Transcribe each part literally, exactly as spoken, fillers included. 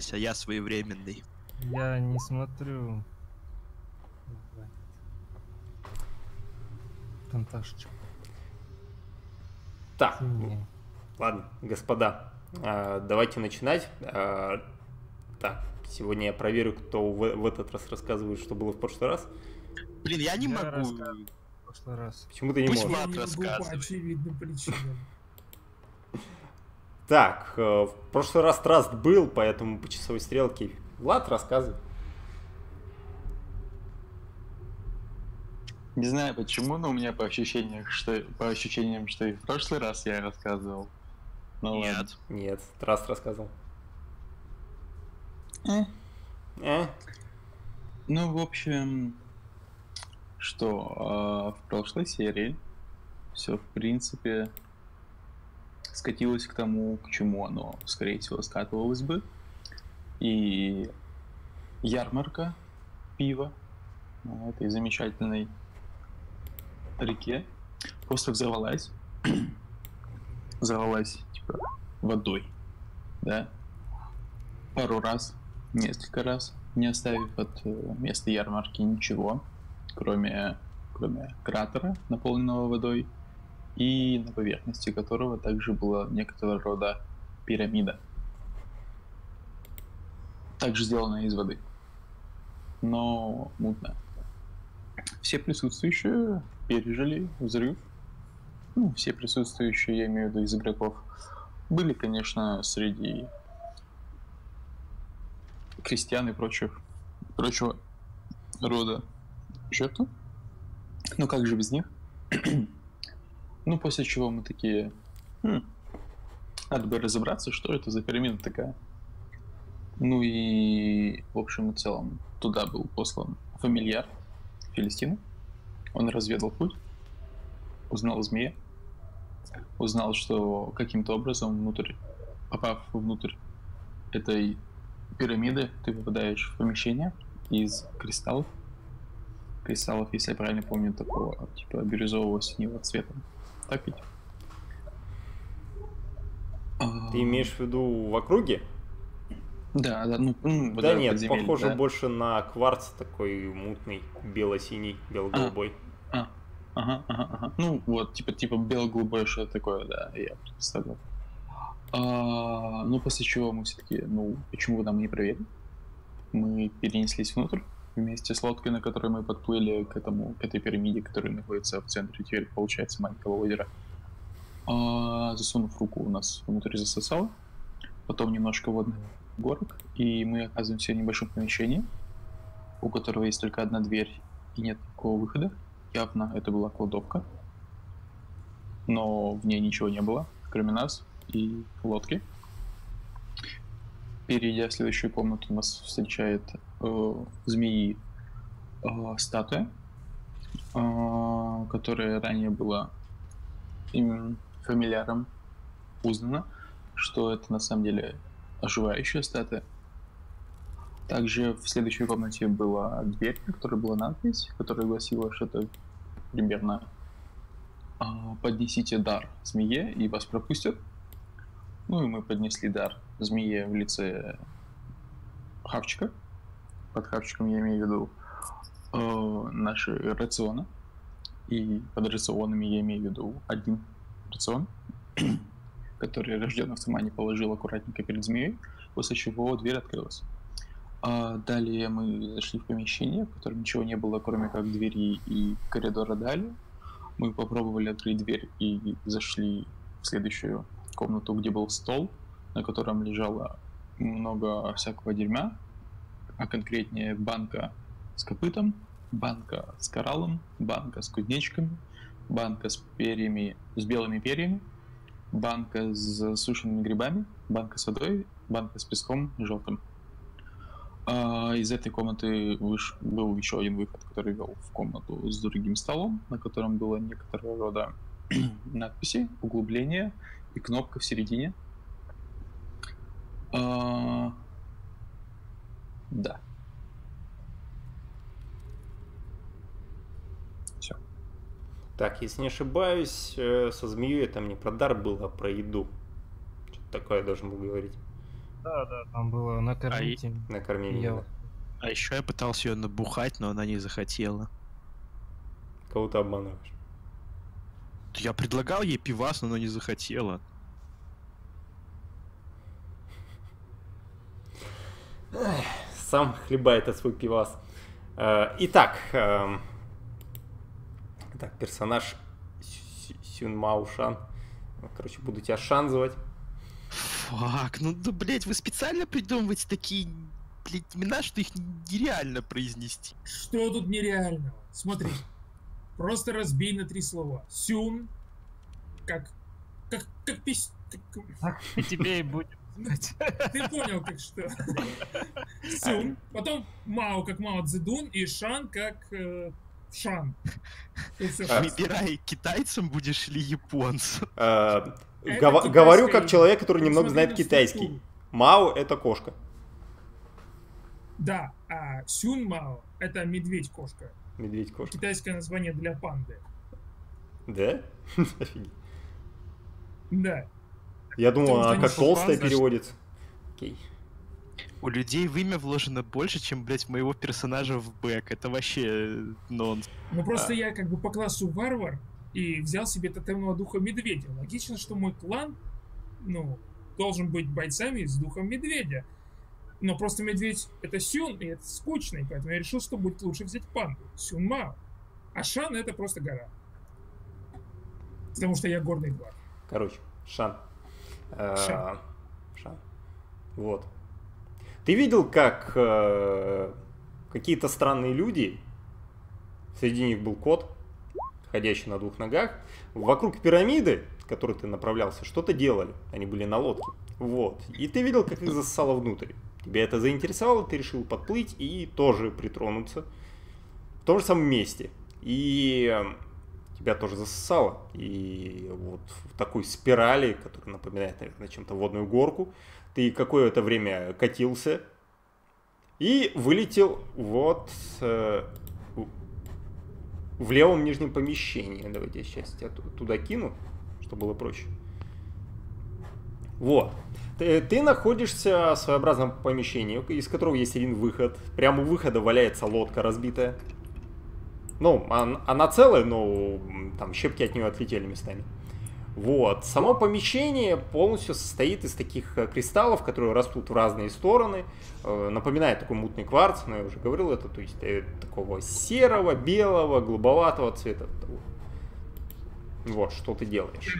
а я своевременный. Я не смотрю. Конташечку. Так, Сильнее. ладно, господа, а, давайте начинать. А, так, сегодня я проверю, кто в, в этот раз рассказывает, что было в прошлый раз. Блин, я не Я могу. рассказывал в прошлый раз. Почему ты не Пусть можешь? Влад Я не могу по рассказывает. очевидным причинам. Так, э, в прошлый раз Траст был, поэтому по часовой стрелке Влад рассказывай. Не знаю почему, но у меня по ощущениям, что по ощущениям, что и в прошлый раз я рассказывал. Ну ладно. Нет. Нет, Траст рассказывал. Э. Э? Ну, в общем, что а, в прошлой серии все, в принципе, скатилось к тому, к чему оно, скорее всего, скатывалось бы. И ярмарка пива на этой замечательной реке просто взорвалась. Взорвалась, типа, водой, да? Пару раз, несколько раз, не оставив от э, места ярмарки ничего, кроме, кроме кратера, наполненного водой, и на поверхности которого также была некоторого рода пирамида, также сделанная из воды, но мутная. Все присутствующие пережили взрыв. Ну, все присутствующие, я имею в виду из игроков, были, конечно, среди крестьян и прочих, прочего рода жертв. Ну, как же без них? Ну, после чего мы такие, хм, надо бы разобраться, что это за пирамида такая. Ну и, в общем и целом, туда был послан фамильяр Филистина. Он разведал путь, узнал о змее, узнал, что каким-то образом, внутрь, попав внутрь этой пирамиды, ты попадаешь в помещение из кристаллов. Кристаллов, если я правильно помню, такого типа бирюзового синего цвета. Так ведь? Ты имеешь в виду в округе? Да, да, ну, ну Да нет, подземелье, похоже да? больше на кварц такой мутный, бело-синий, бело-голубой. А, ага, ага, ага. Ну вот, типа, типа бело-голубое что-то такое, да, я представляю. А, ну, после чего мы все-таки, ну, почему вы нам не проверили? Мы перенеслись внутрь вместе с лодкой, на которой мы подплыли к этому, к этой пирамиде, которая находится в центре, теперь получается, маленького озера. А, засунув руку у нас внутрь засосало, потом немножко водных горок, и мы оказываемся в небольшом помещении, у которого есть только одна дверь и нет никакого выхода. Явно это была кладовка, но в ней ничего не было, кроме нас и лодки. Перейдя в следующую комнату, нас встречает э, змеи э, статуя, э, которая ранее была им фамильяром узнано, что это на самом деле оживающая статуя. Также в следующей комнате была дверь, на которой была надпись, которая гласила что-то примерно «Поднесите дар змее, и вас пропустят». Ну и мы поднесли дар змее в лице хавчика. Под хавчиком я имею в виду э, наши рационы. И под рационами я имею в виду один рацион, который рожденный в тумане положил аккуратненько перед змеей, после чего дверь открылась. А далее мы зашли в помещение, в котором ничего не было, кроме как двери и коридора далее. Мы попробовали открыть дверь и зашли в следующую комнату, где был стол, на котором лежало много всякого дерьма, а конкретнее банка с копытом, банка с кораллом, банка с кузнечиками, банка с перьями, с белыми перьями, банка с засушенными грибами, банка с водой, банка с песком желтым. А из этой комнаты выш... был еще один выход, который вел в комнату с другим столом, на котором было некоторого рода надписи, углубления и кнопка в середине. А... Да. Все. Так, если не ошибаюсь, э, со змеей это не про дар было, а про еду. Что-то такое я должен был говорить. Да, да, там было накормить им. Накорми Я меня. вот- А еще я пытался ее набухать, но она не захотела. Кого ты обманываешь? Я предлагал ей пивас, но она не захотела. Сам хлебает от свой пивас. Э, Итак, эм, так, персонаж Сю- Сюн Мао Шан. Короче, буду тебя шанзывать. Фак, ну да, блять, вы специально придумываете такие, блядь, имена, что их нереально произнести. Что тут нереального? Смотри, просто разбей на три слова. Сюн, как, как, как пись... как- Так и тебе и будет. Ты понял, как что. Сюн, потом Мао, как Мао Цзэдун, и Шан, как э, Шан. Тут всё А. просто. Выбирай, китайцем будешь или японцем. Э, Это гова- китайское Говорю как имя. человек, который немного Посмотри знает на китайский. структуру. Мао — это кошка. Да, а Сюн Мао — это медведь-кошка. Медведь-кошка. Китайское название для панды. Да? Офигеть. Да. Я думал, Потому что она они как же толстая фан, значит. переводится. Окей. У людей в имя вложено больше, чем, блять, моего персонажа в бэк. Это вообще нонс. Ну просто А. я как бы по классу варвар и взял себе тотемного духа медведя. Логично, что мой клан, ну, должен быть бойцами с духом медведя. Но просто медведь — это Сюн, и это скучно, и поэтому я решил, что будет лучше взять панду. Сюн Мао. А Шан — это просто гора. Потому что я горный двор. Короче, Шан. Э, Шан. Шан. Вот. Ты видел, как э, какие-то странные люди, среди них был кот, ходящий на двух ногах, вокруг пирамиды, к которой ты направлялся, что-то делали. Они были на лодке. Вот. И ты видел, как их засосало внутрь. Тебя это заинтересовало, ты решил подплыть и тоже притронуться в том же самом месте. И э, тебя тоже засосало. И вот в такой спирали, которая напоминает, наверное, чем-то водную горку, ты какое-то время катился и вылетел вот э, в левом нижнем помещении. Давайте я сейчас тебя ту- туда кину, чтобы было проще. Вот. Ты, ты находишься в своеобразном помещении, из которого есть один выход. Прямо у выхода валяется лодка разбитая. Ну, он- она целая, но там щепки от нее отлетели местами. Вот. Само помещение полностью состоит из таких э, кристаллов, которые растут в разные стороны. Э, напоминает такой мутный кварц, но я уже говорил это, то есть э, такого серого, белого, голубоватого цвета. Вот, что ты делаешь.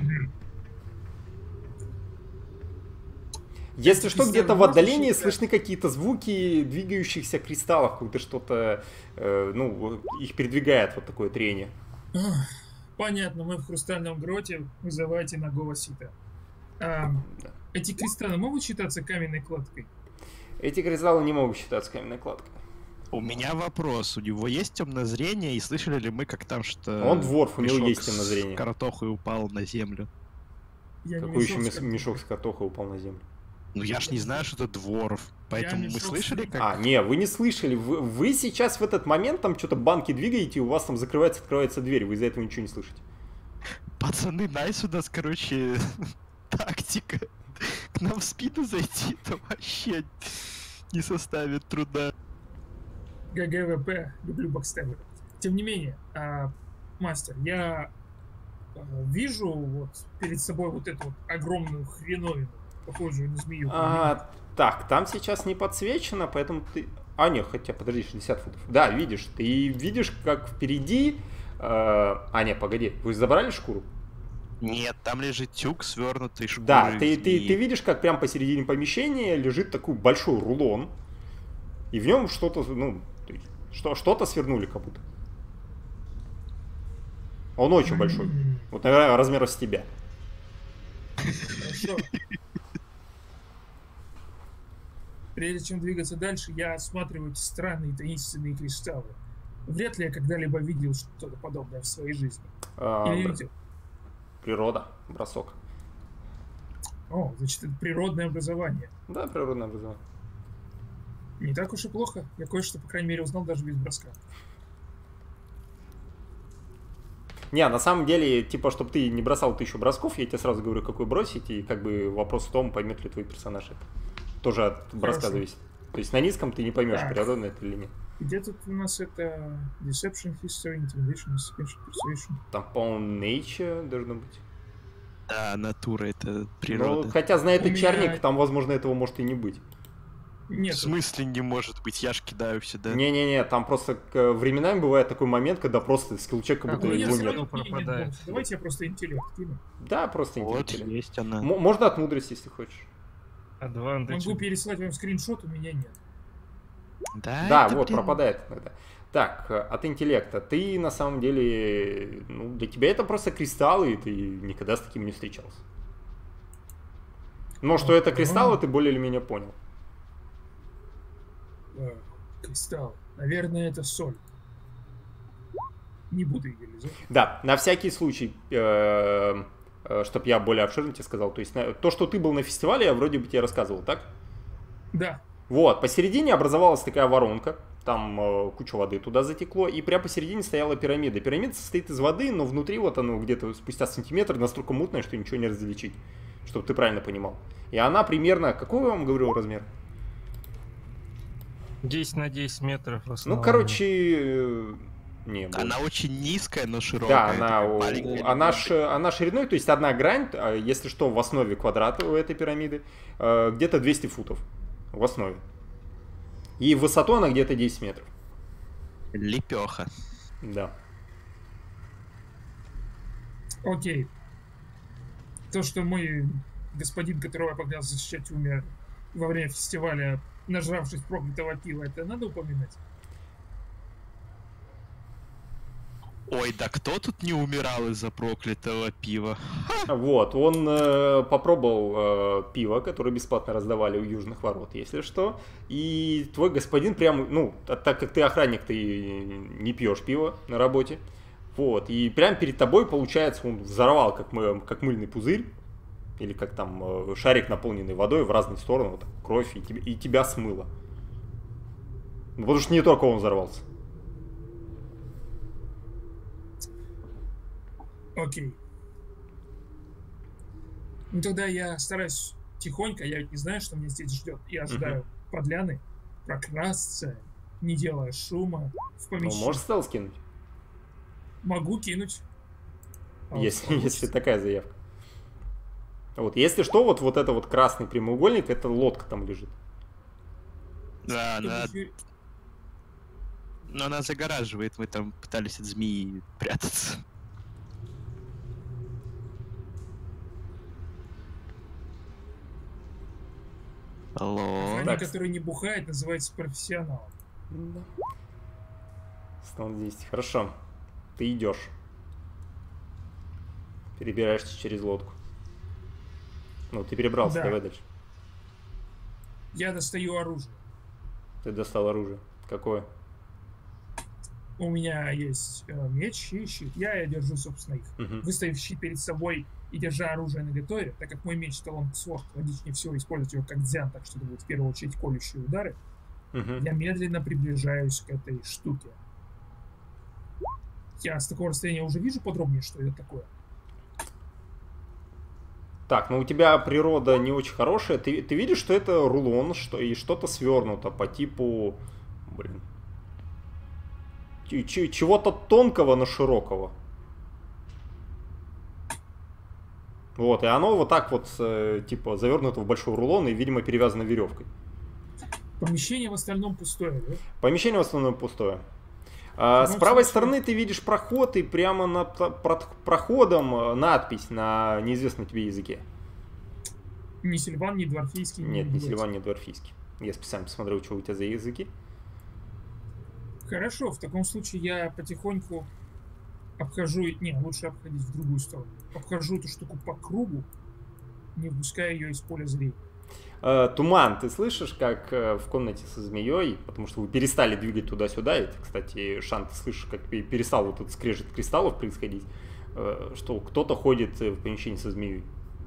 Если что, где-то в отдалении слышны какие-то звуки двигающихся кристаллов, как будто что-то, э, ну, их передвигает вот такое трение. Ах, понятно, мы в хрустальном гроте, вызывайте Нагого Сита. А, Да. эти кристаллы могут считаться каменной кладкой? Эти кристаллы не могут считаться каменной кладкой. У меня вопрос. У него есть темное зрение, и слышали ли мы, как там что... Он дворф, у него мешок есть темное с зрение. картохой упал на землю? Я не Какой еще мешок с мес- картошкой. мешок с картохой упал на землю? Ну я ж не знаю, что это дворф. Поэтому мы мешок с слышали, рыбой. как... А, не, вы не слышали. Вы, вы сейчас в этот момент там что-то банки двигаете, и у вас там закрывается, открывается дверь. Вы из-за этого ничего не слышите. Пацаны, найс у нас, короче, тактика. К нам в спину зайти, это вообще не составит труда. ГГВП, люблю бокстебы. Тем не менее, а, мастер, я а, вижу вот перед собой вот эту вот огромную хреновину, похожую на змею. А, так, там сейчас не подсвечено, поэтому ты... А, нет, хотя, подожди, шестьдесят футов. Да, видишь. Ты видишь, как впереди... э, А, нет, погоди. Вы забрали шкуру? Нет, там лежит тюк, свернутый шкурой. Да, ты, ты, змеи. ты видишь, как прямо посередине помещения лежит такой большой рулон, и в нем что-то, ну, то есть, что, что-то свернули как будто. Он очень большой. М, Вот, наверное, размера с тебя. Хорошо. Прежде чем двигаться дальше, я осматриваю эти странные таинственные кристаллы. Вряд ли я когда-либо видел что-то подобное в своей жизни. А, Или бр- видел. природа, бросок. О, значит, это природное образование. Да, природное образование. Не так уж и плохо. Я кое-что, по крайней мере, узнал даже без броска. Не, на самом деле, типа, чтобы ты не бросал тысячу бросков, я тебе сразу говорю, какой бросить, и как бы вопрос в том, поймет ли твой персонаж это. тоже от броска Хорошо. зависит. То есть на низком ты не поймешь, Так. природно это или нет. Где тут у нас это Deception, History, Intimidation, Suspension, Persuasion? Там, по-моему, Nature должно быть. Да, натура это Ну, природа. хотя, зная У этот меня- чарник, там, возможно, этого может и не быть. Нет. В смысле не может быть? Я ж кидаю сюда. Не-не-не, там просто к- временами бывает такой момент, когда просто скиллчек как Как будто У бы меня его всё нет. равно Ну, не- нет пропадает. бонуса. Давайте я просто интеллект кину. Да, просто Вот, интеллект. есть она. М- Можно от мудрости, если хочешь. Advantage. Могу переслать вам скриншот, у меня нет. Да, Да, это, вот, блин, пропадает иногда. Так, э, от интеллекта. Ты, на самом деле, ну, для тебя это просто кристаллы, и ты никогда с таким не встречался. Но что это кристаллы, ты более или менее понял. Э, Кристалл. Наверное, это соль. Не буду ее лизать. Да, на всякий случай, чтобы я более обширно тебе сказал, то есть на- то, что ты был на фестивале, я вроде бы тебе рассказывал, так? Да. Вот, посередине образовалась такая воронка, там э, куча воды туда затекло, и прямо посередине стояла пирамида. Пирамида состоит из воды, но внутри вот оно где-то спустя сантиметр настолько мутное, что ничего не различить, чтобы ты правильно понимал. И она примерно, какой я вам говорил размер? десять на десять метров в Ну, основном. короче, э, не, больше. Она очень низкая, но Да, широкая. она, такая у- маленькая она, лягушка. ш- она шириной, то есть одна грань, а если что, в основе квадрата у этой пирамиды, э, где-то двести футов в основе. И в высоту она где-то десять метров. Лепеха. Да. Окей. То, что мой господин, которого я поклялся защищать, умер во время фестиваля, нажравшись проклятого пива, это надо упоминать? Ой, да кто тут не умирал из-за проклятого пива? Вот, он э, попробовал э, пиво, которое бесплатно раздавали у Южных Ворот, если что. И твой господин прям, ну, а так как ты охранник, ты не пьешь пиво на работе. Вот, и прям перед тобой, получается, он взорвал, как, мы, как мыльный пузырь. Или как там э, шарик, наполненный водой в разные стороны, вот так, кровь, и, тебе, и тебя смыло. Ну, потому что не только он взорвался. Окей. Ну тогда я стараюсь тихонько, я ведь не знаю, что меня здесь ждет. Я ожидаю подляны, прокрасться, не делая шума в Ну, помещении. можешь стелс кинуть, Могу кинуть. А вот если, получится. если такая заявка. Вот, если что, вот, вот это вот красный прямоугольник, это лодка там лежит. Да, Чтобы она, еще- но она загораживает, мы там пытались от змеи прятаться. Алло. Охранник, Так. который не бухает, называется профессионалом. сто десять. Хорошо. Ты идешь. Перебираешься через лодку. Ну, ты перебрался, Да. давай дальше. Я достаю оружие. Ты достал оружие. Какое? У меня есть э, меч и щит. Я, я держу, собственно, их. Мгм. Выставив щит перед собой и держа оружие наготове, так как мой меч это лонгсворд, логичнее всего использовать его как дзян, так что это будут в первую очередь колющие удары, Мгм. я медленно приближаюсь к этой штуке. Я с такого расстояния уже вижу подробнее, что это такое. Так, ну у тебя природа не очень хорошая. Ты, ты видишь, что это рулон, что и что-то свернуто по типу, блин, ч- ч- чего-то тонкого, но широкого. Вот, и оно вот так вот, э, типа, завернуто в большой рулон и, видимо, перевязано веревкой. Помещение в остальном пустое, да? Помещение в основном пустое. А, Ну, с правой в смысле- стороны ты видишь проход, и прямо над про- проходом э, надпись на неизвестном тебе языке. Ни Сильван, ни Дворфийский, ни Нет, не Медведь. Сильван, не Дворфийский. Я специально посмотрел, что у тебя за языки. Хорошо, в таком случае я потихоньку обхожу... Не, лучше обходить в другую сторону. Обхожу эту штуку по кругу, не выпуская ее из поля зрения. Э, Туман, ты слышишь, как э, в комнате со змеей, потому что вы перестали двигать туда-сюда, и, ты, кстати, Шан, ты слышишь, как пе- перестал вот этот скрежет кристаллов происходить, э, что кто-то ходит э, в помещении со змеей.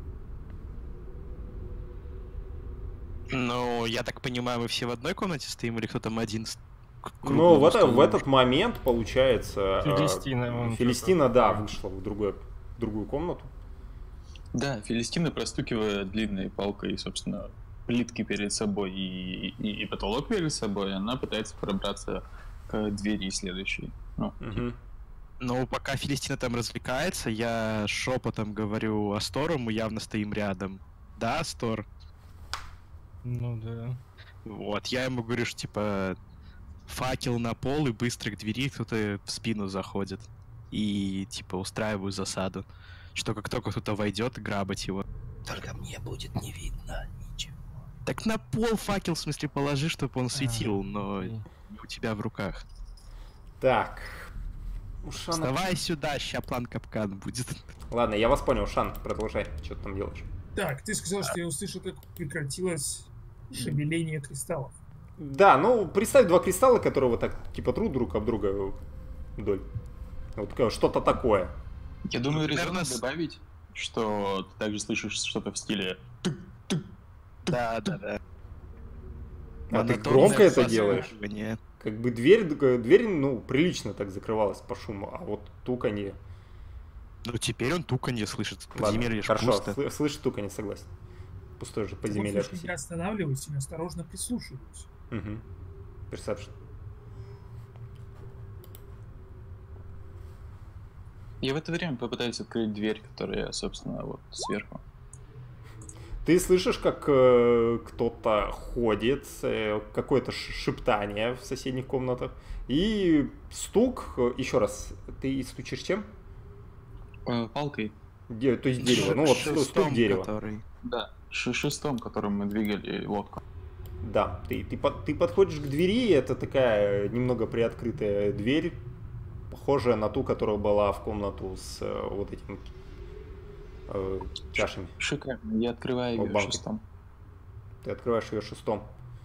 Ну, я так понимаю, мы все в одной комнате стоим или кто там один? с- к- Ну, круглым в, это- столом? в этот момент, получается, э, Филистина, вон Филистина, что-то. да, вышла в другую, другую комнату. Да, Филистина, простукивая длинной палкой, собственно, плитки перед собой и, и, и потолок перед собой, она пытается пробраться к двери следующей. Ну, Мгм. Ну, пока Филистина там развлекается, я шепотом говорю Астору, мы явно стоим рядом. Да, Астор? Ну да. Вот, я ему говорю, что типа факел на пол и быстро к двери кто-то в спину заходит. И типа устраиваю засаду. Что как только кто-то войдет, грабать его. Только мне будет не видно ничего. Так на пол факел, в смысле, положи, чтобы он светил, но окей. не у тебя в руках. Так. У Шана- Вставай сюда, ща план капкан будет. Ладно, я вас понял, Шан, продолжай. Что ты там делаешь? Так, ты сказал, что я услышал, как прекратилось шевеление кристаллов. Да, ну, представь два кристалла, которые вот так, типа, трут друг об друга вдоль. Вот такое, что-то такое. Я думаю, резонно Наверно, с- добавить, что ты также слышишь что-то в стиле Да, да, да. А ты Монотонное громко это посвистывание. делаешь? Как бы дверь, дверь, ну, прилично так закрывалась по шуму, а вот туканье... Ну теперь он туканье слышит. Ладно, Подземелье ж хорошо, пусто. сл- слышит туканье, согласен. Пустое же В таком подземелье. случае я останавливаюсь и осторожно прислушиваюсь. Угу. Perception. Я в это время попытаюсь открыть дверь, которая, собственно, вот сверху. Ты слышишь, как э, кто-то ходит, э, какое-то ш- шептание в соседних комнатах, и стук, э, еще раз, ты стучишь чем? Э, палкой. Де- то есть дерево, ну вот стук Шестом, дерева. который- Да, ш- шестом, которым мы двигали лодку. Да, ты, ты, под- ты подходишь к двери, это такая немного приоткрытая дверь, похожая на ту, которая была в комнату с э, вот этим э, чашами. Шикарно. Я открываю ее Банкой. шестом. Ты открываешь ее шестом.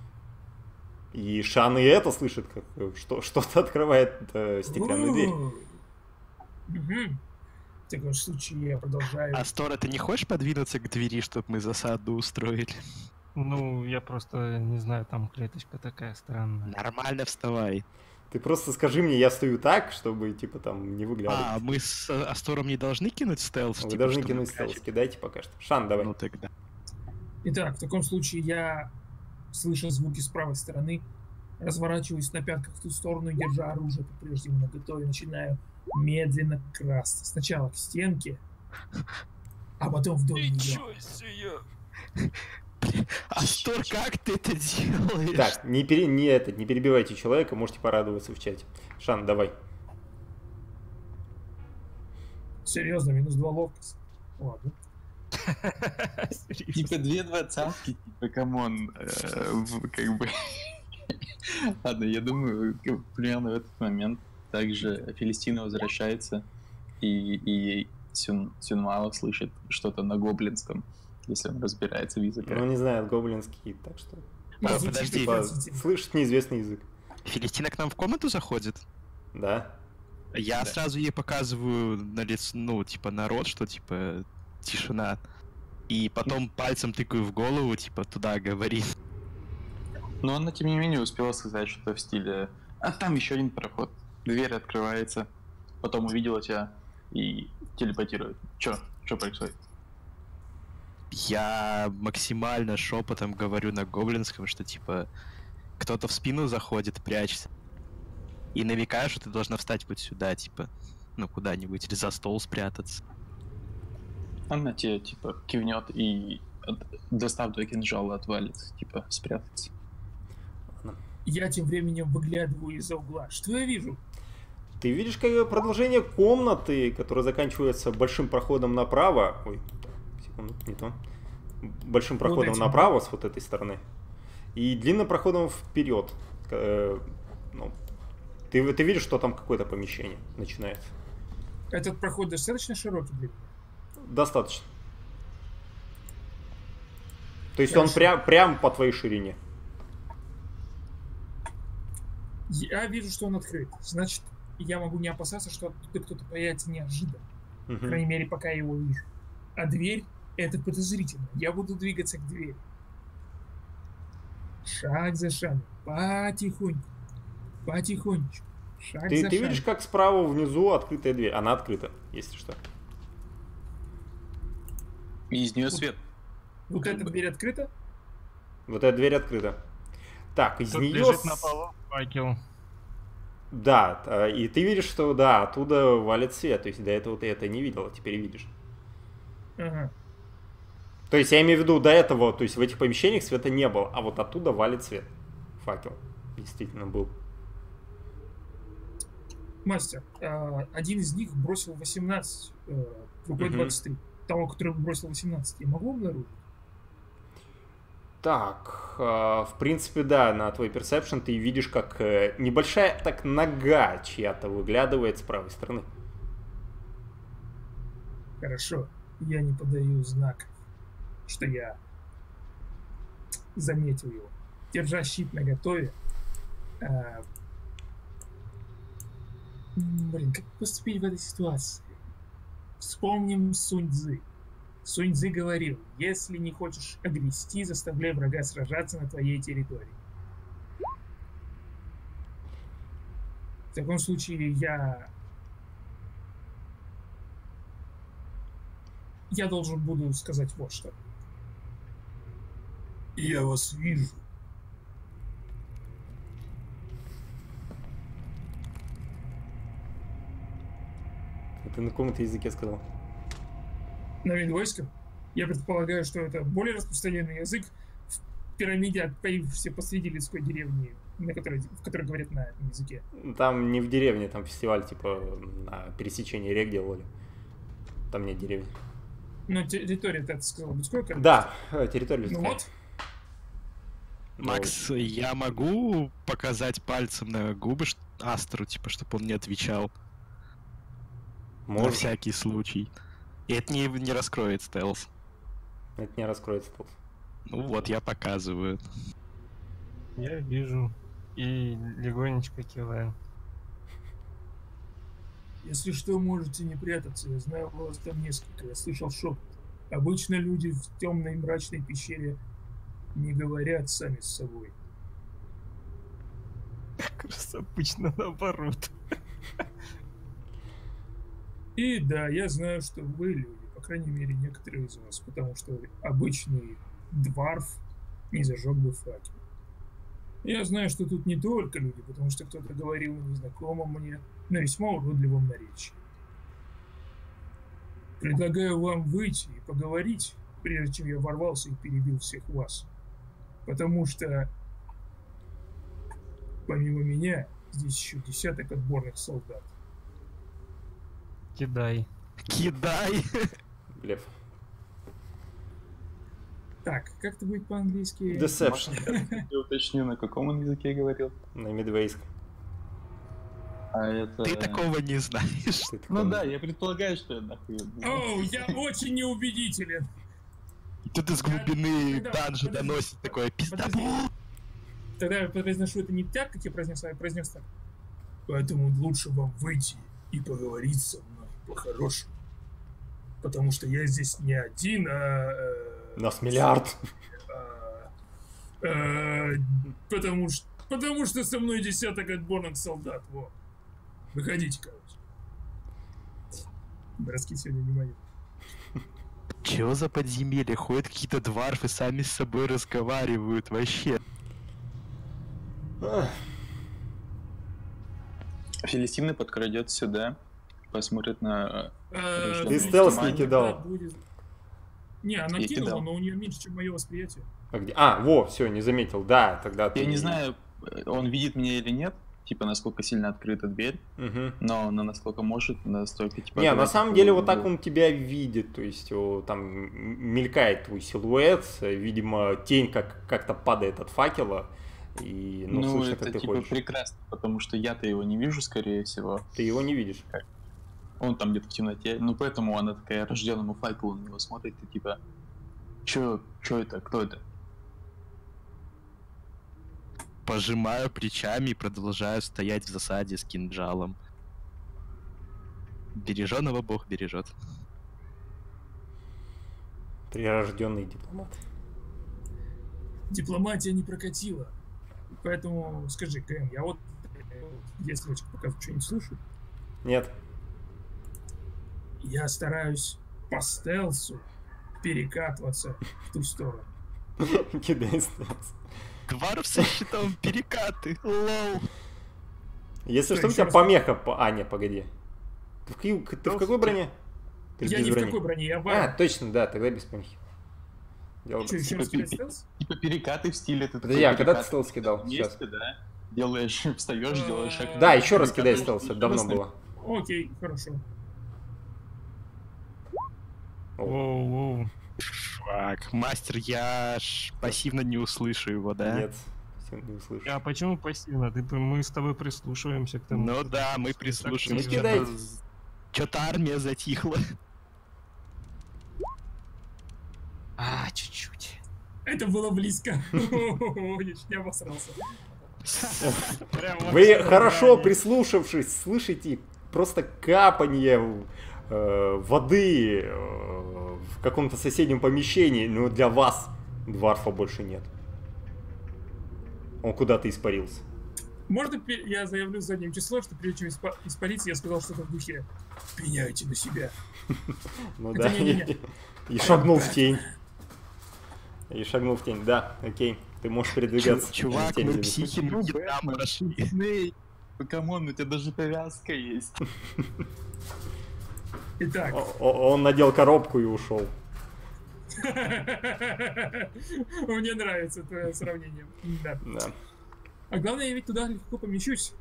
И Шан и это слышит, как э, что, что-то открывает э, стеклянную дверь. Мгм. В таком случае я продолжаю. Астора, ты не хочешь подвинуться к двери, чтобы мы засаду устроили? Ну, я просто не знаю, там клеточка такая странная. Нормально вставай. Ты просто скажи мне, я стою так, чтобы типа там не А, выглядывать. мы с э, Астором не должны кинуть стелс? Вы типа, должны чтобы кинуть прячь? стелс, кидайте пока что. Шан, давай. Ну тогда. Итак, в таком случае я, слыша звуки с правой стороны, разворачиваюсь на пятках в ту сторону, держа оружие по-прежнему наготове, начинаю медленно красться. Сначала к стенке, а потом вдоль нее. Астор, как ты это делаешь? Так, не, пере, не, это, не перебивайте человека, можете порадоваться в чате. Шан, давай. Серьезно, минус два ловкость. Ладно. Типа две двадцатки, типа, камон, э, в- как бы... Ладно, я думаю, к- примерно в этот момент также Филистина возвращается, и, и Сюн, Сюнмао слышит что-то на гоблинском, если он разбирается в языке. Ну, не знаю, гоблинский, так что... Ну, А, звучит подожди, Типа, отвратительно. слышит неизвестный язык. Филистина к нам в комнату заходит? Да. Я Да. сразу ей показываю на лицо, ну, типа, народ, что, типа, тишина. И потом пальцем тыкаю в голову, типа, туда говори. Но она, тем не менее, успела сказать что-то в стиле «А там еще один проход». Дверь открывается, потом увидела тебя и телепортирует. Чё? Чё происходит? Я максимально шепотом говорю на гоблинском, что, типа, кто-то в спину заходит, прячься. И намекаю, что ты должна встать вот сюда, типа, ну, куда-нибудь, или за стол спрятаться. Она тебе, типа, кивнет и, от- достав два кинжала, отвалит, типа, спрятаться. Я тем временем выглядываю из-за угла. Что я вижу? Ты видишь как продолжение комнаты, которая заканчивается большим проходом направо. Ой, секунду, не то. Большим проходом этим. направо с вот этой стороны. И длинным проходом вперед. Э, ну, ты, ты видишь, что там какое-то помещение начинается. Этот проход достаточно широкий для меня. Достаточно. То есть он Хорошо. прям, прям по твоей ширине. Я вижу, что он открыт. Значит, я могу не опасаться, что оттуда кто-то появится неожиданно. По Мгм. крайней мере, пока я его вижу. А дверь — это подозрительно. Я буду двигаться к двери. Шаг за шагом. Потихоньку. Потихонечку. Шаг Ты, за ты шагом. видишь, как справа внизу открытая дверь. Она открыта, если что. И из нее свет. Вот как эта бы. дверь открыта? Вот эта дверь открыта. Так, из Тут нее... лежит на полу факел. Да, а, и ты видишь, что да, оттуда валит свет. То есть до этого ты это не видел, а теперь видишь. Ага. То есть я имею в виду до этого, то есть в этих помещениях света не было, а вот оттуда валит свет. Факел действительно был. Мастер, а, один из них бросил восемнадцать, э, другой Мгм. двадцать три. Того, который бросил восемнадцать, я могу обнаружить? Так, э, в принципе, да, на твой персепшн ты видишь, как э, небольшая так нога чья-то выглядывает с правой стороны. Хорошо, я не подаю знак, что я заметил его. Держа щит наготове, а, м, блин, как поступить в этой ситуации? Вспомним Сунь-Дзы. Сунь-Дзы говорил, если не хочешь огрести, заставляй врага сражаться на твоей территории. В таком случае я... Я должен буду сказать вот что. Я вас вижу. Это на каком-то языке сказал? На Виндвойском. Я предполагаю, что это более распространенный язык в пирамиде, появившейся посреди людской деревни, на которой, в которой говорят на этом языке. Там не в деревне, там фестиваль типа на пересечении рек делали. Там нет деревни. Но территория, ты сказал, людское королевство? Да, э, территория Ну людская. вот, Макс, я могу показать пальцем на губы ш- Астру, типа, чтобы он не отвечал на Может, всякий случай. И это не, не раскроет стелс. это не раскроется стелс. Ну вот, я показываю. Я вижу. И легонечко киваю. если что, можете не прятаться. Я знаю, вас там несколько. Я слышал шепот. Обычно люди в темной мрачной пещере не говорят сами с собой. Как раз обычно наоборот. И да, я знаю, что вы люди, по крайней мере, некоторые из вас, потому что обычный дварф не зажег бы факел. Я знаю, что тут не только люди, потому что кто-то говорил на незнакомом мне, на весьма уродливом наречии. Предлагаю вам выйти и поговорить, прежде чем я ворвался и перебил всех вас. Потому что, помимо меня, здесь еще десяток отборных солдат. Кидай. Кидай! Блеф. Так, как это будет по-английски? Deception. Я уточню, на каком он языке говорил. На медвейском. А это... Ты такого не знаешь. Ты такой- Ну да, я предполагаю, что я нахуй... Оу, я очень неубедителен. Тут из глубины Тогда- данжа подожди. доносит такое Подожди. пиздабол. Тогда я произношу это не так, как я произнес, а я произнес так. Поэтому лучше вам выйти и поговорить со мной по-хорошему. Потому что я здесь не один, а... э, Нас миллиард. а, э, потому что... Потому что со мной десяток отборных солдат, вот. Выходите, короче. Броски сегодня не мои. Чё за подземелье? Ходят какие-то дварфы, сами с собой разговаривают вообще. Ах, Филистимный подкрадет сюда, посмотрит на... Э, Ты ну, стелс она не кидал? будет- Не, она Я кинула, кидал. но у нее меньше, чем мое восприятие. А, где? А, во, все, не заметил. Да, тогда ты... Я не знаю, он видит меня или нет, типа, насколько сильно открыта дверь, Мгм. но на насколько может, настолько, типа... Не, на давайте самом деле вот так попробуем. он тебя видит, то есть о, там м- мелькает твой силуэт, э, видимо, тень как- как-то падает от факела, и ну, Ну, слышно, это как ты типа ходишь. прекрасно, потому что я-то его не вижу, скорее всего. Ты его не видишь. Он там где-то в темноте. Ну, поэтому она такая рожденному факелу на него смотрит и типа... Чё, чё это, кто это? Пожимаю плечами и продолжаю стоять в засаде с кинжалом. Береженого Бог бережет. Прирожденный дипломат. Дипломатия не прокатила. Поэтому скажи, Кэм, я вот, э, если я пока что-нибудь слышу, Нет. я стараюсь по стелсу перекатываться в ту сторону. Кидай стелс. Гваров со щитом, перекаты, лол. Если Что, что, у еще тебя раз? помеха... по- А, не, погоди. Ты в, какой- ты в какой броне? Ты Я без не в брони. такой броне, я в А, армии. точно, да, тогда без помехи. Дело Что, еще раз Типа, кидать пи- стелс? Типа перекаты в стиле. Ты Подожди, такой а когда ты перекат стелс кидал? вместе, да? Делаешь, встаешь, делаешь шаг. Да, еще раз перекаты, кидай стелс, это еще давно раз. было. Окей, хорошо. Воу-воу. Чувак, мастер, я ж пассивно не услышу его, да? Нет, всем не услышу. А почему пассивно? Ты, мы с тобой прислушиваемся к тому. Ну что да, ты мы слушаешь. прислушиваемся. Ну, кидайте. Что-то армия затихла. А, чуть-чуть. Это было близко. Я чуть не обосрался. Прям Вы вообще хорошо заранее. прислушавшись, слышите просто капанье э, воды э, в каком-то соседнем помещении, но для вас Дварфа больше нет. Он куда-то испарился. Можно пе- я заявлю задним числом, что прежде чем испа- испариться, я сказал что-то в духе «Пеняйте на себя». Ну Это да, не-не-не. и, и шагнул в тень. И шагнул в тень, да, окей. Ты можешь передвигаться. Чувак, Тень мы залез. психи, мы не там прошли. Снейк, ну камон, у тебя даже повязка есть. Итак, О- о- Он надел коробку и ушел. мне нравится твое сравнение. Да. Да. А главное, я ведь туда легко помещусь.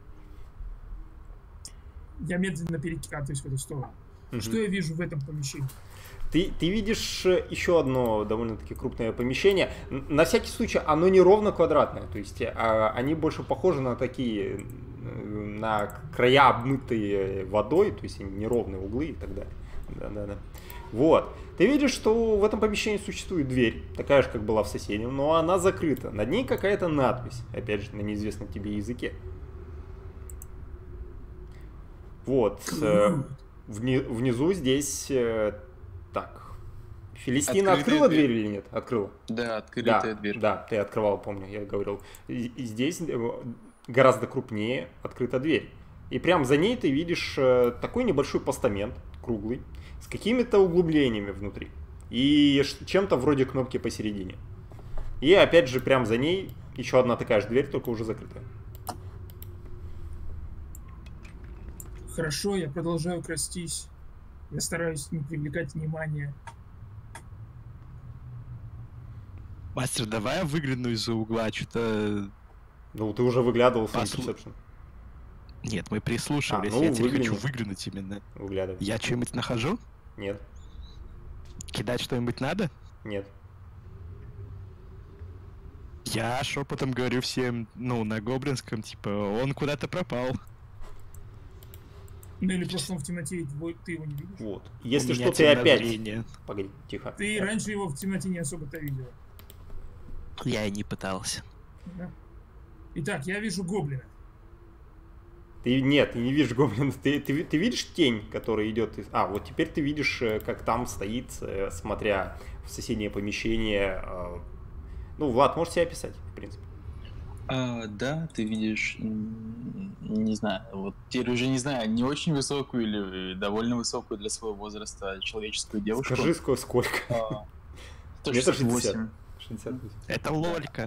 Я медленно перекатываюсь в эту сторону. Мгм. Что я вижу в этом помещении? Ты, ты видишь э, еще одно довольно-таки крупное помещение. Н- На всякий случай, оно не ровно квадратное. То есть а, они больше похожи на такие, э, на края, обмытые водой. То есть они неровные углы и так далее. Да-да-да. Вот. Ты видишь, что в этом помещении существует дверь, такая же, как была в соседнем, но она закрыта. Над ней какая-то надпись, опять же, на неизвестном тебе языке. Вот. э, вни- внизу здесь... э, так. Филистина Открытая открыла дверь. дверь или нет? Открыла. Да, открытая Да, дверь. да, ты открывал, помню, я говорил. И- и здесь э, гораздо крупнее открыта дверь. И прям за ней ты видишь э, такой небольшой постамент, круглый, с какими-то углублениями внутри. И ш- чем-то вроде кнопки посередине. И опять же, прям за ней еще одна такая же дверь, только уже закрытая. Хорошо, я продолжаю крастись. Я стараюсь не привлекать внимания. Мастер, давай я выгляну из-за угла, что-то... Ну, ты уже выглядывал с Послу- Interception. Нет, мы прислушивались, А, ну, я теперь выгляни. хочу выглянуть именно. Выглядывай. Я что-нибудь нахожу? Нет, Кидать что-нибудь надо? нет. Я шепотом говорю всем, ну, на гоблинском, типа, он куда-то пропал. Ну или просто он в темноте, и твой- ты его не видишь. Вот. У Если меня что, ты опять... темнозрение. Погоди, тихо. Ты раньше его в темноте не особо-то видел. Я и не пытался. Да? Итак, я вижу гоблина. Ты нет, ты не видишь гоблина. Ты, ты, ты видишь тень, которая идет из... А, вот теперь ты видишь, э, как там стоит, э, смотря в соседнее помещение. э, Ну, Влад, можешь себя описать, в принципе. А, да, ты видишь, м, не знаю, вот теперь уже не знаю, не очень высокую или довольно высокую для своего возраста человеческую девушку. Скажи, ско- сколько? А, Метр сто шестьдесят восемь. шестьдесят. шестьдесят восемь. Это лолька.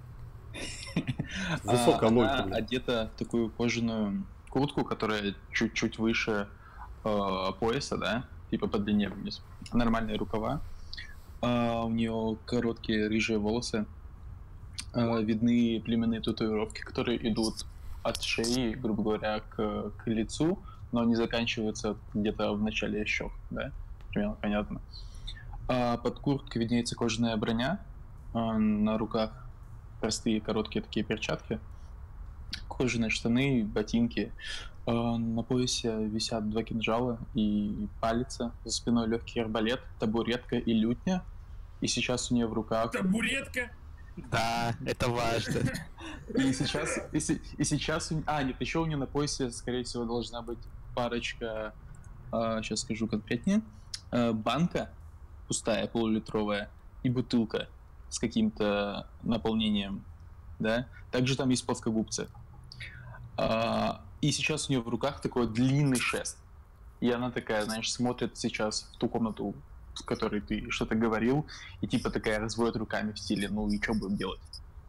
Высокая А, лолька, она блин. одета в такую кожаную куртку, которая чуть-чуть выше э, пояса, да, типа по длине вниз. Нормальные рукава. А, у нее короткие рыжие волосы. А, видны племенные татуировки, которые идут от шеи, грубо говоря, к, к лицу, но не заканчиваются где-то в начале щек, да, примерно понятно. А под курткой виднеется кожаная броня, а на руках простые короткие такие перчатки, кожаные штаны, ботинки. А на поясе висят два кинжала и палица, за спиной легкий арбалет, табуретка и лютня. И сейчас у нее в руках... Табуретка. Да, это важно. И сейчас, и, се- и сейчас, у- а нет, еще у нее на поясе, скорее всего, должна быть парочка, сейчас скажу конкретнее, а, банка пустая, полулитровая, и бутылка с каким-то наполнением, да. Также там есть плоскогубцы. А, и сейчас у нее в руках такой длинный шест. И она такая, знаешь, смотрит сейчас в ту комнату, с которой ты что-то говорил, и типа такая разводит руками в стиле, ну и что будем делать?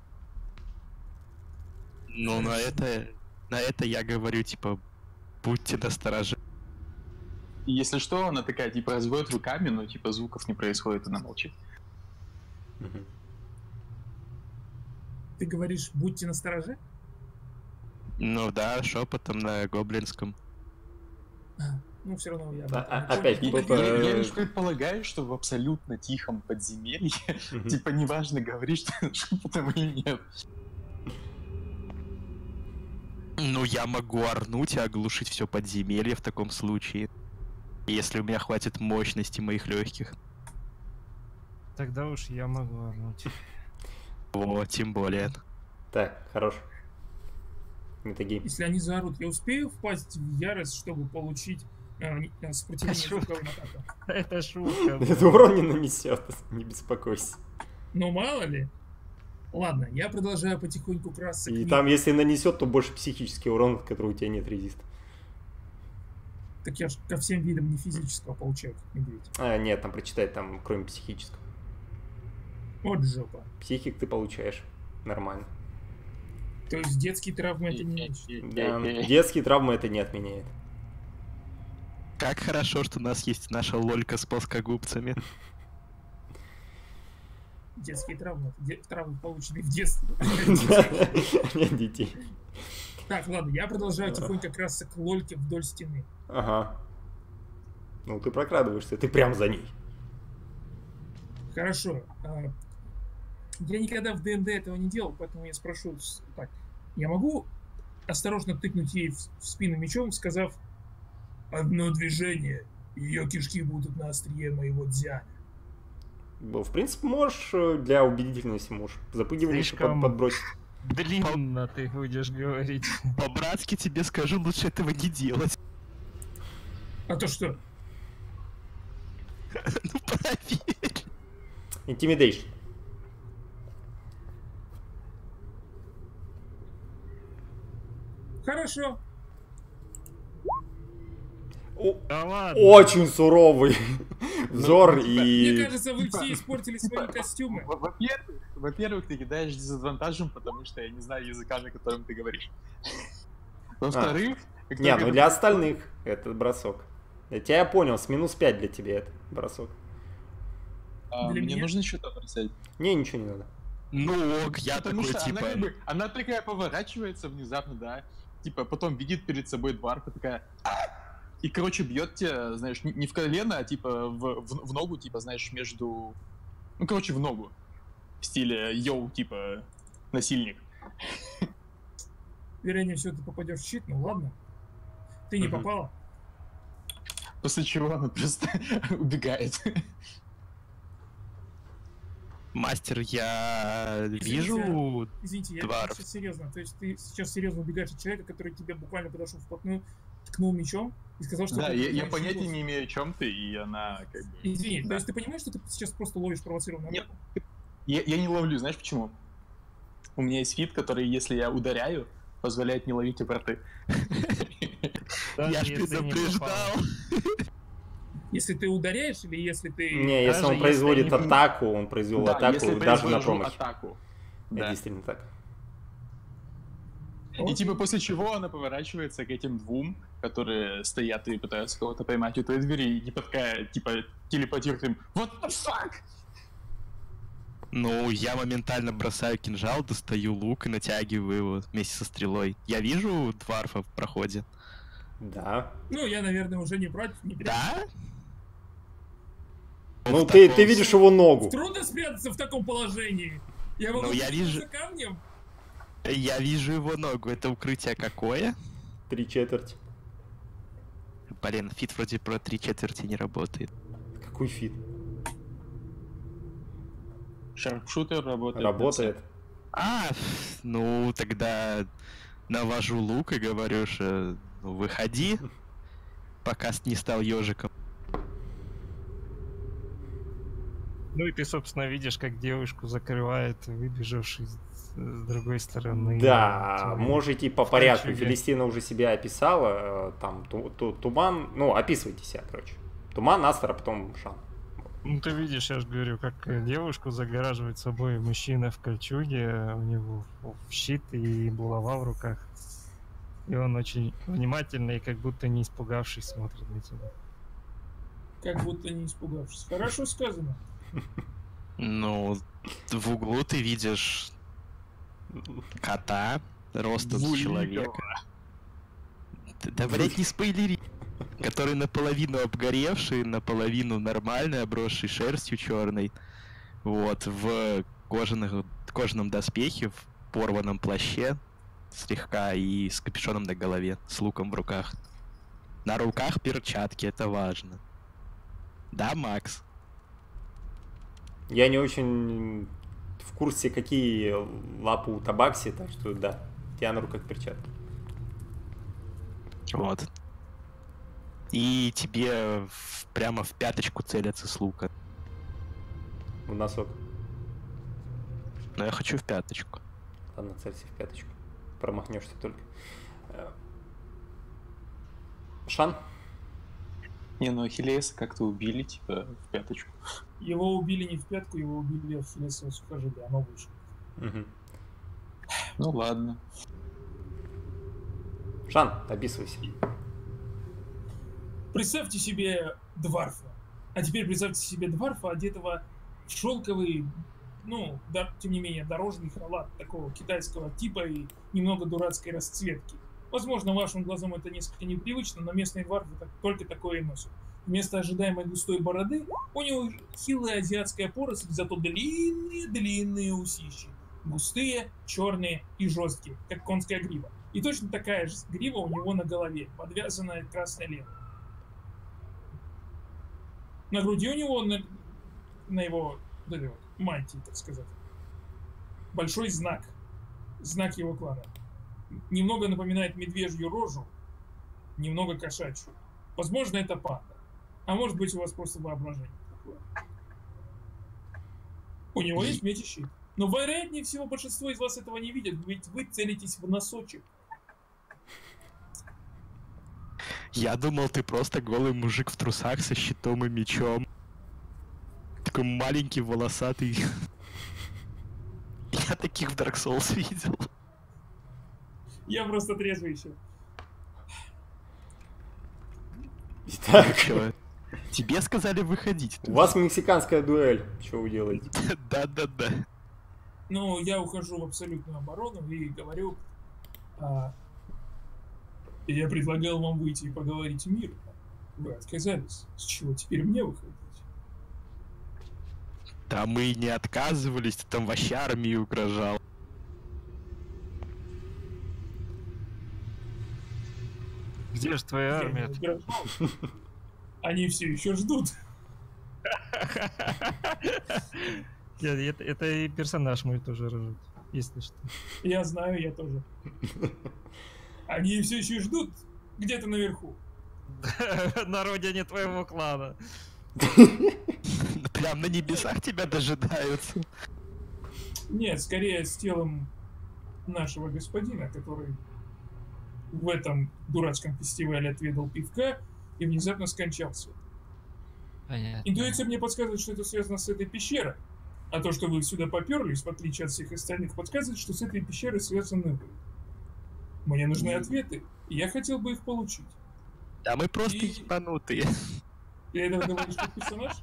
Ну, на это, на это я говорю, типа, будьте настороже. И если что, она такая, типа, разводит руками, но типа звуков не происходит, она молчит. Мгм. Ты говоришь, будьте настороже? Ну да, шепотом на гоблинском. А, ну, все равно я... об А- этом не а- опять, понял. кто-то- Я, я Э, лишь предполагаю, что в абсолютно тихом подземелье, Мгм. типа, неважно, говоришь ты шепотом или нет. Ну, я могу орнуть и оглушить все подземелье в таком случае. Если у меня хватит мощности моих легких. Тогда уж я могу орнуть. О, тем более. Так, хорош. Метагейм. Если они заорут, я успею впасть в ярость, чтобы получить э, не- э, сопротивление Шутка. звуковым атакам? Это шутка. Это урон не нанесет, не беспокойся. Ну, мало ли. Ладно, я продолжаю потихоньку красться к И ним. там, если нанесет, то больше психический урон, от которого у тебя нет резиста. Так я ж ко всем видам не физического получаю, как медведь. А, нет, там прочитать, там, кроме психического. Вот жопа. Психик ты получаешь нормально. То есть детские травмы это не значит. Да, детские травмы это не отменяет. Как хорошо, что у нас есть наша лолька с плоскогубцами. Детские травмы. это де- Травмы, полученные в детстве. Нет детей. Так, ладно, я продолжаю тихонько красться к лольке вдоль стены. Ага. Ну, ты прокрадываешься, ты прям за ней. Хорошо. а, Я никогда в ДНД этого не делал, поэтому я спрошу с- так. Я могу осторожно тыкнуть ей в в спину мечом, сказав: одно движение, и ее кишки будут на острие моего дзяня. Ну, в принципе, можешь э, для убедительности можешь запугивание еще Слишком- под- подбросить. Длинно ты будешь говорить. По-братски тебе скажу, лучше этого не делать. А то что? Ну, проверь. Intimidation. Хорошо. О- Да ладно. Очень суровый взор типа, Мне и... кажется, вы все испортили свои костюмы. Во- Во-первых, во-первых, ты кидаешь дезадвантажем, потому что я не знаю языка, на котором ты говоришь. Во-вторых, как Не, только ну ты- для остальных это бросок. Для тебя я понял, с минус пять для тебя это бросок. А, для мне меня- нужно что-то бросать. Не, ничего не надо. Ну, ок, я Потому такой, что она, типа... как бы, она такая поворачивается внезапно, да, типа потом видит перед собой дварфа, такая... «А!» И, короче, бьет тебя, знаешь, не, не в колено, а типа в, в, в ногу, типа, знаешь, между... Ну, короче, в ногу. В стиле йоу, типа, насильник. Вероятнее всего, ты попадешь в щит, ну ладно. Ты не Мгм. попала. После чего она просто убегает. Мастер, я вижу... Извините, я Дварф. сейчас серьезно. То есть ты сейчас серьезно убегаешь от человека, который тебе буквально подошел вплотную, ткнул мечом и сказал, что... Да, ты я, я знаешь понятия его. не имею, о чем ты, и она как бы... Извини, то Да. есть ты понимаешь, что ты сейчас просто ловишь провоцированную Нет. атаку? Я, я не ловлю, знаешь почему? У меня есть фит, который, если я ударяю, позволяет не ловить обороты. Даже Я ж если не предупреждал. попал. Если ты ударяешь или если ты... Не, если Даже он если производит они- атаку, он произвел Да, атаку если даже на произвожу промахе. атаку. Это Да. действительно так. И типа после чего она поворачивается к этим двум, которые стоят и пытаются кого-то поймать у той двери, и типа такая, типа, телепортирует им «What the fuck?» Ну, я моментально бросаю кинжал, достаю лук и натягиваю его вместе со стрелой. Я вижу дварфа в проходе. Да. Ну, я, наверное, уже не против, не против. Да? Ну, В ты, таком ты видишь его ногу. Трудно спрятаться в таком положении. Я могу Ну, я спрятаться вижу- за камнем. Я вижу его ногу. Это укрытие какое? Три четверти. Блин, фит вроде про три четверти не работает. Какой фит? Шарпшутер работает. Работает. А, ну тогда навожу лук и говорю, что ну, выходи, пока не стал ежиком. Ну и ты, собственно, видишь, как девушку закрывает выбежавший с с другой стороны. Да, человек. можете по порядку. кольчуге. Филистина уже себя описала. э, Там ту- ту- туман. Ну, описывайте себя, короче. Туман, Астер, а потом Шан. Вот. Ну ты видишь, я же говорю, как девушку загораживает собой мужчина в кольчуге, у него щит и булава в руках. И он очень внимательно и как будто не испугавшись смотрит на тебя. Как будто не испугавшись. Хорошо сказано. Ну, в углу ты видишь кота ростом с человека. Да, да, блядь, не спойлери. Который наполовину обгоревший, наполовину нормальный, обросший шерстью черной. Вот, в кожаных, кожаном доспехе, в порванном плаще, слегка, и с капюшоном на голове, с луком в руках. На руках перчатки, это важно. Да, Макс? Я не очень в курсе, какие лапы у Табакси, так что да, у тебя на руках перчатки. Вот. И тебе в- прямо в пяточку целятся с лука. В носок. Но я хочу в пяточку. Ладно, целься в пяточку. Промахнешься только. Э, Шан? Не, ну Ахиллеса как-то убили, типа, в пяточку. Его убили не в пятку, его убили в ахиллесово сухожилие, оно выше. Мгм. Ну ладно. Шан, описывайся. Представьте себе дварфа. А теперь представьте себе дварфа, одетого в шелковый, ну, да, тем не менее, дорожный халат такого китайского типа и немного дурацкой расцветки. Возможно, вашим глазам это несколько непривычно, но местные дварфы так, только такое и носят. Вместо ожидаемой густой бороды у него хилая азиатская поросль, зато длинные-длинные усищи. Густые, черные и жесткие, как конская грива. И точно такая же грива у него на голове, подвязанная красной лентой. На груди у него, на, на его вот этой вот мантии, так сказать, большой знак. Знак его клана. Немного напоминает медвежью рожу, немного кошачью. Возможно, это панда. А может быть, у вас просто воображение такое. У него есть меч и щит. Но вероятнее всего большинство из вас этого не видят, ведь вы целитесь в носочек. Я думал, ты просто голый мужик в трусах со щитом и мечом. Такой маленький, волосатый. Я таких в Dark Souls видел. Я просто трезвый еще. Итак, Чё? Тебе сказали выходить. у вас мексиканская дуэль. Что вы делаете? Да-да-да. Ну, я ухожу в абсолютную оборону и говорю, а, я предлагал вам выйти и поговорить мирно. Вы отказались. С чего теперь мне выходить? Да мы не отказывались, ты там вообще армии угрожал. Где же твоя Я не армия? угрожал. Они все еще ждут. Я- Это, это и персонаж мой тоже ржет, если что. Я знаю, я тоже. Они все еще ждут где-то наверху. На родине твоего клана. Прям на небесах тебя дожидаются. Нет, скорее с телом нашего господина, который в этом дурацком фестивале отведал пивка и внезапно скончался. Понятно. Интуиция мне подсказывает, что это связано с этой пещерой. А то, что вы сюда поперлись, в отличие от всех остальных, подсказывает, что с этой пещерой связаны вы. Мне нужны ответы, и я хотел бы их получить. Да мы просто И- ебанутые. Ты это говоришь как персонаж?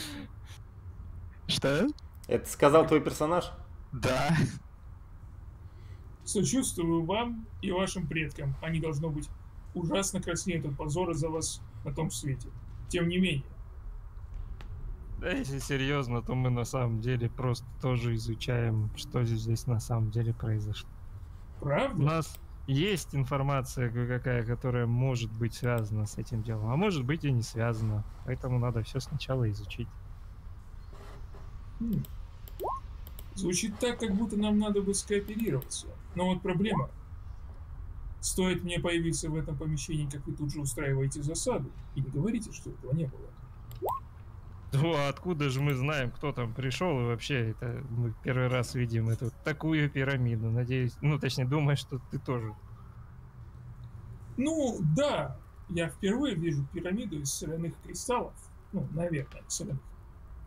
Что? Это сказал твой персонаж? Да. Сочувствую вам и вашим предкам. Они, должно быть, ужасно краснеют от позора за вас на том свете. Тем не менее. Да, если серьезно, то мы на самом деле просто тоже изучаем, что здесь на самом деле произошло. У Правда? нас есть информация какая, которая может быть связана с этим делом, а может быть и не связана. Поэтому надо все сначала изучить. Хм. Звучит так, как будто нам надо бы скооперироваться. Но вот проблема. Стоит мне появиться в этом помещении, как вы тут же устраиваете засаду. И не говорите, что этого не было. Ну, а откуда же мы знаем, кто там пришел, и вообще это мы первый раз видим эту такую пирамиду. Надеюсь, ну точнее, думаю, что ты тоже. Ну, да. Я впервые вижу пирамиду из соляных кристаллов. Ну, наверное, соляных.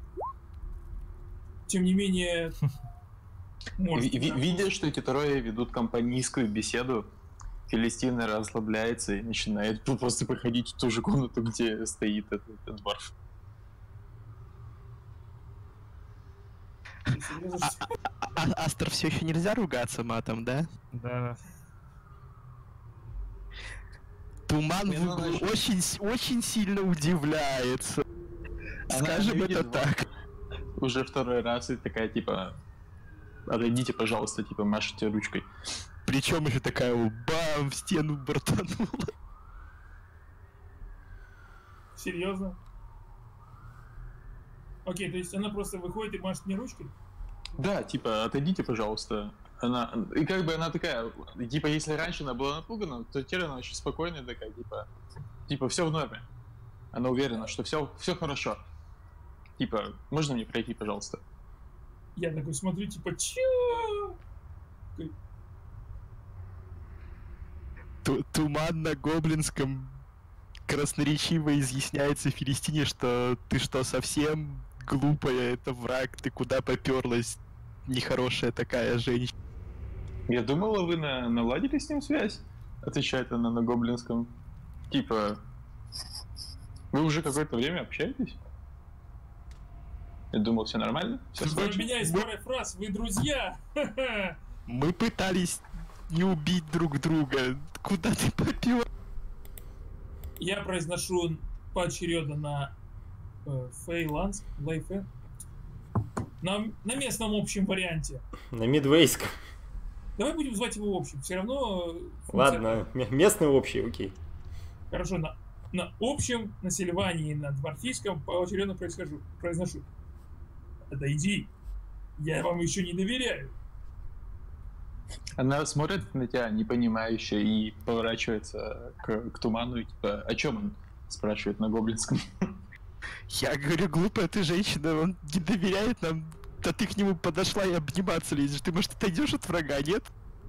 тем не менее... может, Ви- ви- да. Видя, что эти трое ведут компанейскую беседу, Филистина расслабляется и начинает просто проходить в ту же комнату, где стоит этот, этот дворф. Ты серьезно, А, что- а- а- Астер все еще нельзя ругаться матом, да? Да. Туман Не, в ну, углу значит- очень, с- очень сильно удивляется. Она Скажем видит это дворфа так. Уже второй раз и такая, типа, отойдите, пожалуйста, типа, машите ручкой. Причем еще такая бам, в стену бортанула. Серьезно? Окей, то есть она просто выходит и машет мне ручкой? Да, типа, отойдите, пожалуйста. Она, и как бы она такая, типа, если раньше она была напугана, то теперь она очень спокойная такая, типа, типа, все в норме. Она уверена, что все, все хорошо. Типа, можно мне пройти, пожалуйста? Я такой смотрю, типа, чё? Ту- Туман на гоблинском красноречиво изъясняется Филистине, что ты что, совсем глупая, это враг, ты куда поперлась, нехорошая такая женщина. Я думала, вы на, наладили с ним связь? Отвечает она на гоблинском. Типа, вы уже какое-то время общаетесь? Я думал, все нормально? Все Вы срочно? меня из парой фраз, вы друзья! Ха-ха. Мы пытались не убить друг друга. Куда ты попер? Я произношу поочередно на э, Фейланс, Лейфе, на, на местном общем варианте. На Мидвейском. Давай будем звать его общим, все равно... э, функция- Ладно, м- местный общий, окей. Хорошо, на, на общем, на Сильвании, на Дворфийском поочередно происхожу, произношу. Отойди, я вам еще не доверяю. Она смотрит на тебя непонимающе и поворачивается к, к туману и типа, о чем он? Спрашивает на гоблинском. Я говорю, глупая ты женщина, он не доверяет нам. Да ты к нему подошла и обниматься лезешь. Ты, может, отойдешь от врага, нет?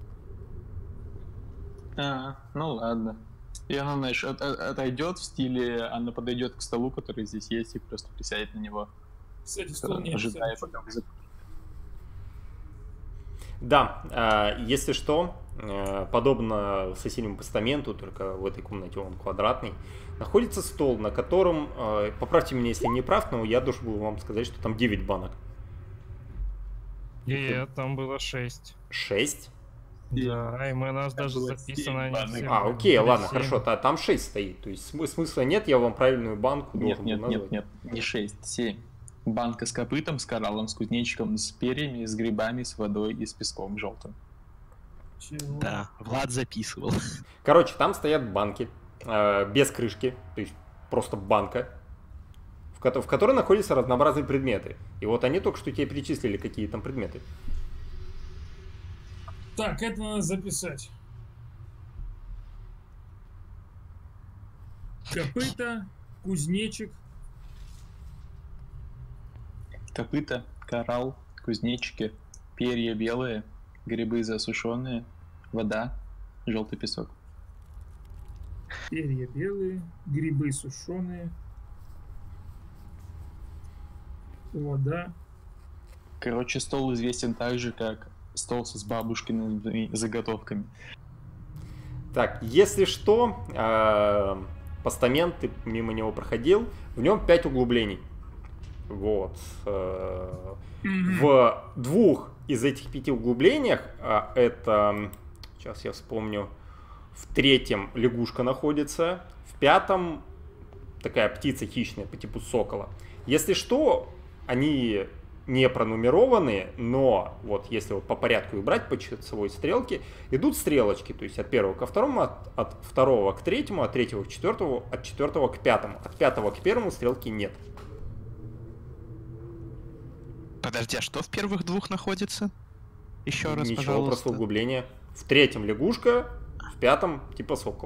А, ну ладно. И она, знаешь, от- от- отойдет в стиле, она подойдет к столу, который здесь есть, и просто присядет на него. Кстати, стол не Ожидая, обязательно. пока вы зак- Да, а, если что, а, подобно соседнему постаменту, только в этой комнате он квадратный, находится стол, на котором, а, поправьте меня, если я не прав, но я должен был вам сказать, что там девять банок. И там было шесть. шесть? Да, и мы у нас Там даже было записано семь не банок. семь, А, окей, или ладно, семь. хорошо, та- там шесть стоит, то есть смы- смысла нет, я вам правильную банку Нет, должен нет, был назвать. нет, нет, не шесть, семь. Банка с копытом, с кораллом, с кузнечиком, с перьями, с грибами, с водой и с песком желтым. Чего? Да, Влад записывал. Короче, там стоят банки, э, без крышки, то есть просто банка, в, ко- в которой находятся разнообразные предметы. И вот они только что тебе перечислили, какие там предметы. Так, это надо записать. Копыта, кузнечик. Копыта, коралл, кузнечики, перья белые, грибы засушенные, вода, желтый песок. Перья белые, грибы сушеные, вода. Короче, стол известен также как стол с бабушкиными заготовками. Так, если что, э, постамент, ты мимо него проходил, в нем пять углублений. Вот. э, Мгм. В двух из этих пяти углублениях, а, это, сейчас я вспомню, в третьем лягушка находится, в пятом такая птица хищная по типу сокола. Если что, они не пронумерованы, но вот если вот по порядку их брать по часовой стрелке, идут стрелочки, то есть от первого ко второму, от, от второго к третьему, от третьего к четвертому, от четвертого к пятому. От пятого к первому стрелки нет. Подожди, а что в первых двух находится? Еще раз, Ничего, пожалуйста. просто углубление. В третьем лягушка, в пятом типа сокол.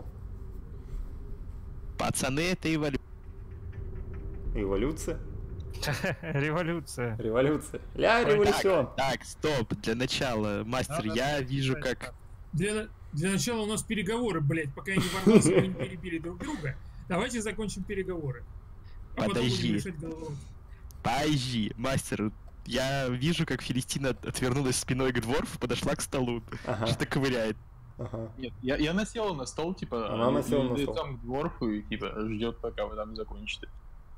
Пацаны, это эволюция. Эволюция. Революция. Революция. Ля, Так, революцион. Так, стоп, для начала, мастер, Надо я вижу, записать. как... Для, для начала у нас переговоры, блядь, пока я не ворвался, мы не перебили друг друга. Давайте закончим переговоры. А потом Подожди. будем решать головоломки. Подожди, мастер, я вижу, как Фелистина отвернулась спиной к дворфу, подошла к столу, Ага. что-то ковыряет. Ага. Нет, я, я насела на стол, типа, Она насела ли- на стол. лицом к дворфу и, типа, ждет, пока вы там закончите.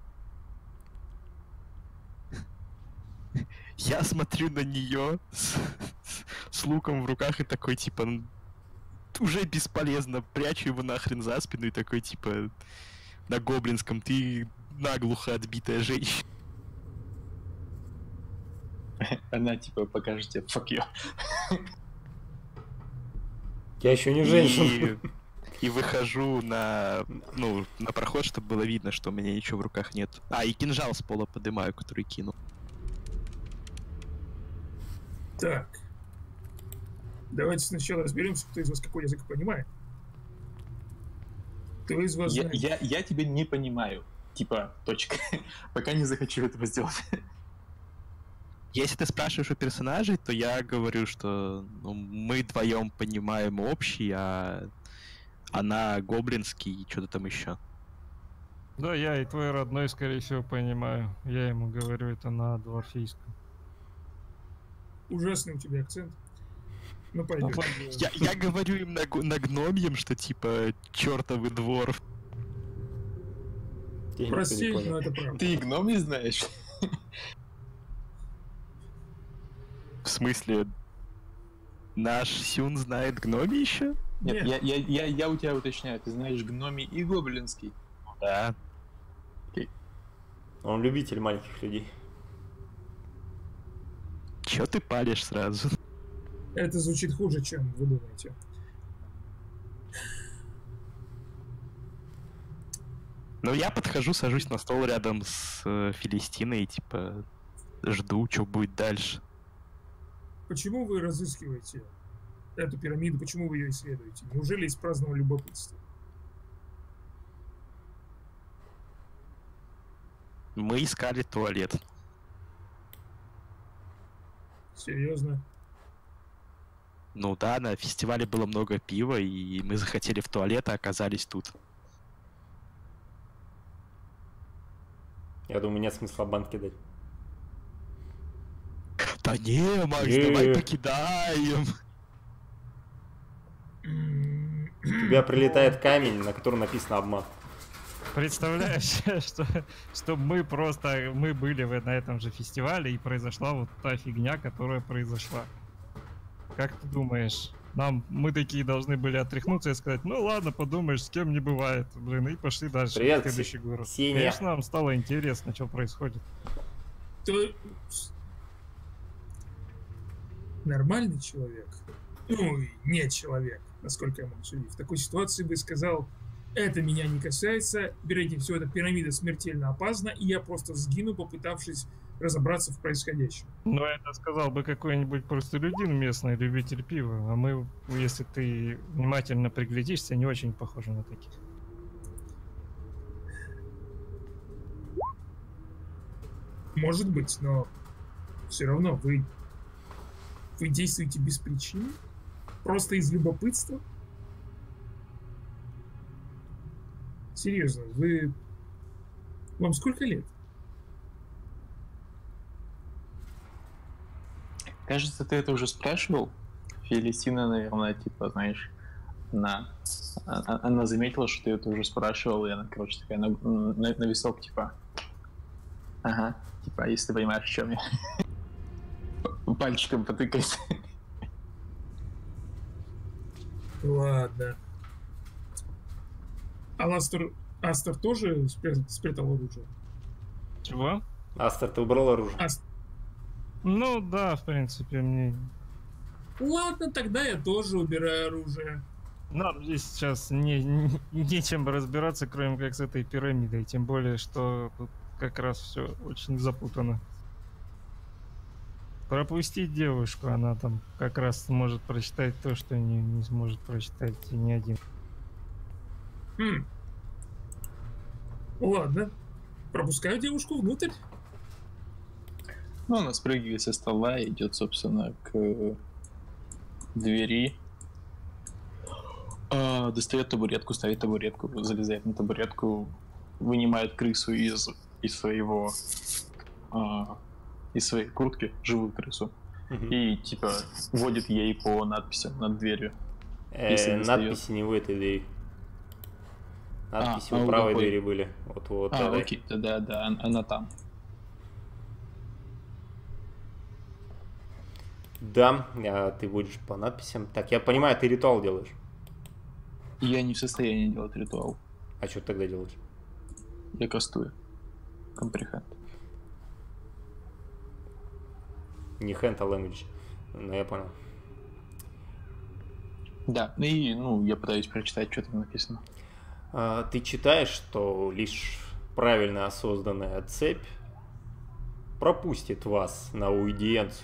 Я смотрю на нее с, с луком в руках и такой, типа, «Ну, уже бесполезно, прячу его нахрен за спину и такой, типа, на гоблинском, ты наглухо отбитая женщина. Она, типа, покажет тебе, fuck you. Я еще не женщина. И, и выхожу на, ну, на проход, чтобы было видно, что у меня ничего в руках нет. А, и кинжал с пола поднимаю, который кинул. Так. Давайте сначала разберемся, кто из вас какой язык понимает. Кто из вас Я, знает? я, я тебя не понимаю. Типа, точка. Пока не захочу этого сделать. Если ты спрашиваешь у персонажей, то я говорю, что ну, мы вдвоем понимаем общий, а она гоблинский и что-то там еще. Да, я и твой родной, скорее всего, понимаю. Я ему говорю это на дворфийском. Ужасный у тебя акцент. Ну, Ну, пойдет. пойдёт. Я, я говорю им на, г- на гномьем, что типа чертовы дворф. Я никто не Прости, понял. но это правда. Ты и гном не знаешь? В смысле, наш Сюн знает гноми еще? Нет, Нет. Я, я, я, я у тебя уточняю, ты знаешь гноми и гоблинский. Да. Он любитель маленьких людей. Че ты палишь сразу? Это звучит хуже, чем вы думаете. Ну, я подхожу, сажусь на стол рядом с э, Фелистиной и типа жду, что будет дальше. Почему вы разыскиваете эту пирамиду? Почему вы ее исследуете? Неужели из праздного любопытства? Мы искали туалет. Серьезно? Ну да, на фестивале было много пива, и мы захотели в туалет, а оказались тут. Я думаю, нет смысла банки дать. Да не, Макс, Не. давай покидаем. М, У тебя прилетает камень, на котором написано обман. Представляешь, что, что мы просто, мы были в- на этом же фестивале, и произошла вот та фигня, которая произошла. Как ты думаешь, нам, мы такие должны были отряхнуться и сказать, ну ладно, подумаешь, с кем не бывает, блин, и пошли дальше Привет, в следующий Кси- город. Ксения. Конечно, нам стало интересно, что происходит. То... Нормальный человек, ну и не человек, насколько я могу судить, в такой ситуации бы сказал: это меня не касается, вероятнее всего, эта пирамида смертельно опасна, и я просто сгину, попытавшись разобраться в происходящем. Но это сказал бы какой-нибудь простолюдин местный, любитель пива, а мы, если ты внимательно приглядишься, не очень похожи на таких. Может быть, но все равно вы, вы действуете без причины, просто из любопытства. Серьезно, вы... Вам сколько лет? Кажется, ты это уже спрашивал. Фелистина, наверное, типа, знаешь, она, она, она заметила, что ты это уже спрашивал, и она, короче, такая на, на, на висок, типа, ага, типа, если ты понимаешь, в чем я. Пальчиком потыкайся. Ладно. А Ластер... Астер тоже спрятал, спрятал оружие? Чего? Астер, ты убрал оружие? Ас- Ну да, в принципе, мне... Ладно, тогда я тоже убираю оружие. Нам здесь сейчас не, не- нечем разбираться, кроме как с этой пирамидой. Тем более, что тут как раз все очень запутано. Пропустить девушку, она там как раз сможет прочитать то, что не, не сможет прочитать и ни один. Хм. Ладно. Пропускаю девушку внутрь. Ну, она спрыгивает со стола и идет, собственно, к э, двери. А, достает табуретку, ставит табуретку, залезает на табуретку, вынимает крысу из, из своего а, из своей куртки живую крысу Мгм. и типа водит ей по надписям над дверью. Э, если достает. надписи не в этой двери. Надписи А, а у у правой какой? двери были. Вот, вот. А, этой. окей, да, да, он- она там. Да, а ты будешь по надписям. Так, я понимаю, ты ритуал делаешь. Я не в состоянии делать ритуал. А что ты тогда делаешь? Я кастую. Компрехенд. Не hand, а language. Ну, я понял. Да, и ну я пытаюсь прочитать, что там написано. А, ты читаешь, что лишь правильно созданная цепь пропустит вас на аудиенцию.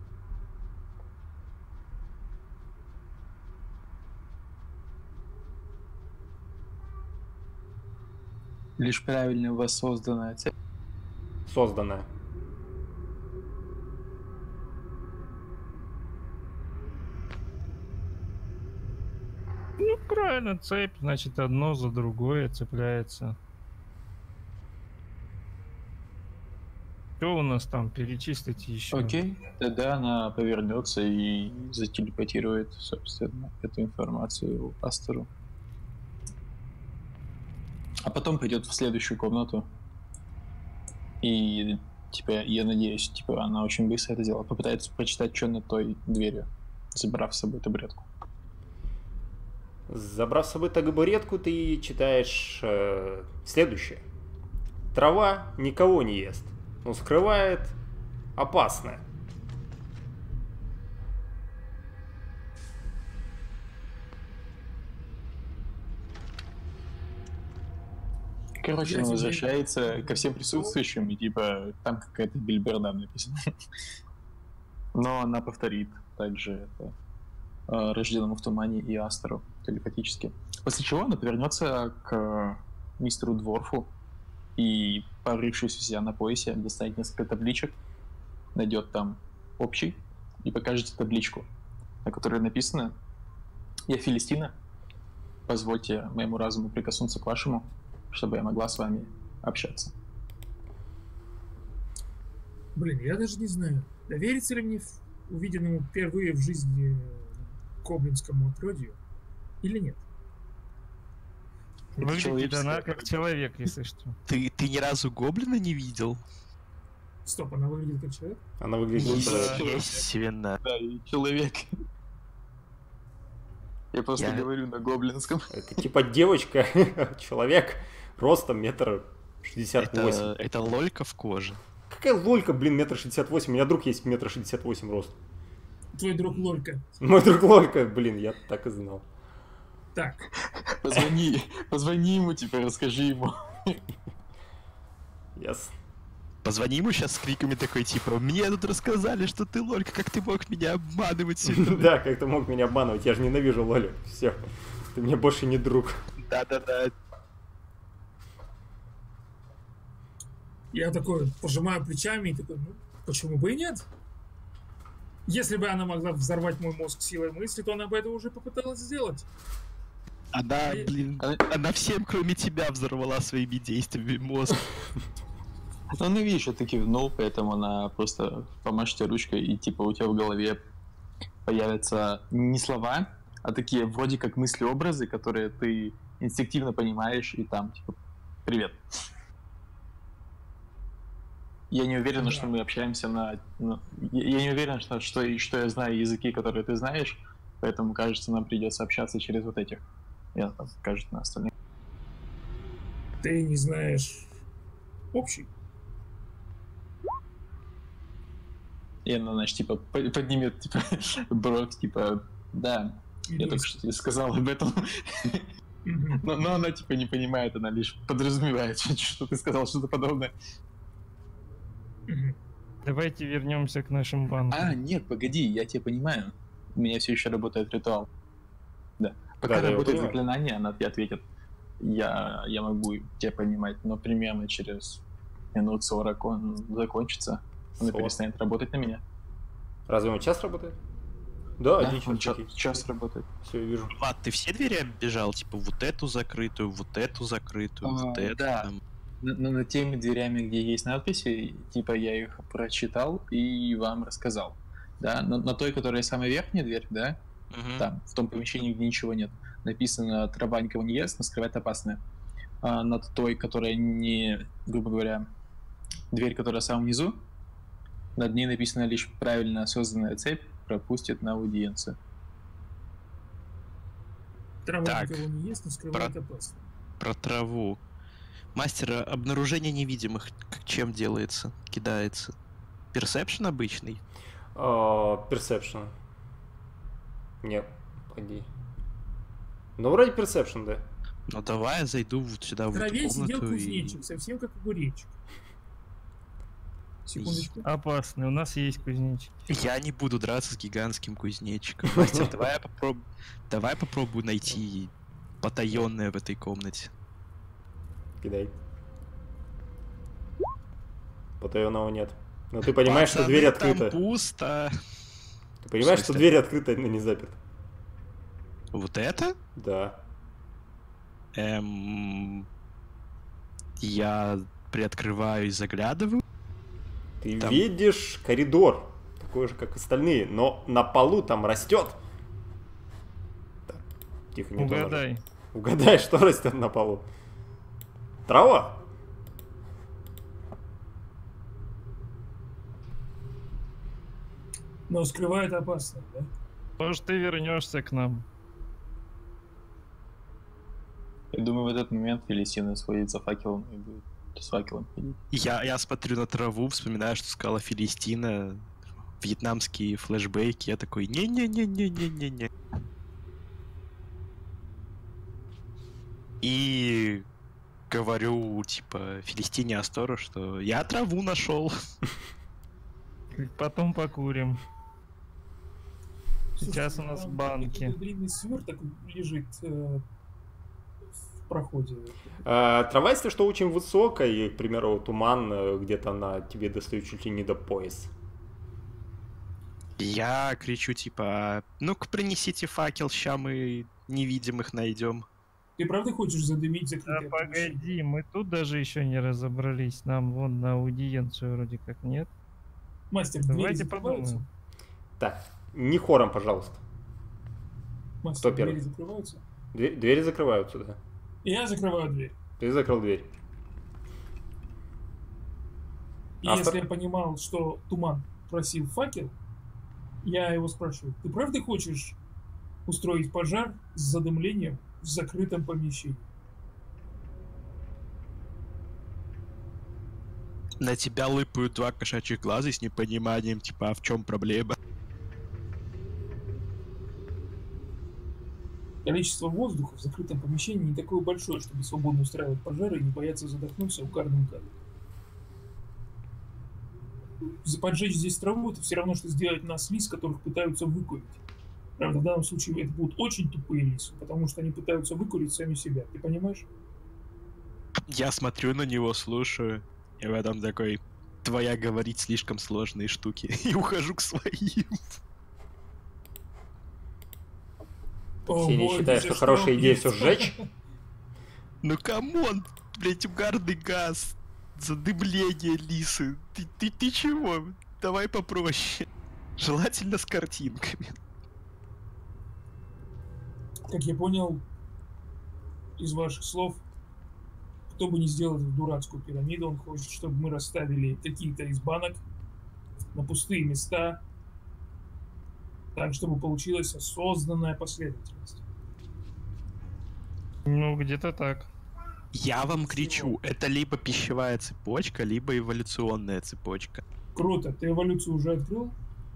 Лишь правильно воссозданная цепь. Созданная. Ну, правильно, цепь, значит, одно за другое цепляется. Что у нас там? Перечислите еще. Окей, тогда она повернется и зателепатирует, собственно, эту информацию Астеру. А потом пойдет в следующую комнату. И, типа, я надеюсь, типа, она очень быстро это сделала. Попытается прочитать, что на той двери, забрав с собой табуретку. Забрав с собой табуретку, ты читаешь э, следующее. Трава никого не ест, но скрывает опасное. Короче, Я он тебе- возвращается ко всем присутствующим, и, типа, там какая-то бельберда написана. Но она повторит также это э, Рожденному в тумане и Астеру телепатически. После чего она повернется к мистеру Дворфу и, порывшись у себя на поясе, достанет несколько табличек, найдет там общий и покажете табличку, на которой написано: «Я Филистина, позвольте моему разуму прикоснуться к вашему, чтобы я могла с вами общаться». Блин, я даже не знаю, довериться ли мне в- увиденному впервые в жизни гоблинскому отродью или нет. Выглядит человеческое она как отродье. человек, если что. Ты, ты ни разу гоблина не видел? Стоп, она выглядит как человек? Она выглядит... Есть- э, Естественно. Да, и человек. Я просто Я- говорю на гоблинском. Это типа девочка, человек, ростом метр шестьдесят Это, восемь. это лолька в коже. Какая лолька, блин, метр шестьдесят восемь? У меня друг есть метр шестьдесят восемь рост. Твой друг Лолька. Мой друг лолька, блин, я так и знал. Так, Позвони, позвони ему теперь, расскажи ему. Ясно. Позвони ему сейчас с криками такой, типа, мне тут рассказали, что ты лолька, как ты мог меня обманывать все это Да, как ты мог меня обманывать? Я же ненавижу Лолю. Все. Ты мне больше не друг. Да-да-да. я такой пожимаю плечами и такой, ну, почему бы и нет? Если бы она могла взорвать мой мозг силой мысли, то она бы это уже попыталась сделать. Она, И- блин, она всем, кроме тебя, взорвала своими действиями мозг. Ну, ну, видишь, ты кивнул, поэтому она просто помашет тебе ручкой, и типа у тебя в голове появятся не слова, а такие вроде как мысли-образы, которые ты инстинктивно понимаешь, и там, типа, привет. Я не уверен, Да. что мы общаемся на... на- Я я не уверен, что, что, и- что я знаю языки, которые ты знаешь, поэтому, кажется, нам придется общаться через вот этих. Я там, кажется, на остальных. Ты не знаешь общий. И она, значит, типа, по- поднимет, типа, бровь, типа, да, я только что тебе сказал об этом. Мгм. Но, но она, типа, не понимает, она лишь подразумевает, что ты сказал что-то подобное. Мгм. Давайте вернемся к нашим банкам. А, нет, погоди, я тебя понимаю. У меня все еще работает ритуал. Да. Пока Да, да, я работает понимаю. заклинание, она тебе ответит. Я, я могу тебя понимать, но примерно через минут сорок он закончится. Она сорок. перестанет работать на меня. Разве он час работает? Да, Да, один он час. час, час работает. Все, я вижу. Влад, ты все двери оббежал? Типа вот эту закрытую, вот эту закрытую, А, вот эту да. там. на- на- над теми дверями, где есть надписи, типа я их прочитал и вам рассказал. Да, на, на той, которая самая верхняя дверь, да, Мгм. там, в том помещении, где ничего нет, написано «Трава никого не ест, но скрывает опасное». А над той, которая не, грубо говоря, дверь, которая в самом низу, над ней написано лишь «Правильно созданная цепь пропустит на аудиенцию». Трава Так, никого не ест, но скрывает опасность. Про траву. Мастер, а обнаружение невидимых как чем делается? Кидается? Персепшн обычный? Персепшн. Нет, погоди. Ну, вроде персепшн, да. Ну давай я зайду вот сюда, В в эту траве сидел комнату и... кузнечик, совсем как огуречек. Секундочку. Опасный, у нас есть кузнечик. Я не буду драться с гигантским кузнечиком. Мастер, давай я попробую... Давай попробую найти потаенное в этой комнате. Кидай. Потаенного нет. Но ты понимаешь, что Пацаны, дверь там открыта. пусто. Ты понимаешь, В что смысле? дверь открыта, но не заперта. Вот это? Да. Эм... Я приоткрываю и заглядываю. Ты Там- видишь коридор, такой же, как остальные, но на полу там растет. Так, тихо, не то нажал. Угадай. Угадай, что растет на полу. Трава? Но скрывает опасность, да? Может, ты вернешься к нам. Я думаю, в этот момент Фелисина сходит за факелом и будет с факелом ходить. Я, я смотрю на траву, вспоминаю, что сказала Филистина, вьетнамские флешбеки. Я такой, не-не-не-не-не-не-не. И говорю, типа, Филистине Астору, что я траву нашел. Потом покурим. Сейчас Слушайте, у нас там банки. какой-то длинный сверток лежит э, в проходе. А, трава, если что, очень высокая, и, к примеру, туман э, где-то на тебе достает чуть ли не до пояса. Я кричу, типа, ну-ка принесите факел, ща мы невидимых найдем. Ты правда хочешь задымить Да закрытое помещение? погоди, мы тут даже еще не разобрались. Нам вон на аудиенцию вроде как нет. Мастер, двери Давайте закрываются? подумаем. Так, не хором, пожалуйста. Мастер, Кто первый? двери закрываются? Две- двери закрываются, да. Я закрываю дверь. Ты закрыл дверь. И Автор? если я понимал, что Туман просил факел, я его спрашиваю, ты правда хочешь устроить пожар с задымлением в закрытом помещении? На тебя лыпают два кошачьих глаза с непониманием, типа, а в чем проблема? Количество воздуха в закрытом помещении не такое большое, чтобы свободно устраивать пожары и не бояться задохнуться угарным газом. За- Поджечь здесь траву — это все равно, что сделать нас лис, которых пытаются выкурить. Правда, в данном случае это будут очень тупые лисы, потому что они пытаются выкурить сами себя. Ты понимаешь? Я смотрю на него, слушаю, и в этом такой, твоя говорить слишком сложные штуки, и ухожу к своим. О, Все не бой, считают, ты что же хорошая идея что? все сжечь? Ну камон, блять, угарный газ, задымление лисы. Ты, ты, ты чего? Давай попроще. Желательно с картинками. Как я понял из ваших слов, кто бы ни сделал эту дурацкую пирамиду, он хочет, чтобы мы расставили какие-то из банок на пустые места, так, чтобы получилась осознанная последовательность. Ну, где-то так. Я вам кричу, это либо пищевая цепочка, либо эволюционная цепочка. Круто. Ты эволюцию уже открыл?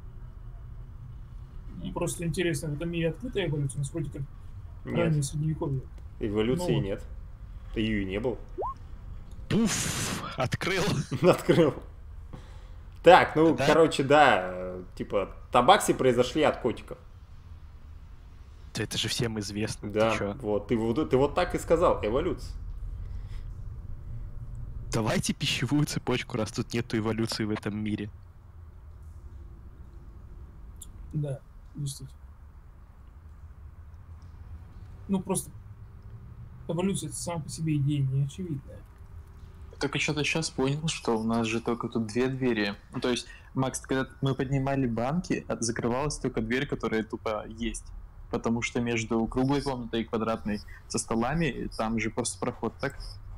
Ну, просто интересно, в этом мире открытая эволюция? У нас вроде как раннее Нет, средневековье. эволюции Ну вот. нет. Да ее и не было. Пуф, открыл. Открыл. Так, ну, Да? короче, да, э, типа, табакси произошли от котиков. Да это же всем известно. Да, Ты чё? вот, ты, вот- ты вот так и сказал, эволюция. Давайте пищевую цепочку, раз тут нету эволюции в этом мире. Да, действительно. Ну, просто эволюция — это сама по себе идея не очевидная. Только что-то сейчас понял, что у нас же только тут две двери. Ну, то есть, Макс, когда мы поднимали банки, от- закрывалась только дверь, которая тупо есть. Потому что между круглой комнатой и квадратной со столами там же просто проход, так?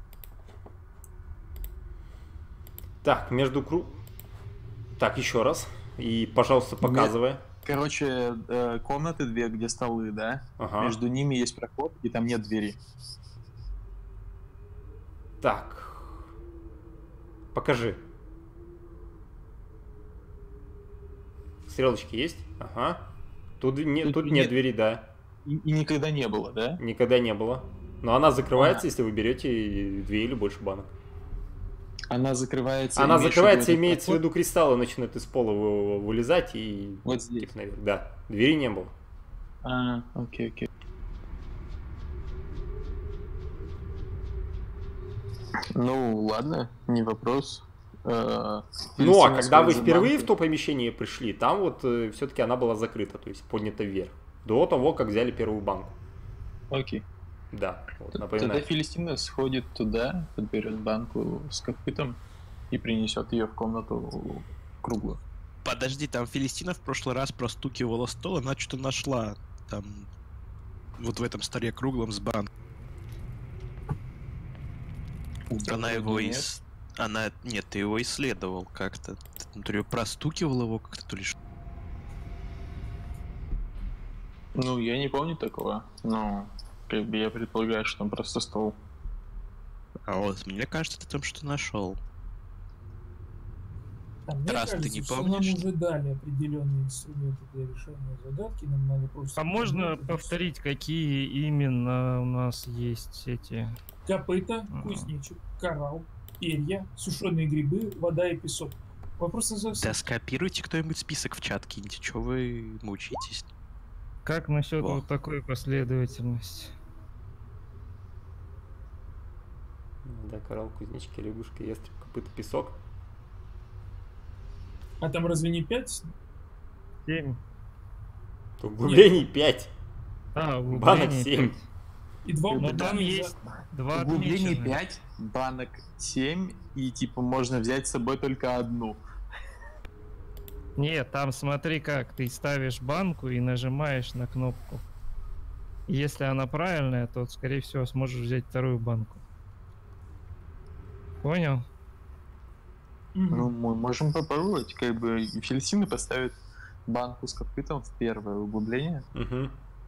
Так, между круг... Так, еще раз. И, пожалуйста, показывай. Короче, э, комнаты две, где столы, да? Ага. Между ними есть проход, и там нет двери. Так. Покажи. Стрелочки есть? Ага. Тут, не, Тут тут нет нет. двери, да. И, и никогда не было, да? Никогда не было. Но она закрывается, А. если вы берете две или больше банок. Она закрывается... Она имеешь в закрывается, виду этот имеется в проход? виду, кристаллы начинают из пола вы- вылезать и... Вот здесь. типа наверх. Да, двери не было. А, окей, окей. Ну, ладно, не вопрос. Э, Ну, а Филистина когда вы сходит за впервые в банкой. то помещение пришли, там вот все-таки она была закрыта, то есть поднята вверх. До того, как взяли первую банку. Окей. Да, вот, Т- Тогда напоминаю. Филистина сходит туда, подберет банку с копытом и принесет ее в комнату круглую. Подожди, там Филистина в прошлый раз простукивала стол, она что-то нашла. Там вот в этом столе круглом с банк. Она его Нет. ис... Она... Нет, ты его исследовал как-то. Ты внутри простукивал его как-то, то ли что. Ну, я не помню такого, но как бы я предполагаю, что там просто стол. А вот, мне кажется, ты там что нашел. А мне Раз ты кажется, не что помнишь. нам уже дали определенные инструменты для решения задатки, нам надо просто... А можно подумать, повторить, какие именно у нас есть эти... Копыта, Ага. кузнечик, коралл, перья, сушеные грибы, вода и песок. Вопрос называется... Да скопируйте кто-нибудь список в чат киньте, чё вы мучаетесь? Как насчет Во. вот такой последовательности? Да, коралл, кузнечики, лягушка, ястреб, копыта, песок. А там разве не пять? Семь. Углублений пять. А, Банок углубление семь. пять. И два Но углубления там за- есть два Углублений отмеченных. пять, банок семь, и типа можно взять с собой только одну. Нет, там смотри как, ты ставишь банку и нажимаешь на кнопку. И если она правильная, то, скорее всего, сможешь взять вторую банку. Понял? Мгм. Ну, мы можем попробовать, как бы Филистина поставит банку с копытом в первое углубление, Угу.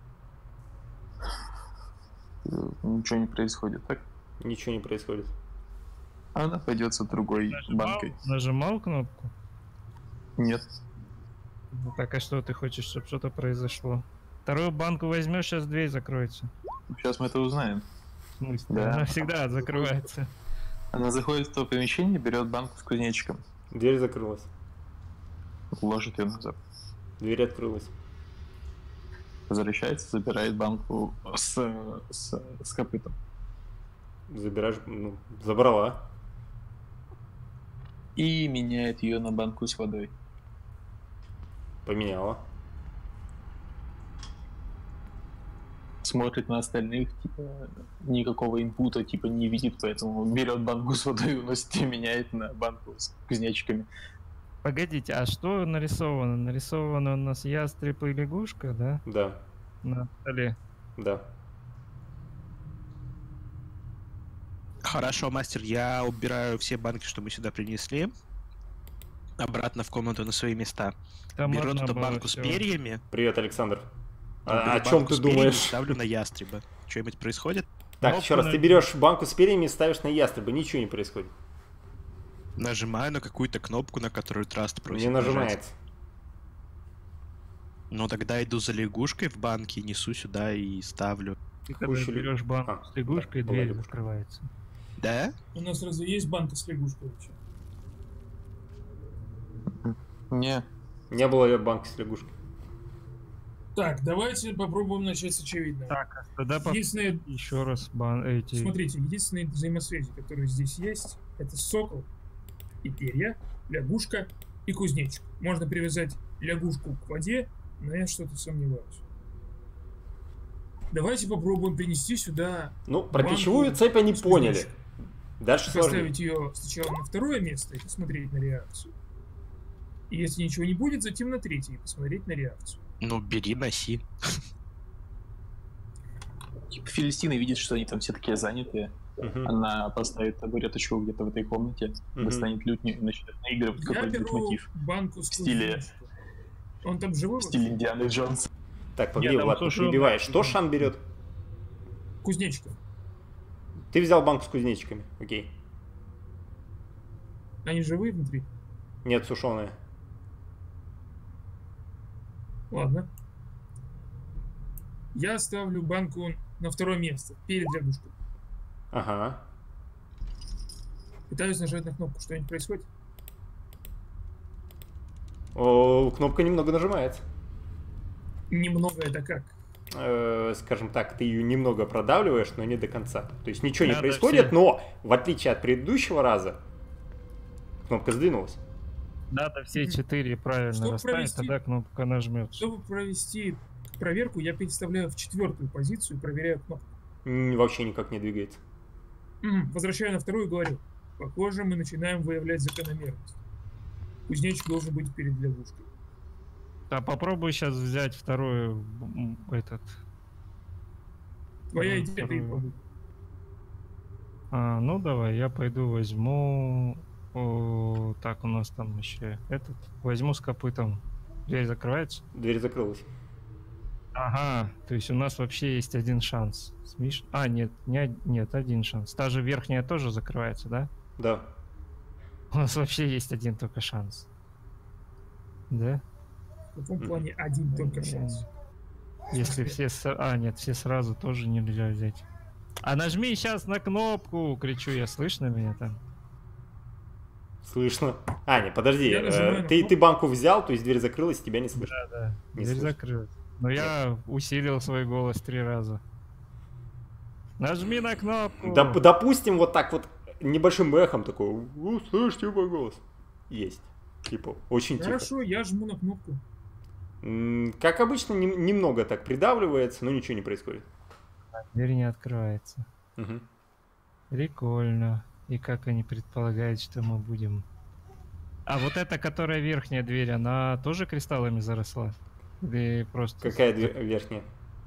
э, ничего не происходит, так? Ничего не происходит. А она пойдет за другой Нажимал, банкой. нажимал кнопку? Нет. Ну так а что ты хочешь, чтобы что-то произошло? Вторую банку возьмешь, сейчас дверь закроется. Сейчас мы это узнаем. В смысле? Да. Она всегда закрывается. Она заходит в то помещение, берет банку с кузнечиком, Дверь закрылась. ложит ее назад. Дверь открылась. Возвращается, забирает банку с, с, с копытом. Забираешь, ну, забрала. И меняет ее на банку с водой. Поменяла. Смотрит на остальных, типа, никакого инпута, типа, не видит, поэтому берет банку с водой, уносит и меняет на банку с кузнечиками. Погодите, а что нарисовано? Нарисовано у нас ястреб и лягушка, да? Да, На столе. да. Хорошо, мастер, я убираю все банки, что мы сюда принесли. Обратно в комнату на свои места. Там Беру можно туда было банку с всё. перьями. Привет, Александр. беру А, о банку чем ты с перьями и думаешь? ставлю на ястреба. Что-нибудь происходит? Так, Ну, еще раз, ты подожди. берешь банку с перьями и ставишь на ястреба, ничего не происходит. Нажимаю на какую-то кнопку, на которую Траст просит Не нажать. нажимается. Ну тогда иду за лягушкой в банке, несу сюда и ставлю. Ты когда Кучу лю- берешь банку А, с лягушкой, да, была дверь лягушка. закрывается. Да? У нас разве есть банка с лягушкой вообще? Не, Не было банки с лягушкой. Так, давайте попробуем начать с очевидного. Так, а тогда по... Единственное, еще раз бан... эти... смотрите, единственные взаимосвязи, которые здесь есть, это сокол и перья, лягушка и кузнечик. Можно привязать лягушку к воде, но я что-то сомневаюсь. Давайте попробуем принести сюда... Ну, про банку пищевую цепь они с поняли. кузнечиком. Дальше сложнее. Поставить ее сначала на второе место и посмотреть на реакцию. И если ничего не будет, затем на третье и посмотреть на реакцию. Ну, бери, носи. Типа Филистина видит, что они там все такие занятые. Мгм. Она поставит табуреточку где-то в этой комнате, Мгм. достанет лютню и начнет наигрывать Я какой-нибудь беру мотив. банку с В стиле- кузнечиком. Он там живой? В стиле Индианы Джонса. Так, погоди, там Влад, не сушеная перебивай. Что кузнечика. Шан берет? Кузнечиком. Ты взял банку с кузнечиками, окей. Они живые внутри? Нет, сушеная. Ладно. Я ставлю банку на второе место, перед рядушкой. Ага. Пытаюсь нажать на кнопку. Что-нибудь происходит? О, кнопка немного нажимается. Немного это как? Э, скажем так, ты ее немного продавливаешь, но не до конца. То есть ничего не Надо происходит, все- но в отличие от предыдущего раза, кнопка сдвинулась. Надо все Мгм. четыре правильно Чтобы расставить, провести- тогда кнопка нажмется. Чтобы провести проверку, я переставляю в четвертую позицию и проверяю кнопку. М, Вообще никак не двигается. М, Возвращаю на вторую и говорю. Похоже, мы начинаем выявлять закономерность. Кузнечик должен быть перед лягушкой. А попробуй сейчас взять вторую м, этот. Твоя М, идея, ты вторую. попробуй. А, ну давай, я пойду возьму. О, так, у нас там еще этот. Возьму с копытом. Дверь закрывается. Дверь закрылась. Ага, то есть у нас вообще есть один шанс. С Миш- А, нет, не, од- нет, один шанс. Та же верхняя тоже закрывается, да? Да. У нас вообще есть один только шанс. Да? В каком плане один только шанс? Если все... с- А, нет, все сразу тоже нельзя взять. А нажми сейчас на кнопку! Кричу я, слышно меня там? Слышно. А, не, подожди. Я э, нажимаю на ты, кнопку. ты банку взял, то есть дверь закрылась, тебя не слышно. Да, да. Не Дверь слышно. закрылась. Но я усилил свой голос три раза. Нажми на кнопку! Доп- допустим, вот так вот небольшим эхом такой, «У, слышите мой голос?» Есть. Типа, очень тихо. Хорошо, я жму на кнопку. М, Как обычно, нем- немного так придавливается, но ничего не происходит. Дверь не открывается. Мгм. Прикольно. И как они предполагают, что мы будем... А вот эта, которая верхняя дверь, она тоже кристаллами заросла? Или просто... Какая дверь верхняя?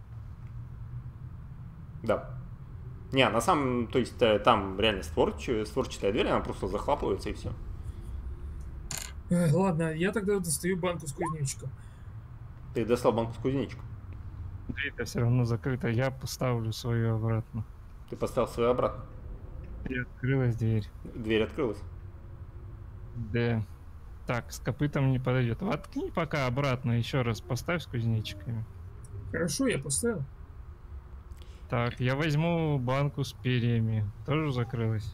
Да. Не, на самом, то есть э, там реально створч- створчатая дверь, она просто захлапывается и все. Эх, ладно, я тогда достаю банку с кузнечиком. Ты достал банку с кузнечиком. Дверь-то все равно закрыта. Я поставлю свою обратно. Ты поставил свою обратно. И открылась дверь. Дверь открылась. Да. Так, с копытом не подойдет. Воткни пока обратно, еще раз поставь с кузнечиками. Хорошо, я поставил. Так, я возьму банку с перьями. Тоже закрылась.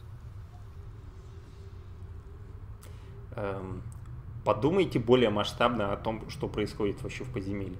Эм, подумайте более масштабно о том, что происходит вообще в подземелье.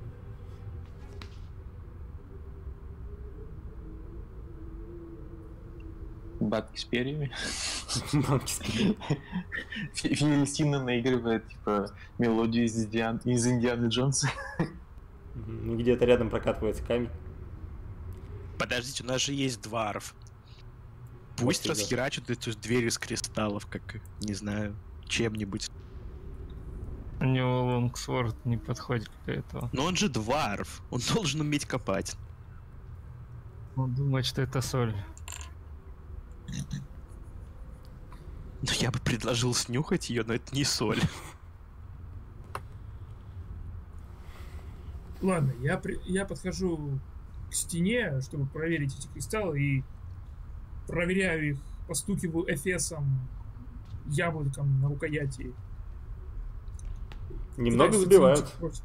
Батки с перьями. Банки с перьями. Фи- Филистина наигрывает, типа, мелодию из, Индиан... из Индианы Джонса. Мгм. Где-то рядом прокатывается камень. Подождите, у нас же есть дварф. Пусть Вот и да. расхерачат эту дверь из кристаллов, как, не знаю, чем-нибудь. У него лонгсворд не подходит к этому. Но он же дварф, он должен уметь копать. Он думает, что это соль. Ну, я бы предложил снюхать ее, но это не соль. Ладно, я, при- я подхожу к стене, чтобы проверить эти кристаллы, и проверяю их, постукиваю эфесом, яблоком на рукояти. Немного Пытаюсь сбивают. оценить их прочность.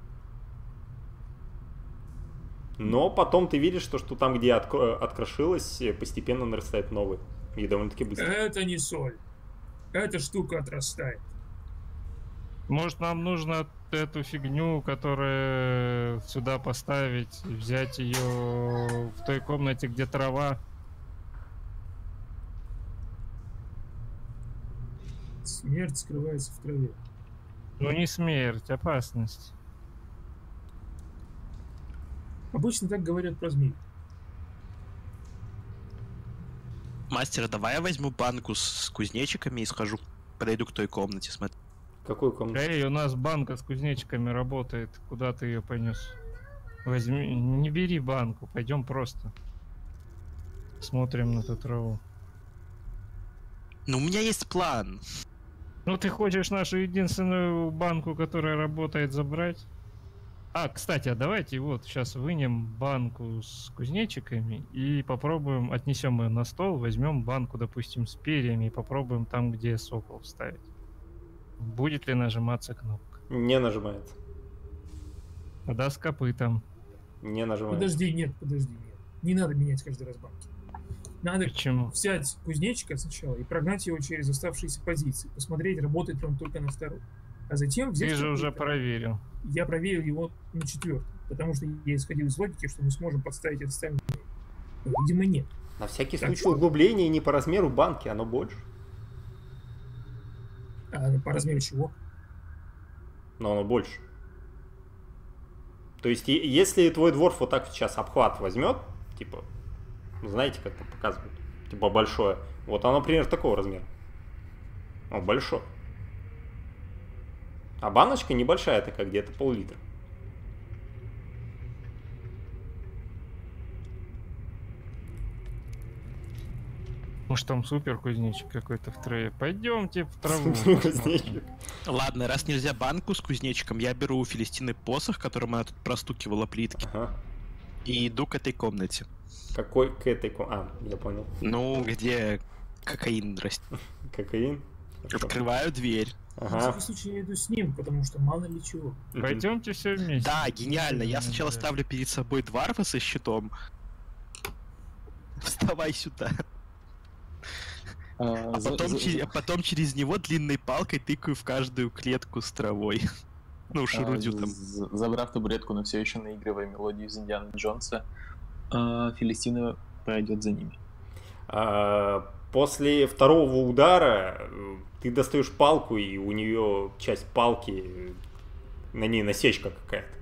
Но потом ты видишь, что, что там, где отк- открошилось, э, постепенно нарастает новый. И довольно-таки быстро. Это не соль. Эта штука отрастает. Может, нам нужно эту фигню, которую сюда поставить, взять ее в той комнате, где трава. Смерть скрывается в траве. Ну не смерть, опасность. Обычно так говорят про змей. Мастер, давай я возьму банку с кузнечиками и схожу, подойду к той комнате, смотри. Какую комнату? Эй, у нас банка с кузнечиками работает. Куда ты ее понес? Возьми, не бери банку, пойдем просто. Смотрим на эту траву. Ну, у меня есть план. Ну, ты хочешь нашу единственную банку, которая работает, забрать? А, кстати, а давайте вот сейчас вынем банку с кузнечиками и попробуем, отнесем ее на стол, возьмем банку, допустим, с перьями и попробуем там, где сокол вставить. Будет ли нажиматься кнопка? Не нажимается. Тогда с копытом. Не нажимается. Подожди, нет, подожди, нет. Не надо менять каждый раз банки. Надо Почему? взять кузнечика сначала и прогнать его через оставшиеся позиции. Посмотреть, работает ли он только на второй. А затем взять... Ты же уже копыта. проверил. Я проверил его на четвертый. Потому что я исходил из логики, что мы сможем подставить это остальное. Но, видимо, нет. На всякий Так случай что? углубление не по размеру банки, оно больше. А по размеру чего? Но оно больше. То есть, е- если твой дворф вот так сейчас обхват возьмет, типа, ну, знаете, как там показывают, типа большое, вот оно, например, такого размера. О, большое. А баночка небольшая, такая, где-то пол-литра. Может там супер кузнечик какой-то в траве. Пойдемте в траву. Кузнечик. Ладно, раз нельзя банку с кузнечиком, я беру у Фелестины посох, которым она тут простукивала плитки, Ага. и иду к этой комнате. Какой к этой ком- А, я понял. Ну, где кокаин растет. Кокаин. Хорошо. Открываю дверь. На Ага. всякий случай я иду с ним, потому что мало ли чего. Мгм. Пойдемте все вместе. Да, гениально. Я сначала Да. ставлю перед собой дварфа со щитом. Вставай сюда. А, А за- потом, за- че- а потом через него длинной палкой тыкаю в каждую клетку с травой. Ну, а, шарудю там. з- Забрав табуретку, но все еще наигрывая мелодию из Индианы Джонса, а, Фелестина пойдет за ними. А, После второго удара э, ты достаешь палку, и у нее часть палки, э, на ней насечка какая-то.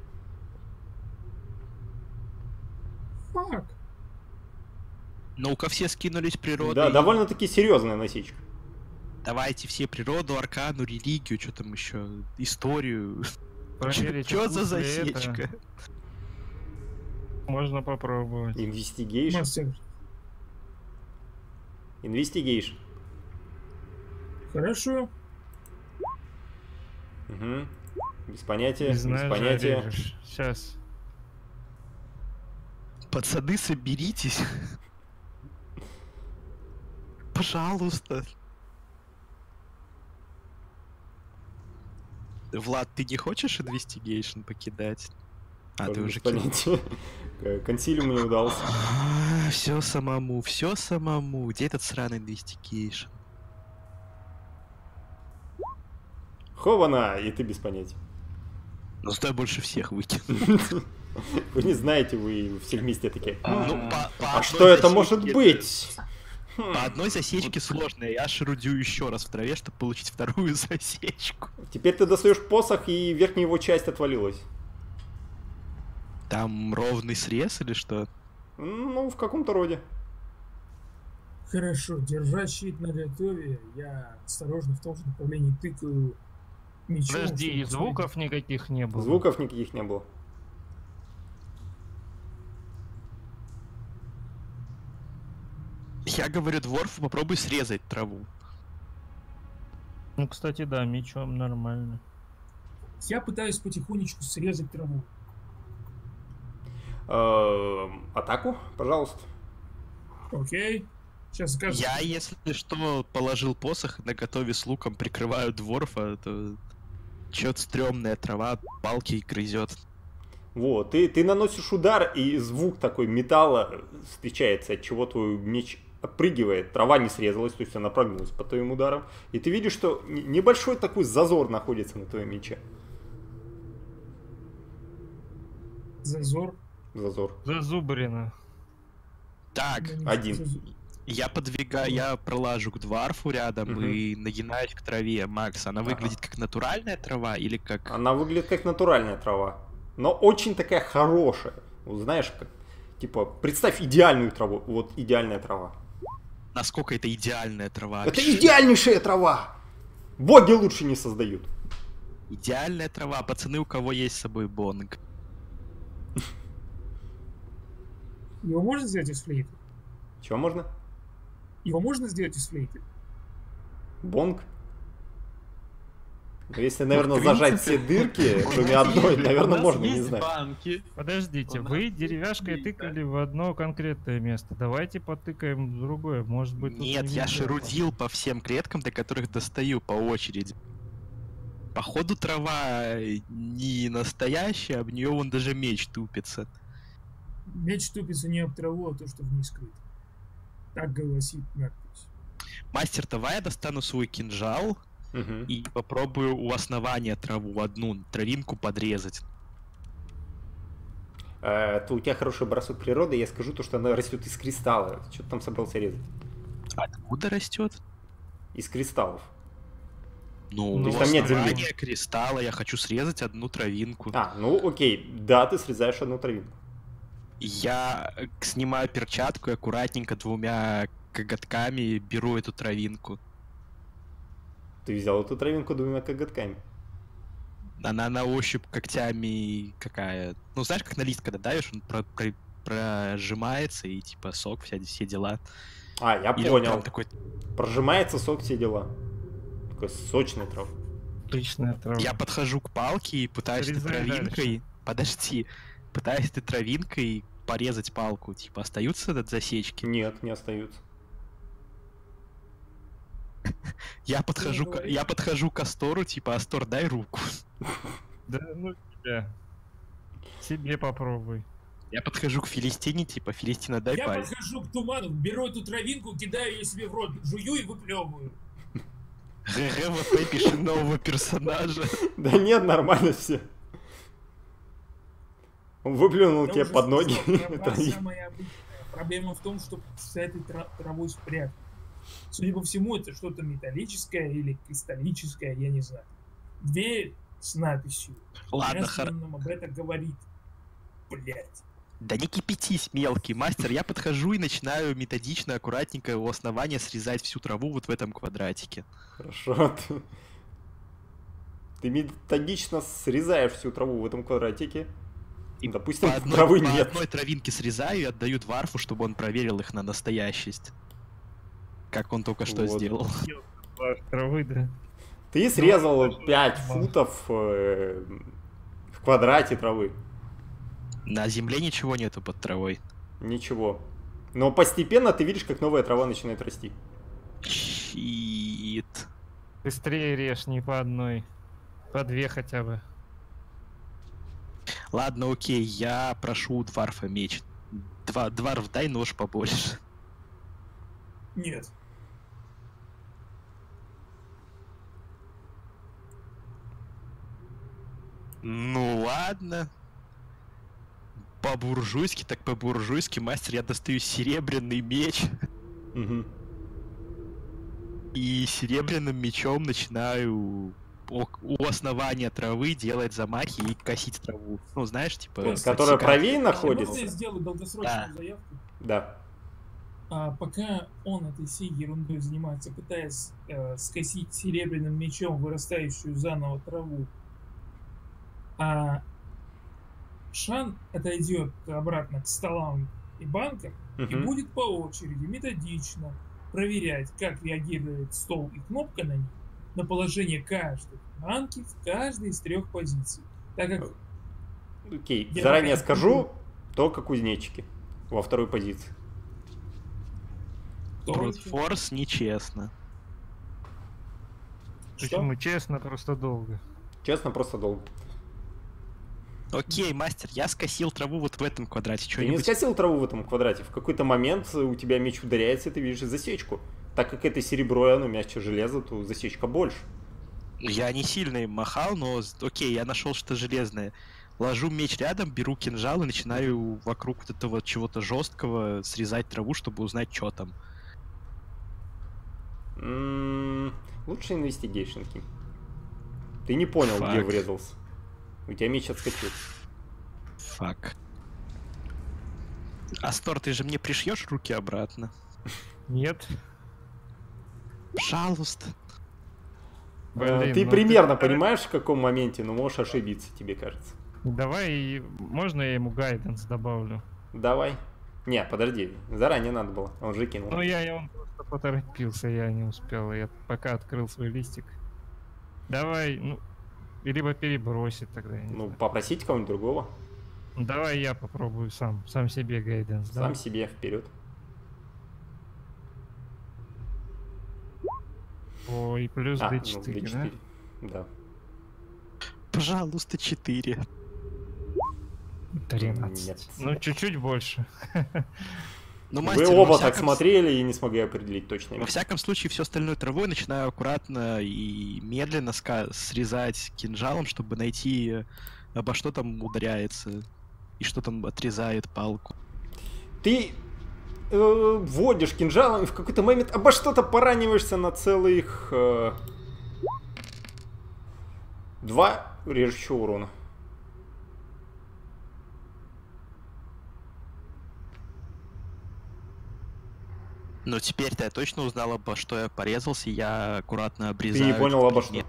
Фак. Ну-ка, все скинулись природой. Да, довольно-таки серьезная насечка. Давайте все природу, аркану, религию, что там еще, историю. Проверить, Что за вкус ли это. засечка? Можно попробовать. Investigation. Мастер. Investigation. Хорошо. Угу. Без понятия, Не без знаешь, понятия. Сейчас. Пацаны, соберитесь. Пожалуйста. Влад, ты не хочешь Investigation покидать? А, ты Без уже кинул. понятия. Э, Консилиум не удался. Все самому, все самому. Где этот сраный Investigation? Хована, и ты без понятия. Ну, стой, больше всех выкинул. Вы не знаете, вы все вместе такие. А, Ну, по- по А одной что это засечке- может быть? По одной засечке сложно. Я шарудю еще раз в траве, чтобы получить вторую засечку. Теперь ты достаешь посох, и верхняя его часть отвалилась. Там ровный срез или что? Ну, в каком-то роде. Хорошо, держа щит наготове, я осторожно в том же направлении тыкаю мечом. Подожди, чтобы и звуков никаких не было. Звуков никаких не было. Я говорю дворфу, попробуй срезать траву. Ну, кстати, да, мечом нормально. посмотреть. Я пытаюсь потихонечку срезать траву. Эм, Атаку, пожалуйста. Окей. Сейчас скажу. Я, если что, положил посох на готове с луком, прикрываю дворфа, то чё-то стрёмная трава, палки грызет. Вот, ты, ты наносишь удар, и звук такой металла встречается, от чего твой меч отпрыгивает. Трава не срезалась, то есть она прогнулась под твоим ударом. И ты видишь, что н- небольшой такой зазор находится на твоем мече. Зазор. Зазор. Зазубрено. Так, Ну, не один. зазор. я подвигаю, я пролажу к дворфу рядом Мгм. и нагинаюсь к траве. Макс, она Ага. выглядит как натуральная трава или как... Она выглядит как натуральная трава. Но очень такая хорошая. Вот знаешь, как, типа, представь идеальную траву. Вот идеальная трава. насколько это идеальная трава. Это вообще. идеальнейшая трава! Боги лучше не создают. Идеальная трава. Пацаны, у кого есть с собой бонг? Его можно сделать из флейты? Чего можно? Его можно сделать из флейты? Бонг? Ну, если, наверное, в зажать принципе, все дырки, у кроме нас одной, есть- наверное, у нас можно, не есть знаю. банки. Подождите, У нас вы деревяшкой есть, тыкали в одно конкретное место. Давайте потыкаем в другое. Может быть, тут Нет, не я везде. шерудил по всем клеткам, до которых достаю по очереди. Походу трава не настоящая, об нее вон даже меч тупится. Меч тупится не об траву, а то, что в ней скрыто. Так гласит надпись. Мастер, давай я достану свой кинжал Мгм. и попробую у основания траву одну травинку подрезать. Э, то у тебя хороший бросок природы, я скажу то, что она растет из кристалла. Что ты там собрался резать? Откуда растет? Из кристаллов. Ну, Ну, у то есть там нет земли. основания кристалла я хочу срезать одну травинку. А, ну окей, да, ты срезаешь одну травинку. Я э, снимаю перчатку и аккуратненько двумя коготками беру эту травинку. Ты взял эту травинку двумя коготками. Она на ощупь когтями какая. Ну, знаешь, как на лист, когда давишь, он про- про- прожимается и типа сок, вся, все дела. А, я Или он понял. прям такой. Прожимается сок, все дела. Такой сочный трав. Отличная трава. Я подхожу к палке и пытаюсь этой Срезай травинкой. Подожди. Пытаюсь этой травинкой порезать палку. Типа, остаются от засечки. Нет, не остаются. Я подхожу, к... говоришь? я подхожу к Астору, типа, Астор, дай руку. Да ну тебя. Себе попробуй. Я подхожу к Филистине, типа, Филистина, дай Я палец. подхожу к туману, беру эту травинку, кидаю ее себе в рот, жую и выплевываю. ГГ, ВП, пиши нового персонажа. Да нет, нормально все. Он выплюнул Я тебе уже под ноги. сказал, трава травинку. самая обычная. Проблема в том, что с этой тра- травой спрятать. Судя по всему, это что-то металлическое или кристаллическое, я не знаю. Дверь с надписью. Ладно, Ясно хор... нам об этом говорит. Блять. Да не кипятись, мелкий мастер. Я подхожу и начинаю методично, аккуратненько у основания срезать всю траву вот в этом квадратике. Хорошо. Ты... ты методично срезаешь всю траву в этом квадратике. И Допустим, по одной, травы по нет. одной травинке срезаю и отдаю Дварфу, чтобы он проверил их на настоящесть. Как он только что Вот. сделал. Травы, да. Ты срезал даже пять мало. футов э, в квадрате травы. На земле ничего нету под травой. Ничего. Но постепенно ты видишь, как новая трава начинает расти. Щит. Быстрее режь, не по одной. По две хотя бы. Ладно, окей, я прошу у Дварфа меч. Два, Дварф, дай нож побольше. Нет. Ну ладно. По-буржуйски, так по-буржуйски, мастер, я достаю серебряный меч. Мгм. И серебряным мечом начинаю о- у основания травы делать замахи и косить траву. Ну, знаешь, типа... Которая подсекать. правее Можно находится. я сделаю долгосрочную Да. заявку? Да. А пока он этой всей ерундой занимается, пытаясь э, скосить серебряным мечом вырастающую заново траву, а Шан отойдет обратно к столам и банкам и Мгм. будет по очереди методично проверять, как реагирует стол и кнопка на них на положение каждой банки в каждой из трех позиций. Так как Окей, Я заранее пока- скажу, только кузнечики во второй позиции. только... Брутфорс нечестно. Что? Почему? Честно, просто долго. Честно, просто долго. Окей, мастер, я скосил траву вот в этом квадрате. Ты не Что-нибудь... скосил траву в этом квадрате. В какой-то момент у тебя меч ударяется, и ты видишь засечку. Так как это серебро, и оно мягче железа, то засечка больше. Я не сильно им махал, но с- окей, я нашел что-то железное. Ложу меч рядом, беру кинжал и начинаю вокруг вот этого чего-то жесткого срезать траву, чтобы узнать, что там. М, Лучше инвестигейшн кинь. Ты не понял, где Фак. врезался. У тебя меч отскочил. Фак. Астор, ты же мне пришьешь руки обратно? Нет. Пожалуйста. Э, Блин, Ты ну примерно ты- понимаешь, в каком моменте, но можешь ошибиться, тебе кажется. Давай, можно я ему гайденс добавлю? Давай. Не, подожди, заранее надо было, он же кинул. Ну, я, я он просто поторопился, я не успел. Я пока открыл свой листик. Давай, ну, либо перебросить тогда. я не Ну, знаю. попросить кого-нибудь другого, Давай я попробую сам, сам себе гайденс, да? сам себе вперед. Ой, плюс А, дэ ну, четыре, дэ четыре. Да. Пожалуйста, четыре. да? тринадцать. Нет. Ну, чуть-чуть больше. Ну, Вы мастер, во оба так всяком с- смотрели и не смогли определить точно. Во всяком случае, всю остальную траву я начинаю аккуратно и медленно ска- срезать кинжалом, чтобы найти, обо что там ударяется и что там отрезает палку. Ты э, вводишь кинжалом и в какой-то момент обо что-то пораниваешься на целых э, два режущего урона. Но теперь-то я точно узнал, обо что я порезался, и я аккуратно Ты обрезаю. не понял обо что? предмет.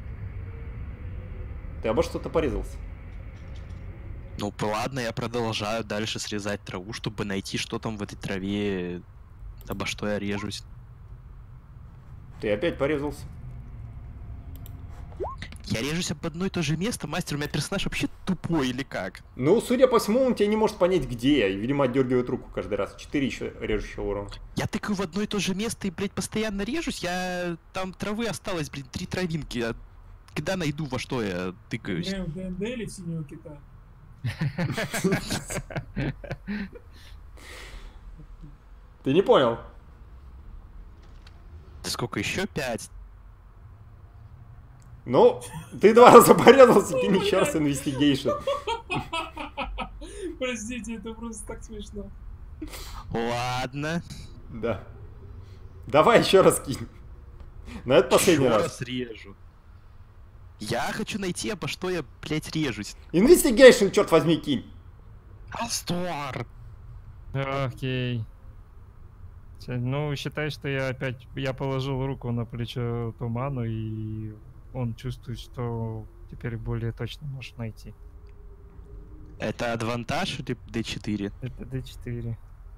Ты обо что-то порезался. Ну ладно, я продолжаю дальше срезать траву, чтобы найти, что там в этой траве, обо что я режусь. Ты опять порезался. Я режусь об одно и то же место, мастер, у меня персонаж вообще тупой или как? Ну, судя по всему, он тебя не может понять, где я. И, видимо, отдергивает руку каждый раз. Четыре еще режущего урона. Я тыкаю в одно и то же место и, блядь, постоянно режусь, я... Там травы осталось, блин, три травинки. Я... Когда найду, во что я тыкаюсь? Играем в ДНД или в синего кита? Ты не понял? Ты сколько, еще пять? Ну, ты два раза порезался, кинь еще раз инвестигейшн. Простите, это просто так смешно. Ладно. Да. Давай еще раз кинь. На это последний Ещё раз. режу. Я хочу найти, обо что я, блядь, режусь. Инвестигейшн, черт возьми, кинь. Астор! Окей. Чё, Ну, считай, что я опять... Я положил руку на плечо Туману, и он чувствует, что теперь более точно может найти. Это адвантаж или дэ четыре? Это дэ четыре.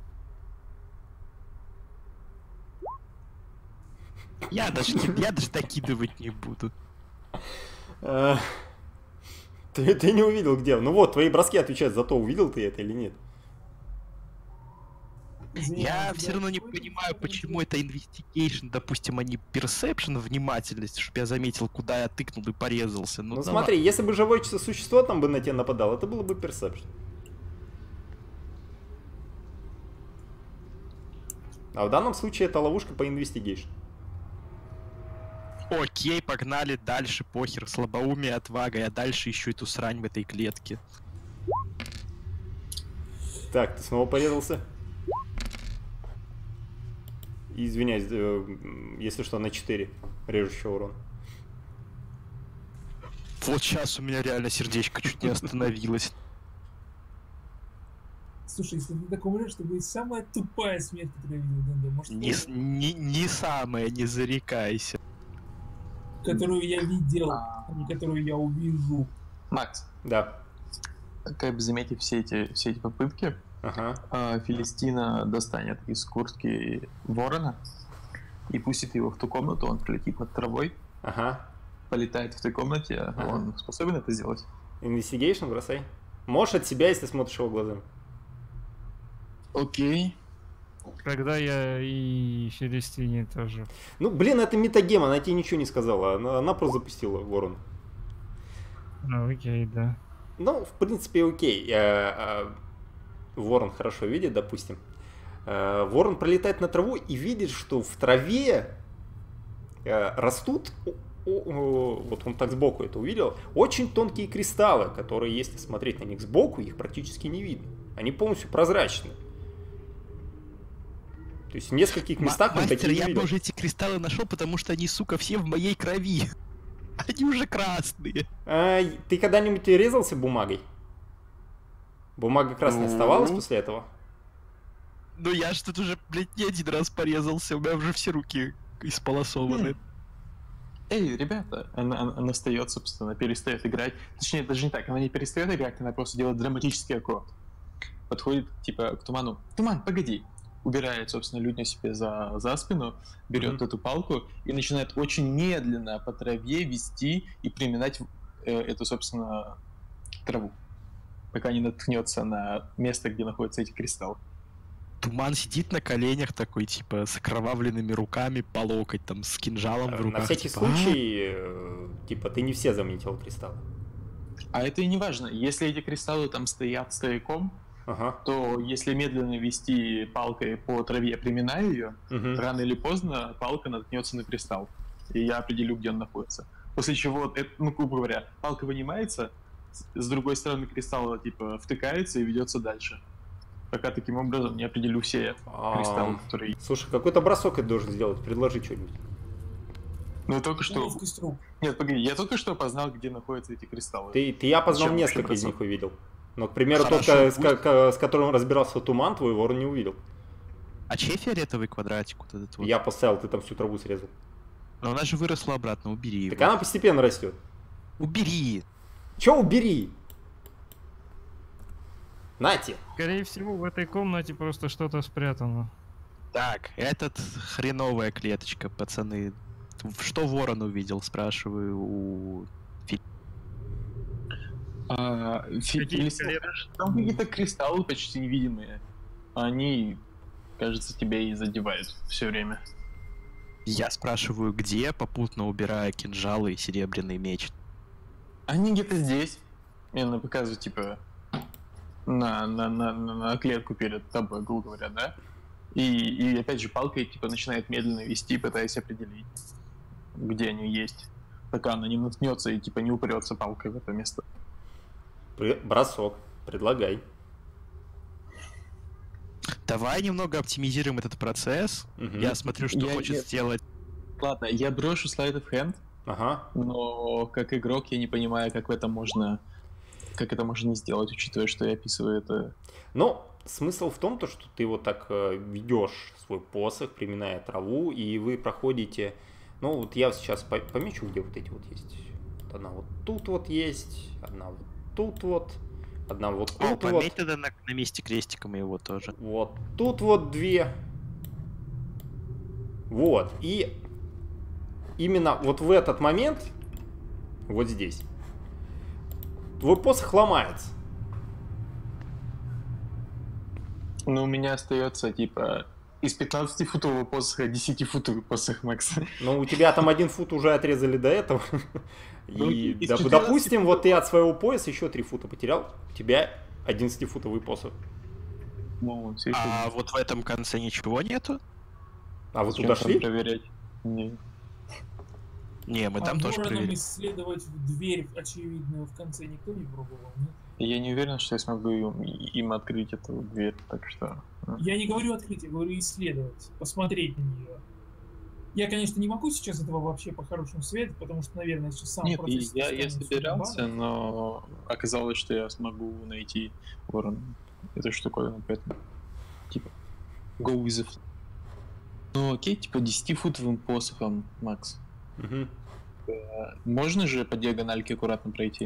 Я даже, не- я даже докидывать не буду. А, Ты, ты не увидел где. Ну вот, твои броски отвечают за то, увидел ты это или нет. Извиняюсь, Я да, все равно не какой-то понимаю, что-то почему не- это investigation, допустим, а не perception, внимательность, чтобы я заметил, куда я тыкнул и порезался. Ну, Ну да смотри, если бы живое существо там бы на тебя нападало, это было бы персепшн. А в данном случае это ловушка по инвестигейшн. ладно. Окей, погнали дальше, похер, слабоумие, отвага, я дальше ищу эту срань в этой клетке. Так, ты снова порезался. И, извиняюсь, э, если что, на четыре режущего урона. Вот сейчас у меня реально сердечко чуть не остановилось. Слушай, если ты так умрешь, это будет самая тупая смерть, которую я видел в ДНД. Может, Не, с- не, не самое, не зарекайся. которую я видел, а не которую я увижу. Макс, Да. как бы заметив все эти, все эти попытки, Ага. а, Филистина достанет из куртки ворона и пустит его в ту комнату, он пролетит над травой, Ага. полетает в той комнате, Ага. он способен это сделать? Инвестигейшн бросай. Можешь от себя, если смотришь его глазами. Окей. Когда я и Филистине тоже. Ну, блин, это метагем, она тебе ничего не сказала. Она, она просто запустила ворон. Ну, окей, да. Ну, в принципе, окей. Э, э, Ворон хорошо видит, допустим. Э, Ворон пролетает на траву и видит, что в траве э, растут, о- о- вот он так сбоку это увидел, очень тонкие кристаллы, которые, если смотреть на них сбоку, их практически не видно. Они полностью прозрачны. То есть в нескольких Ма- местах он Мастер, такие не я бы видел. уже эти кристаллы нашел, потому что они, сука, все в моей крови. Они уже красные. А, ты когда-нибудь резался бумагой? Бумага красная Ну. оставалась после этого? Ну я ж тут уже, блядь, не один раз порезался, у меня уже все руки исполосованы. Эй, ребята, она, она, она встает, собственно, перестает играть. Точнее, даже не так, она не перестает играть, она просто делает драматический аккорд. Подходит, типа, к Туману. Туман, погоди. Убирает, собственно, Людню себе за, за спину, берет mm-hmm. эту палку и начинает очень медленно по траве вести и приминать э, эту, собственно, траву, пока не наткнется на место, где находятся эти кристаллы. Туман сидит на коленях такой, типа, с окровавленными руками по локоть, там, с кинжалом в руках. На всякий типа, случай, э, типа, ты не все заметил кристаллы. А это и не важно. Если эти кристаллы там стоят стояком, ага. то если медленно вести палкой по траве, приминая ее, угу. рано или поздно палка наткнется на кристалл. И я определю, где он находится. После чего, это, ну, грубо говоря, палка вынимается, с другой стороны кристалла, типа, втыкается и ведется дальше. Пока таким образом не определю все кристаллы, которые... Слушай, какой-то бросок ты должен сделать, предложи что-нибудь. Ну, я только что... Нет, погоди, я только что познал, где находятся эти кристаллы. Ты, ты я познал Чем несколько из них увидел. Но, к примеру, тот, с, с которым разбирался Туман, твой ворон не увидел. А чей фиолетовый квадратик вот этот вот? Я поставил, ты там всю траву срезал. Но она же выросла обратно, убери так его. Она постепенно растет. Убери! Че убери? Нате. Скорее всего, в этой комнате просто что-то спрятано. Так, этот хреновая клеточка, пацаны. Что ворон увидел, спрашиваю у... А, фи- там какие-то кристаллы почти невидимые. Они, кажется, тебя и задевают все время. Я спрашиваю, где, попутно убирая кинжалы и серебряный меч. Они где-то здесь. Я на показываю, типа, на, на, на, на клетку перед тобой, грубо говоря, да? И, и опять же палкой, типа, начинает медленно вести, пытаясь определить, где они есть. Пока она не наткнется и, типа, не упрется палкой в это место. Бросок. Предлагай. Давай немного оптимизируем этот процесс. Угу. Я смотрю, что я, хочет я... сделать. Ладно, я брошу слайд of hand. Ага. Но как игрок я не понимаю, как в этом можно, как это можно сделать, учитывая, что я описываю это. Ну, смысл в том, то, что ты вот так ведешь свой посох, приминая траву, и вы проходите. Ну, вот я сейчас помечу, где вот эти вот есть. Вот одна вот тут вот есть, одна вот тут вот. Одна вот тут О, вот. пометь тогда на, на месте крестиком его тоже. Вот тут вот две. Вот. И именно вот в этот момент, вот здесь, твой посох ломается. Ну, у меня остается, типа, из пятнадцатифутового посоха десятифутовый посох Макс. Ну, у тебя там один фут уже отрезали до этого. И, доп- допустим, вот ты от своего пояса еще три фута потерял, у тебя одиннадцатифутовый посох. Ну, а вот в этом конце ничего нету? А вы туда шли? Проверять? Не. Не, мы а там тоже проверили. Исследовать дверь очевидную в конце никто не пробовал, нет? Я не уверен, что я смогу им, им открыть эту дверь, так что... Я не говорю открыть, я говорю исследовать, посмотреть на нее. Я, конечно, не могу сейчас этого вообще по-хорошему светить, потому что, наверное, сейчас сам Нет, процесс... я, я собирался, но оказалось, что я смогу найти ворон. Это штуковина, поэтому... Типа... Go with the flow. Ну окей, типа десятифутовым посохом, Макс. Угу. Можно же по диагональке аккуратно пройти?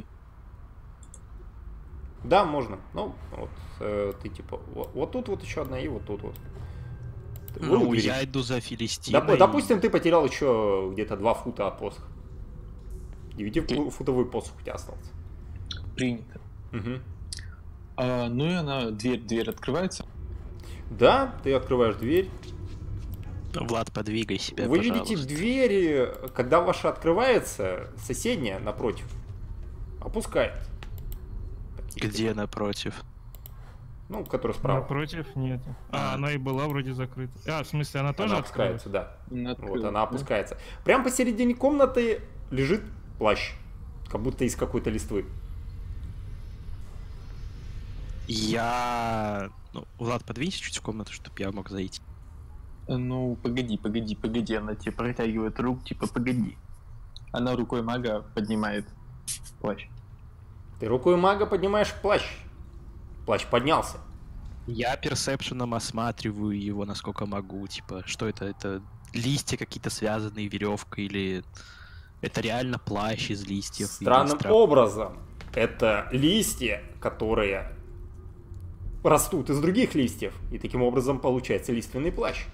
Да, можно. Ну, вот э, ты типа... Вот, вот тут вот еще одна и вот тут вот. Ну, я иду за Филистиной. Доп- допустим, ты потерял еще где-то два фута от посоха. девятифутовый посох у тебя остался. Принято. Угу. А, ну и она, дверь, дверь открывается? Да, ты открываешь дверь. Влад, подвигай себя, Вы пожалуйста. видите двери, когда ваша открывается, соседняя напротив опускает. Где напротив? Ну, которая справа. Напротив нет. А, она и была вроде закрыта. А, в смысле, она тоже она опускается, открылась? да. Она вот открылась, она опускается. Да? Прямо посередине комнаты лежит плащ. Как будто из какой-то листвы. Я... Ну, Влад, подвинься чуть в комнату, чтобы я мог зайти. Ну, погоди, погоди, погоди. Она тебе протягивает руку, типа, погоди. Она рукой мага поднимает плащ. Ты рукой мага поднимаешь плащ. Плащ поднялся. Я персепшеном осматриваю его, насколько могу. Типа, что это? Это листья какие-то связанные веревкой или это реально плащ из листьев? или Странным из трав- образом, это листья, которые растут из других листьев, и таким образом получается лиственный плащ.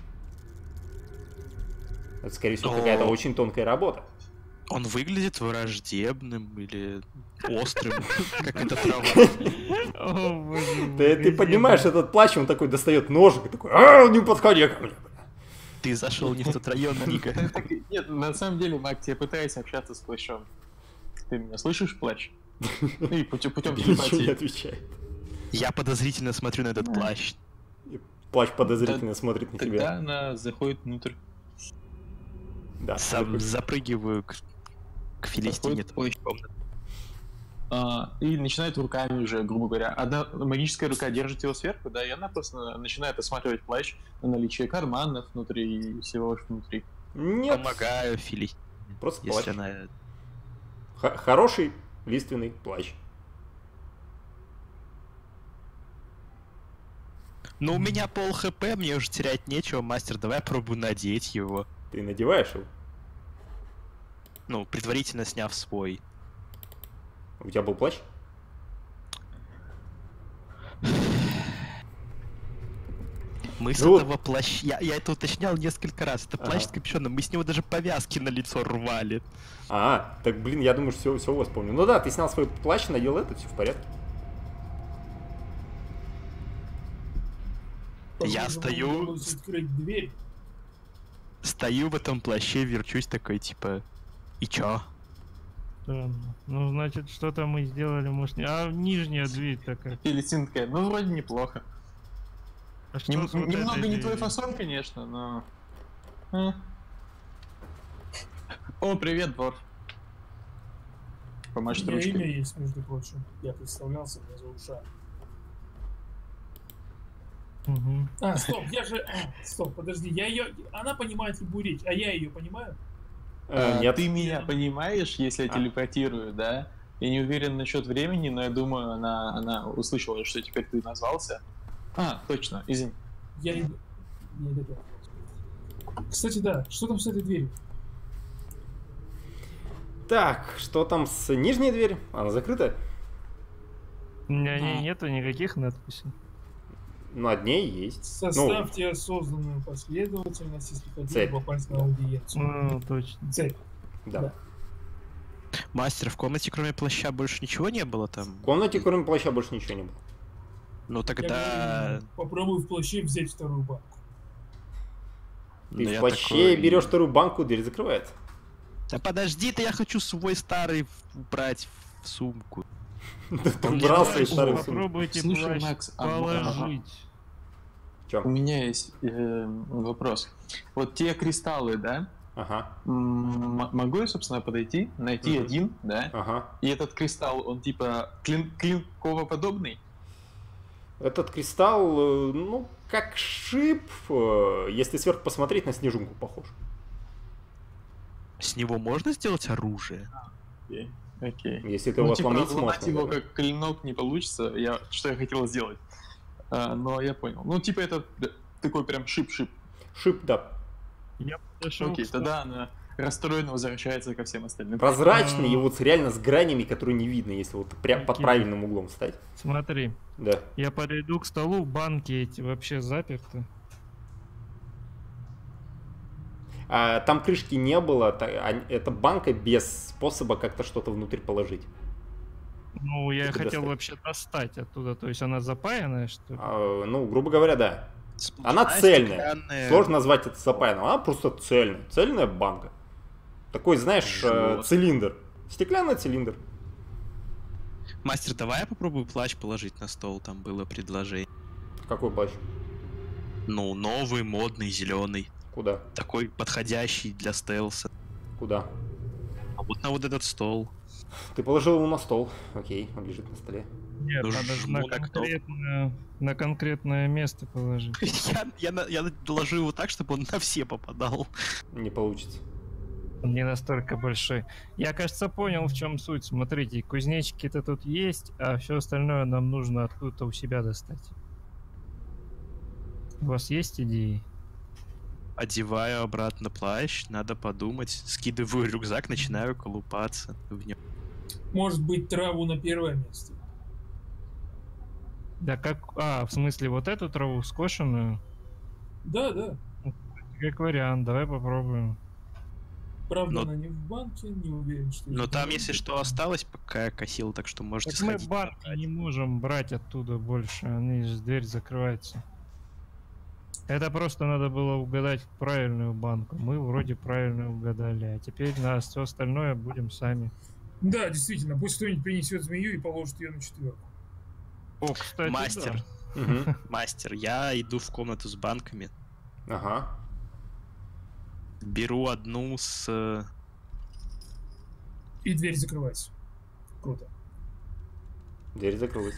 Это, скорее всего, О. какая-то очень тонкая работа. Он выглядит враждебным или острым, как эта трава. О, боже мой, Ты, ты газета. поднимаешь этот плащ, он такой достает ножик и такой, а, не подходи ко мне. Ты зашел не в тот район, Ника. Нет, на самом деле, Мак, я пытаюсь общаться с плащом. Ты меня слышишь, плащ? И путем, путем Ничего не телепатии. отвечает. Я подозрительно смотрю на этот плащ. Плащ подозрительно смотрит на Тогда тебя. она заходит внутрь. Да. Сам запрыгиваю к, к Филистине. Заходит плащ. А, и начинает руками уже, грубо говоря. Одна магическая рука держит его сверху, да, и она просто начинает осматривать плащ на наличие карманов внутри и всего что внутри. Нет, Помогаю Филистине, просто если плащ. она... Х- хороший лиственный плащ. Ну, у меня пол хп, мне уже терять нечего, мастер, давай я пробую надеть его. Ты надеваешь его? Ну, предварительно сняв свой. У тебя был плащ? Мы с Ну вот. этого плаща... Я, я это уточнял несколько раз. Это плащ Ага. с капюшоном. Мы с него даже повязки на лицо рвали. А, так, блин, я думаю, все, все у вас помню. Ну да, ты снял свой плащ, надел это, все в порядке. Я Похоже, стою- вам удалось открыть дверь. Стою в этом плаще, верчусь такой, типа... И чё? Странно. Ну, значит, что-то мы сделали, может, не... А нижняя дверь такая. Филистин такая, ну, вроде неплохо. А что Нем- с вот немного этой не твой дверью? фасон, конечно, но... А. О, привет, двор. У Помашет меня имя ручкой. есть, между прочим. Я представлялся, меня зовут Ша. Мгм. А, стоп, я же... а, стоп, подожди, я ее... Она понимает любую речь, а я ее понимаю? Э, А, нет. Ты меня понимаешь, если я А. телепатирую, да? Я не уверен насчет времени, но я думаю, она, она услышала, что теперь ты назвался. А, точно, извини. Я иду. Я иду. Кстати, да, что там с этой дверью? Так, что там с нижней дверью? Она закрыта? На А. ней нету никаких надписей. Над ней есть. Составьте осознанную последовательность, если хотите Цель. попасть на аудиенцию. Ну, точно. Цель. Да. Да. Мастер, в комнате кроме плаща больше ничего не было там? В комнате, кроме плаща, больше ничего не было. Ну Я тогда... говорю, попробуй в плаще взять вторую банку. Ты Ну, в я плаще такой- берешь вторую банку, дверь закрывается. Да подожди ты, я хочу свой старый убрать в сумку. Ты мне убрал нравится. свои старые сумки. Попробуйте Слушай, плащ Макс, а положить. У Чё? меня есть э, вопрос. Вот те кристаллы, да? Ага, М, м- могу я, собственно, подойти, найти Мгм. один, да? ага. И этот кристалл, он типа клин клинковоподобный? Этот кристалл, э, ну, как шип, э, если сверху посмотреть, на снежинку похож. С него можно сделать оружие? Окей. Окей. Если ты Ну, его типа, сломить разломать сможешь. его наверное. как клинок не получится, я, что я хотел сделать. А, но я понял. Ну, типа, это да, такой прям шип-шип. Шип, да. Я подошел Окей, к столу. тогда она расстроенно возвращается ко всем остальным. Прозрачный А. и вот с- реально с гранями, которые не видно, если вот прям под Окей. правильным углом встать. Смотри, Да. я подойду к столу, банки эти вообще заперты. А, там крышки не было, та- а, это банка без способа как-то что-то внутрь положить. Ну, я Что хотел достать? вообще достать оттуда, то есть она запаянная, что ли? А, ну, грубо говоря, да. Она Сплошная цельная. стеклянная- Сложно назвать это запаянным, она просто цельная. Цельная банка. Такой, знаешь, э, Жёстко. цилиндр. Стеклянный цилиндр. Мастер, давай я попробую плащ положить на стол, там было предложение. Какой плащ? Ну, новый, модный, зеленый. Куда? Такой подходящий для стелса. Куда? А вот на вот этот стол. Ты положил его на стол. Окей, он лежит на столе. Нет, Ну, надо же жму на на кнопку. конкретное, на конкретное место положить. Я, я, на- я доложу его так, чтобы он на все попадал. Не получится. Он не настолько большой. Я, кажется, понял, в чем суть. Смотрите, кузнечики-то тут есть, а все остальное нам нужно откуда-то у себя достать. У вас есть идеи? Одеваю обратно плащ, надо подумать. Скидываю рюкзак, начинаю колупаться в нем. Может быть, траву на первое место. Да как... А, в смысле, вот эту траву скошенную? Да, да. Как вариант, давай попробуем. Правда, Но- она не в банке, не уверен, что... Но это там, банк. если что, осталось, пока я косил, так что можете Так мы сходить. банки забрать. не можем брать оттуда больше, они же дверь закрывается. Это просто надо было угадать правильную банку. Мы вроде правильно угадали, а теперь на все остальное будем сами. Да, действительно, пусть кто-нибудь принесет змею и положит ее на четверку. О, кстати, Мастер, да. Мгм. мастер, я иду в комнату с банками, Ага. беру одну с... э, И дверь закрывается. Круто. Дверь закрылась.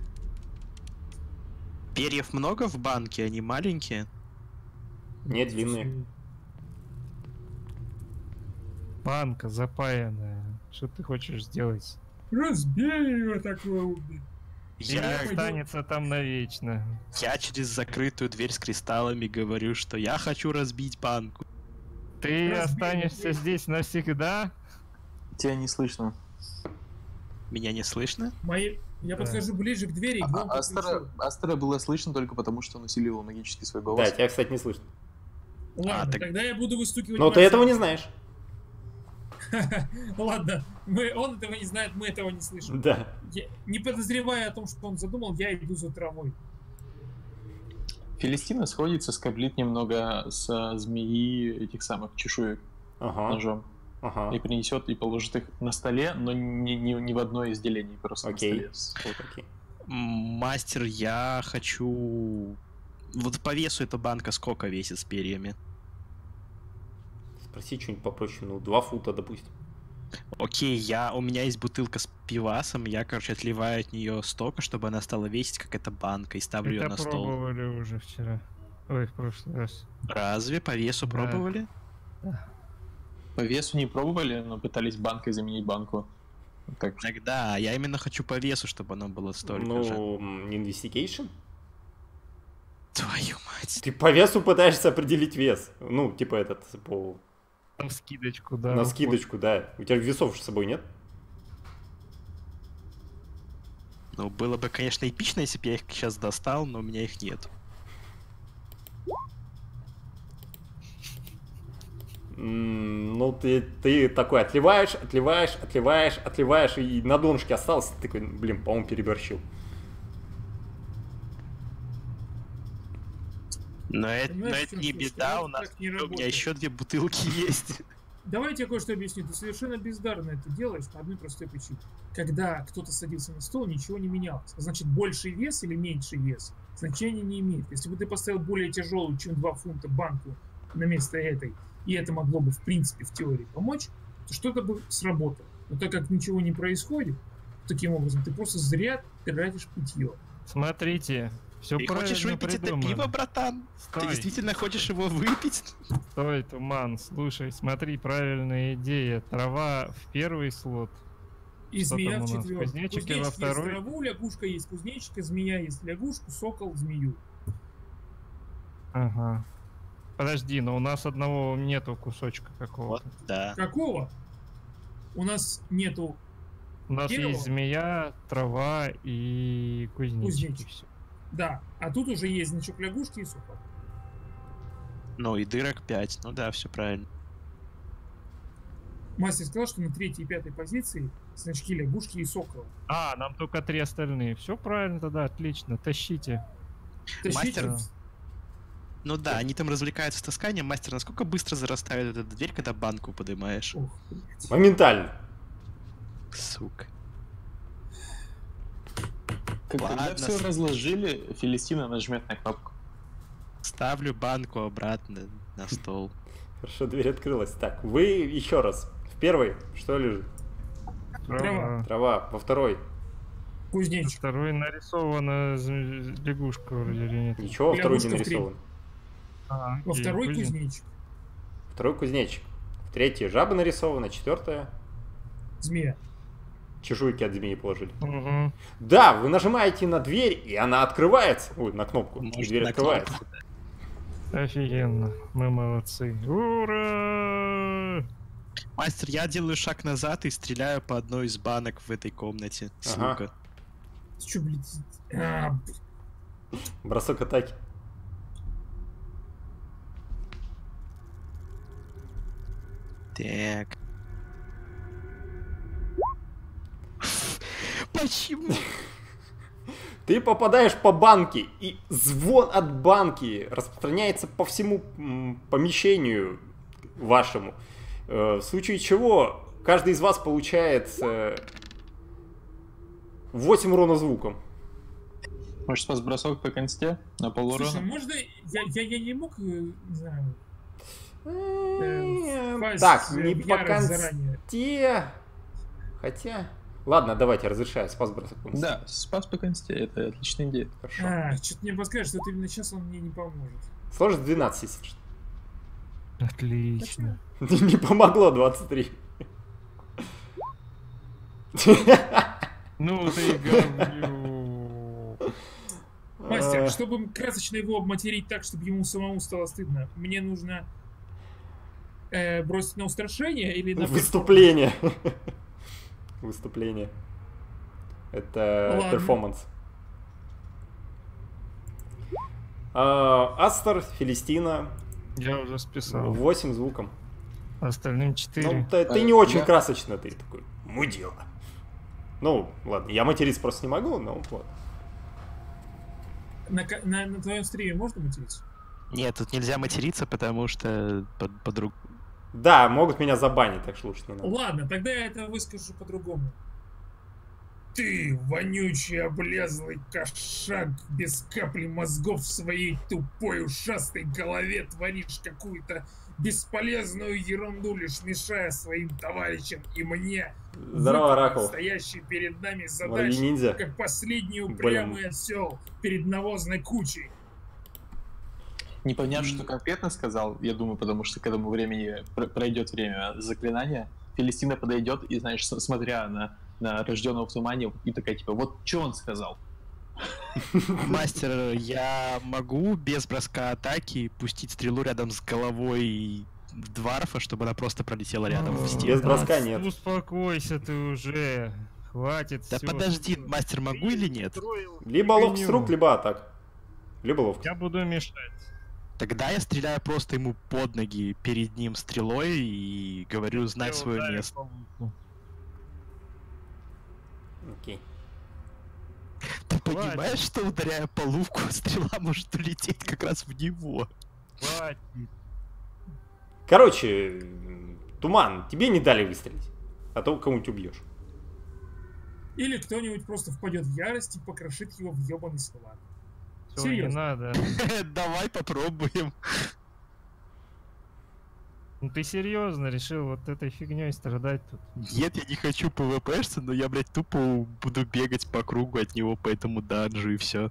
Перьев много в банке, они маленькие. Не длинные. Банка запаянная. Что ты хочешь сделать? Разбей ее такое убить. Или Я, пойду- останется там навечно. я через закрытую дверь с кристаллами говорю, что я хочу разбить банку. Ты Разбей останешься дверь. здесь навсегда? Тебя не слышно. Меня не слышно? Мои... Я Да. подхожу ближе к двери и А, громко Астера, кричу. Астера было слышно только потому, что он усиливал магический свой Да, голос. тебя, кстати, не слышно. Ладно, А, так- тогда я буду выстукивать... Но ты пальцем. этого не знаешь. Ладно, мы, он этого не знает, мы этого не слышим. Да. Я- не подозревая о том, что он задумал, я иду за травой. Филистина сходится, скоблит немного с змеи этих самых чешуек Ага. ножом. Ага. И принесет и положит их на столе, но не, не, не в одно из делений, просто Окей. на столе. с- Вот окей. М, Мастер, я хочу... Вот по весу эта банка сколько весит с перьями? Спроси что-нибудь попроще. Ну, два фута, допустим. Окей, я, у меня есть бутылка с пивасом, я, короче, отливаю от нее столько, чтобы она стала весить, как эта банка, и ставлю ее Это на стол. пробовали уже вчера. Ой, в прошлый раз. Разве по весу Да. пробовали? По весу не пробовали, но пытались банкой заменить банку. Вот так. Тогда я именно хочу по весу, чтобы оно было столько же. Ну, м, investigation? Твою мать. Ты по весу пытаешься определить вес. Ну, типа этот, по... На скидочку, да. на скидочку, да. У тебя весов с собой нет? Ну, было бы, конечно, эпично, если бы я их сейчас достал, но у меня их нет. М, Ну, ты, ты такой отливаешь, отливаешь, отливаешь, отливаешь, и на донышке остался. Ты такой, блин, по-моему, переборщил. Но это, но Понимаешь, в это чем не фишка? беда, Это у нас так не у меня работает. еще две бутылки есть. Давайте я кое-что объясню. Ты совершенно бездарно это делаешь по одной простой причине. Когда кто-то садился на стол, ничего не менялось. Значит, больший вес или меньший вес значения не имеет. Если бы ты поставил более тяжелую, чем два фунта банку на место этой, и это могло бы, в принципе, в теории помочь, то что-то бы сработало. Но так как ничего не происходит, таким образом, ты просто зря тратишь питье. Смотрите, все Ты правильно хочешь выпить это придумано. пиво, братан? Ты Стой, действительно хочешь его выпить? стой, Туман, слушай, смотри, правильная идея. Трава в первый слот. И Что змея там в у нас? четвертый. Кузнечики Кузнечик во ест второй? траву, лягушка есть кузнечика, змея есть лягушку, сокол змею. Ага. Подожди, но у нас одного нету кусочка Вот, какого-то. да. Какого? У нас нету У нас Дерево. есть змея, трава и кузнечики. Кузнечик. Всё. Да, а тут уже есть значок лягушки и сокол. Ну и дырок пять. Ну да, все правильно. Мастер сказал, что на третьей и пятой позиции значки лягушки и сокола. А, нам только три остальные. Все правильно тогда, отлично. Тащите. Тащите. Мастер. Ну да, они там развлекаются с тасканием. Мастер, насколько быстро зарастает эта дверь, когда банку поднимаешь? Ох, блядь. Моментально. Сука. Как- Когда Ладно. все разложили, Филистина нажмет на кнопку. Ставлю банку обратно на стол. Хорошо, дверь открылась. Так, вы еще раз. В первой что лежит? Трава. Трава. Во второй. На Кузнечик. второй нарисована з- лягушка вроде или нет? Ничего, во второй не Лягушка в три. нарисован. А, Во окей, второй кузнечик. кузнечик. Второй кузнечик. В третьей жаба нарисована. Четвертая. Змея. Чешуйки от змеи положили. Мгм. Да, вы нажимаете на дверь, и она открывается. Ой, на кнопку. и Может, дверь на открывается. кнопку, Офигенно. Мы молодцы. Ура! Мастер, я делаю шаг назад и стреляю по одной из банок в этой комнате с Ага. лука. Ты чё, блядь? А, Бросок атаки. Так. Почему? Ты попадаешь по банке, и звон от банки распространяется по всему м, помещению вашему. Э, в случае чего, каждый из вас получает э, восемь урона звуком. Может, спас бросок по консте на полурона? слушай, можно... Я, я, я не мог, э, не знаю... э, впасть, Так, э, не в по ярость заранее. консте. Хотя... Ладно, давайте, разрешаю. Спас бросок. по консте. Да, спас по консте, это отличная идея. Хорошо. А, что-то мне подскажет, что вот именно сейчас он мне не поможет. Сложность двенадцать, если что. Отлично. Не помогло двадцать три. Ну ты говнюк. Мастер, чтобы красочно его обматерить так, чтобы ему самому стало стыдно, мне нужно э, бросить на устрашение или на... Выступление. Выступление. Это Ладно. перформанс. А, Астер, Филистина, Я уже списал. восемь звуком. Остальным Ну, четыре. ты, ты А, не очень я- красочно, ты такой, мудила. Ну, ладно, я материться просто не могу, но вот. На, ка- на, на твоем стриме можно материться? Нет, тут нельзя материться, потому что под, подруг... Да, могут меня забанить, так что лучше не надо. Ладно, тогда я это выскажу по-другому. Ты, вонючий, облезлый кошак, без капли мозгов в своей тупой ушастой голове творишь какую-то бесполезную ерунду, лишь мешая своим товарищам и мне Здорово, выполнить Оракул. стоящие перед нами Вроде задачи, ниндзя. как последний Блин. упрямый осел перед навозной кучей. Не поняв, что конкретно сказал, я думаю, потому что к этому времени пр- пройдет время заклинания, Филистина подойдет и, знаешь, с- смотря на, на рожденного в тумане, и такая, типа, вот что он сказал? Мастер, я могу без броска атаки пустить стрелу рядом с головой дварфа, чтобы она просто пролетела рядом в стену? Без броска нет. Успокойся ты уже. Хватит. Да всё. подожди, мастер, могу или нет? Либо ловкость рук, либо атак. Либо ловкость. Я буду мешать. Тогда я стреляю просто ему под ноги перед ним стрелой и говорю знать Я свое ударю место. по луку. Окей. Ты Хватит. понимаешь, что ударяя по луку, стрела может улететь как раз в него? Хватит. Короче, м, Туман, тебе не дали выстрелить. А то кого-нибудь убьешь. Или кто-нибудь просто впадет в ярость и покрошит его в ебаный салат. Всё, не Серьезно. надо. Давай попробуем. Ну ты серьезно решил вот этой фигней страдать тут? Нет, я не хочу пвпшиться, но я, блядь, тупо буду бегать по кругу от него по этому данжу и все.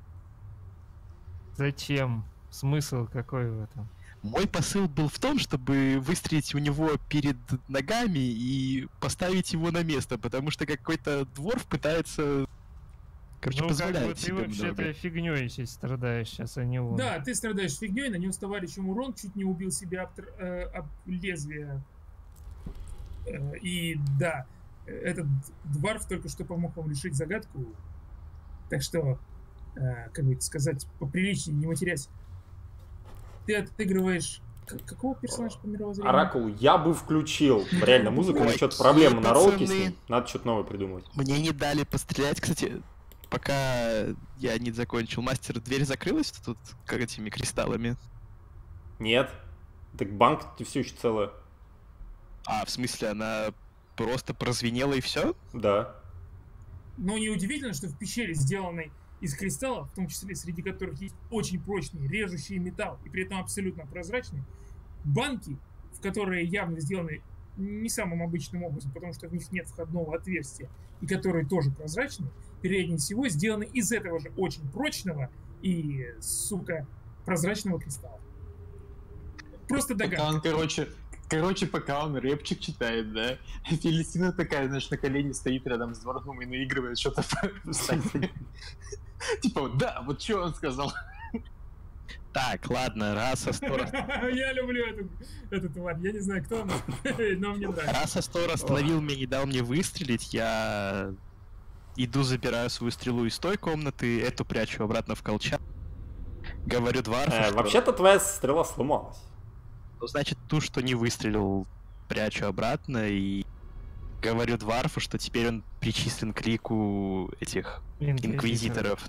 Зачем? Смысл какой в этом? Мой посыл был в том, чтобы выстрелить у него перед ногами и поставить его на место, потому что какой-то дворф пытается, короче, Ну как бы позволяет ты себе вообще много. этой фигней сейчас страдаешь сейчас, а не он. Да, ты страдаешь фигней, нанес товарищам урон, чуть не убил себя об, тр- э, об лезвие. Э, И да, э, этот дварф только что помог вам решить загадку. Так что, э, как бы это сказать, поприличнее, не матерясь. Ты отыгрываешь... к- Какого персонажа по мировоззрению? Оракул, я бы включил реально музыку, но Ой, что-то проблемы на ролке с пацаны. ним. Надо что-то новое придумать. Мне не дали пострелять, кстати, пока я не закончил. Мастер, дверь закрылась тут как этими кристаллами? Нет. Так банк все еще целая. А, в смысле, она просто прозвенела и все? Да. Но неудивительно, что в пещере, сделанной из кристаллов, в том числе среди которых есть очень прочный, режущий металл и при этом абсолютно прозрачный, банки, в которые явно сделаны не самым обычным образом, потому что в них нет входного отверстия, и которые тоже прозрачные, вероятнее всего сделаны из этого же очень прочного и, сука, прозрачного кристалла. Просто Пока догадка. он, короче, короче, пока он рэпчик читает, да, Филистина такая, знаешь, на колени стоит рядом с дворфом и наигрывает что-то. Типа, да, вот что он сказал. Так, ладно, раз Астор... Я люблю эту, эту тварь. Я не знаю, кто она, но мне нравится. Раз Астор остановил меня, не дал мне выстрелить, я иду, забираю свою стрелу из той комнаты, эту прячу обратно в колчан. Говорю Дварфу, Э, что... Вообще-то твоя стрела сломалась. Ну, значит, ту, что не выстрелил, прячу обратно и говорю Дварфу, что теперь он причислен к лику этих Инквизиторов. инквизиторов.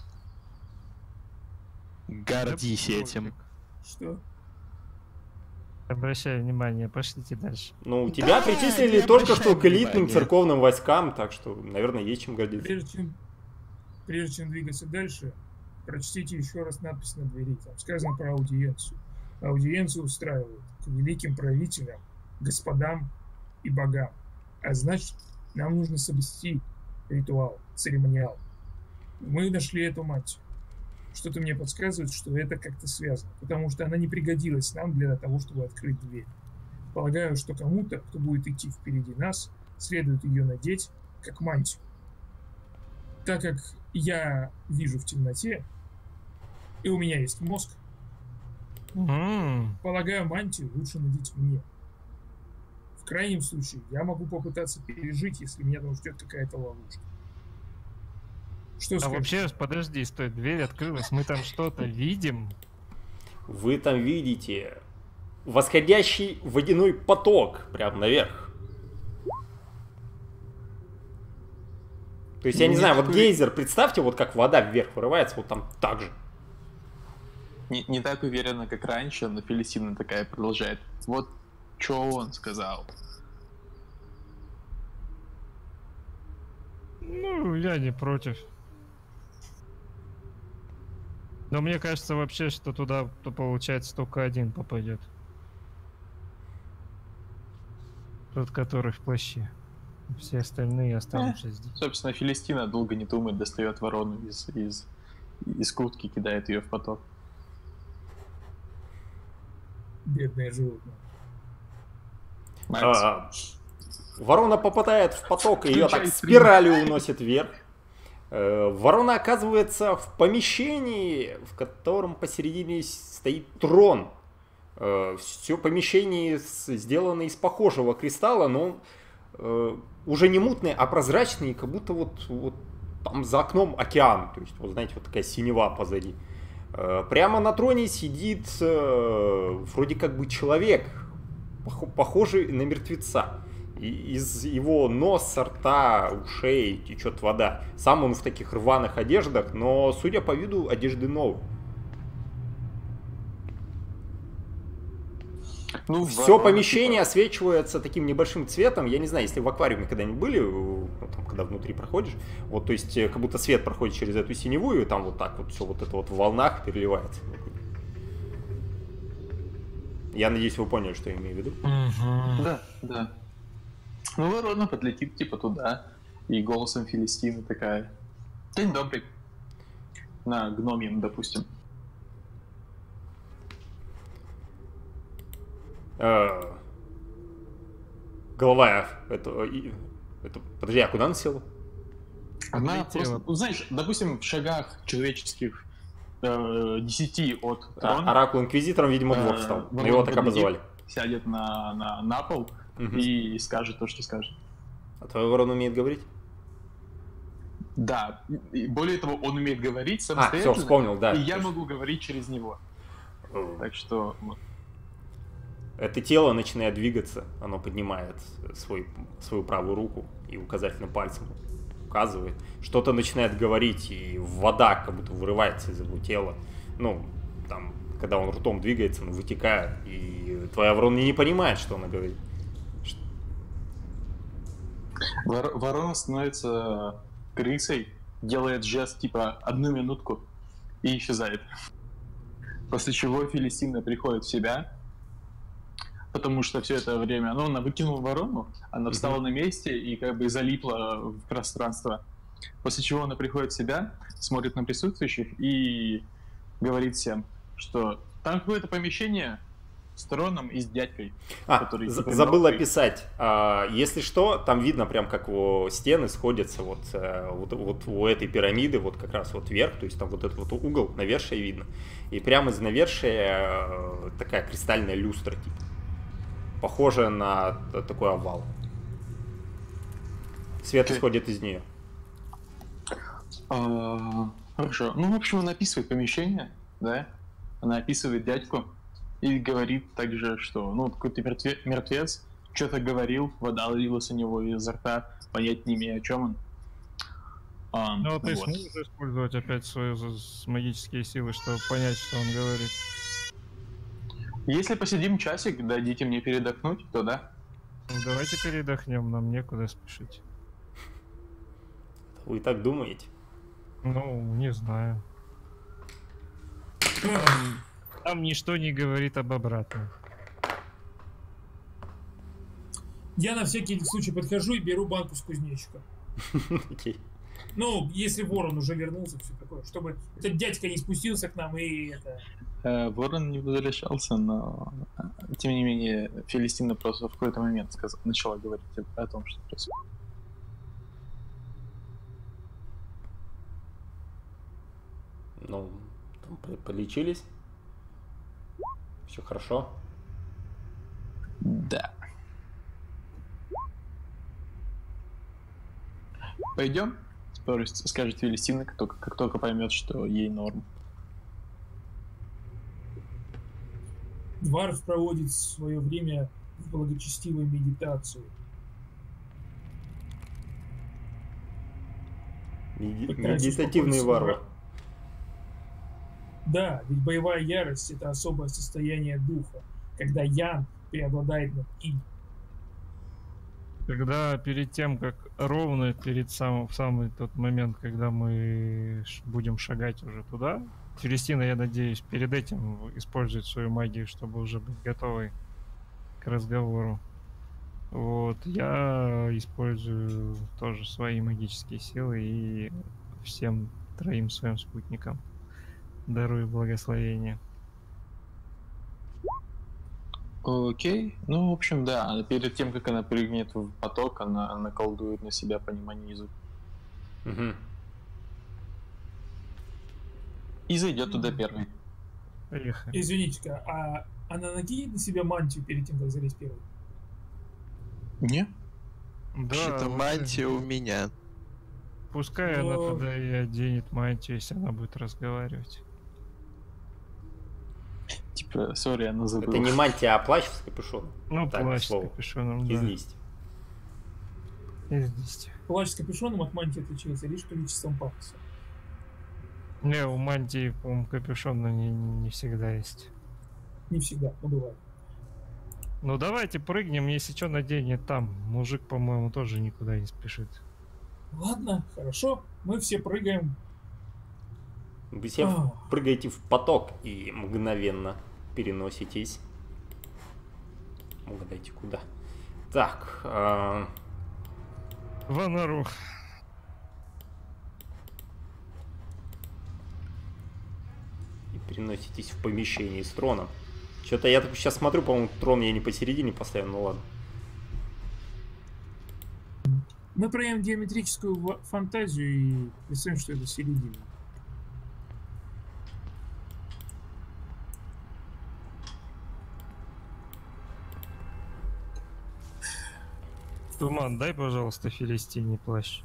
Гордись этим. Что? Обращаю внимание, пошлите дальше. Ну, тебя Да, причислили не только обращай что к элитным внимания. церковным войскам, так что, наверное, есть чем гордиться. Прежде чем, прежде чем двигаться дальше, прочтите еще раз надпись на двери. Там сказано про аудиенцию. Аудиенцию устраивают к великим правителям, господам и богам. А значит, нам нужно соблюсти ритуал, церемониал. Мы нашли эту мантию. Что-то мне подсказывает, что это как-то связано, потому что она не пригодилась нам для того, чтобы открыть дверь. Полагаю, что кому-то, кто будет идти впереди нас, следует ее надеть как мантию. Так как я вижу в темноте, и у меня есть мозг, М, полагаю, мантию лучше надеть мне. В крайнем случае, я могу попытаться пережить, если меня там ждет какая-то ловушка. Что А скажешь? вообще, подожди, стой, дверь открылась, мы там что-то видим. Вы там видите восходящий водяной поток прямо наверх. То есть, я не Не знаю, вот такой- гейзер, представьте, вот как вода вверх вырывается, вот там так же. Не, не так уверенно, как раньше, но Фелисина такая продолжает. Вот что он сказал. Ну, я не против. Но мне кажется вообще, что туда, то получается, только один попадет. Тот, который в плаще. Все остальные останутся здесь. Собственно, Фелистина, долго не думает, достает ворону из, из, из куртки, кидает ее в поток. Бедное животное. Макс, А, ворона попадает в поток, и ее так Включай стрим. спиралью уносит вверх. Э, Ворона оказывается в помещении, в котором посередине стоит трон. Все помещение с- сделано из похожего кристалла, но он э, уже не мутный, а прозрачный, как будто вот, вот там за окном океан. То есть, вот знаете, вот такая синева позади. Э, Прямо на троне сидит э, вроде как бы человек, пох- похожий на мертвеца. И из его носа, рта, ушей течет вода. Сам он в таких рваных одеждах, но, судя по виду, одежды новые. ну, Все ворона, помещение типа, освечивается таким небольшим цветом. Я не знаю, если в аквариуме когда-нибудь были, ну, там, когда внутри проходишь, вот, то есть, э, как будто свет проходит через эту синеву, и там вот так вот все вот это вот в волнах переливается. Я надеюсь, вы поняли, что я имею в виду. Да, да. Ну, ворона подлетит типа туда, и голосом Фелистины такая. День добрый. На гномьем, допустим. Э, Голова, это, и- это... Подожди, а куда она села? Она Отлетела. просто, ну, знаешь, допустим, в шагах человеческих э, десяти от А, трона Оракул Инквизитором, видимо, двор Э, стал. ворона Но его так подлетит, обозвали. сядет на, на, на пол Мгм. и скажет то, что скажет. А твой ворон умеет говорить? Да, и более того, он умеет говорить А, самостоятельно, все, вспомнил, да. и я Точно. могу говорить через него. Э, Так что вот. Это тело начинает двигаться, оно поднимает свой, свою правую руку и указательным пальцем указывает. Что-то начинает говорить, и вода как будто вырывается из его тела. Ну, там, когда он ртом двигается, она вытекает, и твоя ворона не понимает, что она говорит. Ш- Вор- ворона становится крысой, делает жест типа одну минутку и исчезает. После чего Фелистина приходит в себя, потому что все это время, ну, она выкинула ворону, она встала на месте и как бы залипла в пространство. После чего она приходит в себя, смотрит на присутствующих и говорит всем, что там какое-то помещение, с Троном и с дядькой. А, который з- типа забыл мертвый. описать. А, если что, там видно прям, как его стены сходятся вот, э, вот, вот у этой пирамиды, вот как раз вот вверх, то есть там вот этот вот угол, навершие видно. И прямо из навершия э, такая кристальная люстра, типа. Похожая на т- такой овал. Свет Окей. исходит из нее. А, Хорошо. Ну, в общем, она описывает помещение, да? Она описывает дядьку и говорит также, что, ну, какой-то мертве- мертвец что-то говорил, вода лилась у него изо рта, понять не имея, о чем он. А, Ну, ты вот. сможешь использовать опять свои з- з- магические силы, чтобы понять, что он говорит? Если посидим часик, дадите мне передохнуть, то да. Ну, давайте передохнем, нам некуда спешить. Вы так думаете? Ну, не знаю. Там ничто не говорит об обратном. Я на всякий случай подхожу и беру банку с кузнечика. Окей. Ну, если ворон уже вернулся, все такое, чтобы этот дядька не спустился к нам и это... Э, Ворон не возвращался, но э, тем не менее Филистина просто в какой-то момент сказ- начала говорить о том, что происходит. Ну, там по- полечились. Все хорошо. Да. Пойдем? Спросит- Скажет Филистина, как только, как только поймет, что ей норм. Дварф проводит свое время в благочестивой медитацию. Меди- Пытаюсь Медитативный успокоить варвар. свой Да, ведь боевая ярость — это особое состояние духа, когда ян преобладает над инь. Когда перед тем, как ровно перед самым, в самый тот момент, когда мы ш- будем шагать уже туда, Филистина, я надеюсь, перед этим использует свою магию, чтобы уже быть готовой к разговору. Вот, я использую тоже свои магические силы и всем троим своим спутникам дарую благословение. Окей. Ну, в общем, да. Перед тем, как она прыгнет в поток, она наколдует на себя понимание языка. Мгм. И зайдет туда первой. Поехали. Извините-ка, а она накинет на себя мантию перед тем, как залезть первой? Не? Вообще-то вот мантия у это- меня. Пускай она Но- тогда и оденет мантию, если она будет разговаривать. Типа, сори, она забыла. Это не мантия, а плащ с капюшоном. Ну, Так, плащ с слово. капюшоном, Из да. листьев. Из листьев. Плащ с капюшоном от мантии отличается лишь количеством пафоса. Не, у мантии, по-моему, капюшон, но не, не всегда есть. Не всегда, но бывает. Ну давайте прыгнем, если что, наденет там. Мужик, по-моему, тоже никуда не спешит. Ладно, хорошо, мы все прыгаем. Вы все А. прыгаете в поток и мгновенно переноситесь. Угадайте куда. Так, а, В нору. и переноситесь в помещении с троном. Что-то я так сейчас смотрю, по-моему, трон я не посередине поставил, ну ладно. Мы проявим геометрическую ва- фантазию и представим, что это середина. Туман, дай, пожалуйста, Филистине плащ.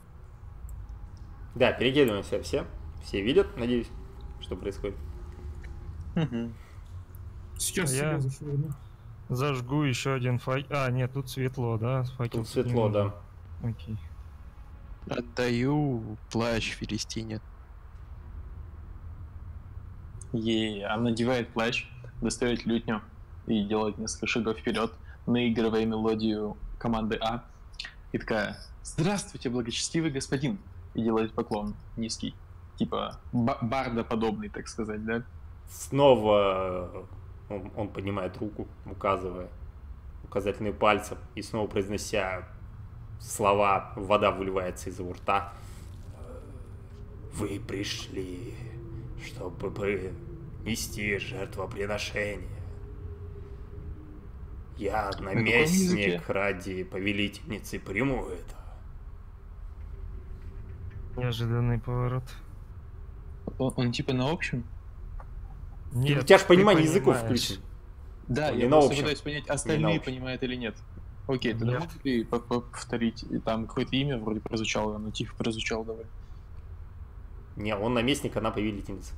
Да, перекидываемся все. Все видят, надеюсь, что происходит. Мгм. Сейчас А себя я- зашвырну. Зажгу еще один факел. А, нет, тут светло, да? Факел Тут светло, не да. нужен. Окей. Отдаю плащ Филистине. Ей, она надевает плащ, достает лютню и делает несколько шагов вперед, наигрывая мелодию команды А. И такая: «Здравствуйте, благочестивый господин!» И делает поклон низкий. Типа ба- бардоподобный, так сказать, да? Снова э, он, он поднимает руку, указывая указательным пальцем и снова произнося слова, вода выливается из его рта. Вы пришли, чтобы принести жертвоприношение. Я, каком наместник, языке? ради повелительницы приму это. Неожиданный поворот. Он, он типа на общем? Нет, У тебя же ты понимание языков понимаешь. включено. Да, Ну, не я на просто общем. пытаюсь понять, Не на остальные общем. понимают или нет. Окей, ты Нет. можешь ты по- по- повторить? И там какое-то имя вроде прозвучало, оно тихо прозвучало довольно. Не, он наместник, она повелительница.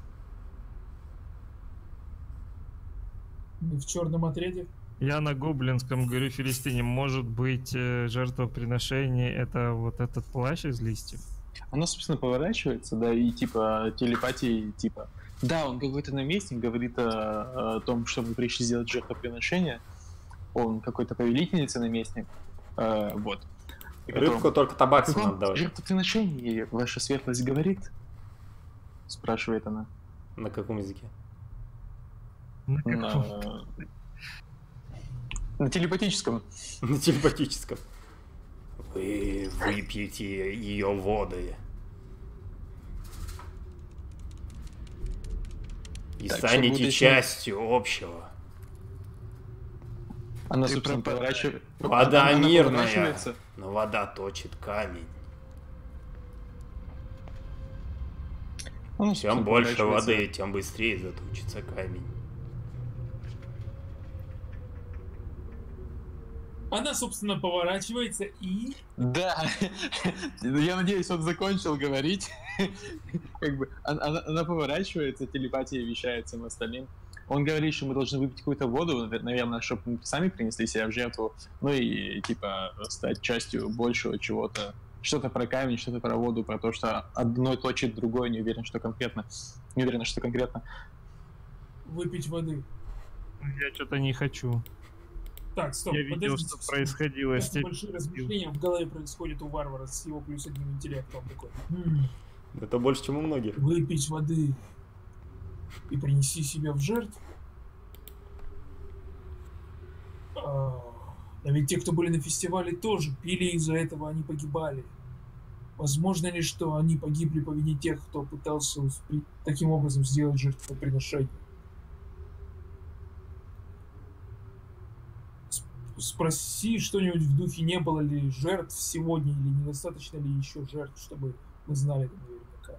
Мы в черном отряде. Я на гоблинском говорю Филистине, может быть, э, жертвоприношение это вот этот плащ из листьев? Она, собственно, поворачивается, да, и типа телепатией, типа, да, он какой-то наместник, говорит о, о том, что мы пришли сделать жертвоприношение. Он какой-то повелительница наместник. Э, вот. И потом, Рыбку только «О табаксу каком надо давать. жертвоприношении ваша светлость говорит? Спрашивает она. На каком языке? На каком? На, на телепатическом. На телепатическом. Вы выпьете ее воды. И Так, чтобы станете уточнить. частью общего. Она, Ты собственно, пропадаешь. поворачивает. Вода она мирная, поворачивается. но вода точит камень. Ну, собственно, Чем больше поворачивается. воды, тем быстрее заточится камень. Она, собственно, поворачивается и... Да, я надеюсь, он закончил говорить. Как бы она, она- она поворачивается, телепатия вещается на остальным. Он говорит, что мы должны выпить какую-то воду, навер- наверное, чтобы мы сами принесли себя в жертву, ну и типа стать частью большего чего-то. Что-то про камень, что-то про воду, про то, что одно точит другое, не уверен, что конкретно. Не уверен, что конкретно. выпить воды. Я что-то не хочу. Так, стоп, Я видел, подождите. что секунду. происходило с Какие тем. большие размышления в голове происходят у варвара с его плюс одним интеллектом. Он такой, «М, Это больше, чем у многих. выпить воды и принести себя в жертву. А, но ведь те, кто были на фестивале, тоже пили, и из-за этого они погибали. Возможно ли, что они погибли по вине тех, кто пытался успе- таким образом сделать жертвоприношение? Сп- Спроси что-нибудь в духе, не было ли жертв сегодня, или недостаточно ли еще жертв, чтобы мы знали это наверняка.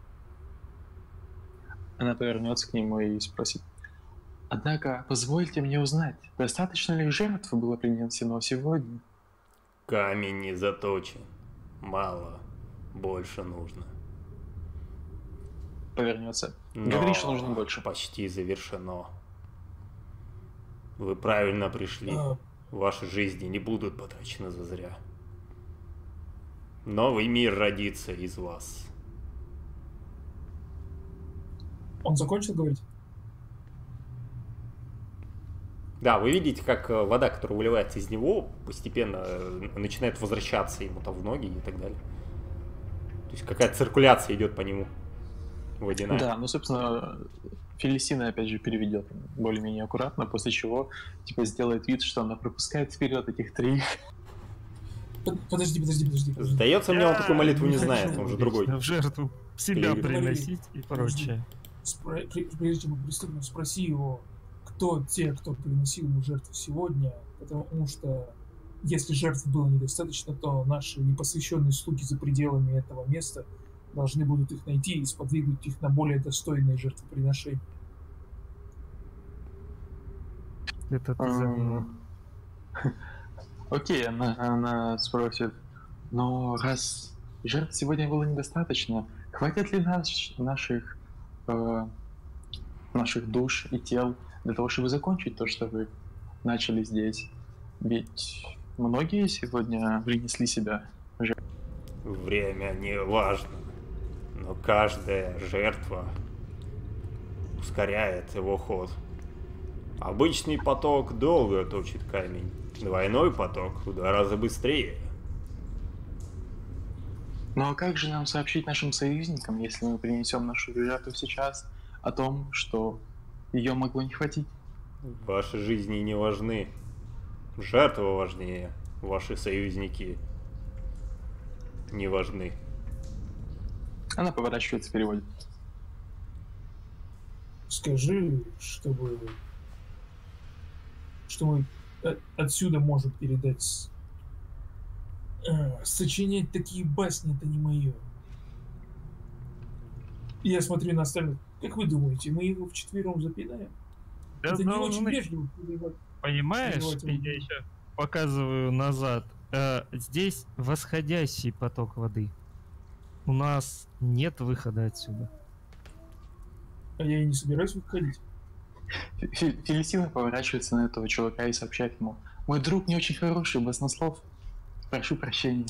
Она повернется к нему и спросит. Однако, позвольте мне узнать, достаточно ли жертв было принесено сегодня? Камень не заточен. Мало. Больше нужно. Повернется. Но Говори, что нужно больше. почти завершено. Вы правильно пришли. А, Ваши жизни не будут потрачены зазря. Новый мир родится из вас. он закончил говорить? Да, вы видите, как э, вода, которая выливается из него, постепенно э, начинает возвращаться ему там в ноги и так далее. То есть какая-то циркуляция идет по нему. Водяная. Да, ну, собственно, Фелисина, опять же, переведет более-менее аккуратно, после чего, типа, сделает вид, что она пропускает вперед этих троих. Под- Подожди, подожди, подожди. подожди. Сдается мне, он такую молитву не не знает, хочу он же другой. В жертву себя Перегрев. приносить и прочее. Спро- при- Прежде чем мы приступим, спроси его, кто те, кто приносил ему жертву сегодня, потому что если жертв было недостаточно, то наши непосвященные слуги за пределами этого места должны будут их найти и сподвигнуть их на более достойные жертвоприношения. Это ты за меня. Окей, она, она спросит, но раз жертв сегодня было недостаточно, хватит ли наш, наших, э, наших душ и тел для того, чтобы закончить то, что вы начали здесь? Ведь многие сегодня принесли себя. Время не важно, но каждая жертва ускоряет его ход. Обычный поток долго точит камень, двойной поток в два раза быстрее. Ну а как же нам сообщить нашим союзникам, если мы принесем нашу жертву сейчас, о том, что ее могло не хватить? Ваши жизни не важны. Жертва важнее. Ваши союзники не важны. Она поворачивается, переводит. Скажи, чтобы... что мы э, отсюда может передать. Э, сочинять такие басни — это не мое. Я смотрю на остальных. Как вы думаете, мы его вчетвером запинаем? Да это не должны- очень вежливо перебивать. Понимаешь, перебивать его. я еще показываю назад. Э, здесь восходящий поток воды. У нас нет выхода отсюда. А я и не собираюсь выходить. Фи- Фи- Фелисина поворачивается на этого чувака и сообщает ему: «Мой друг не очень хороший, баснослов. Прошу прощения».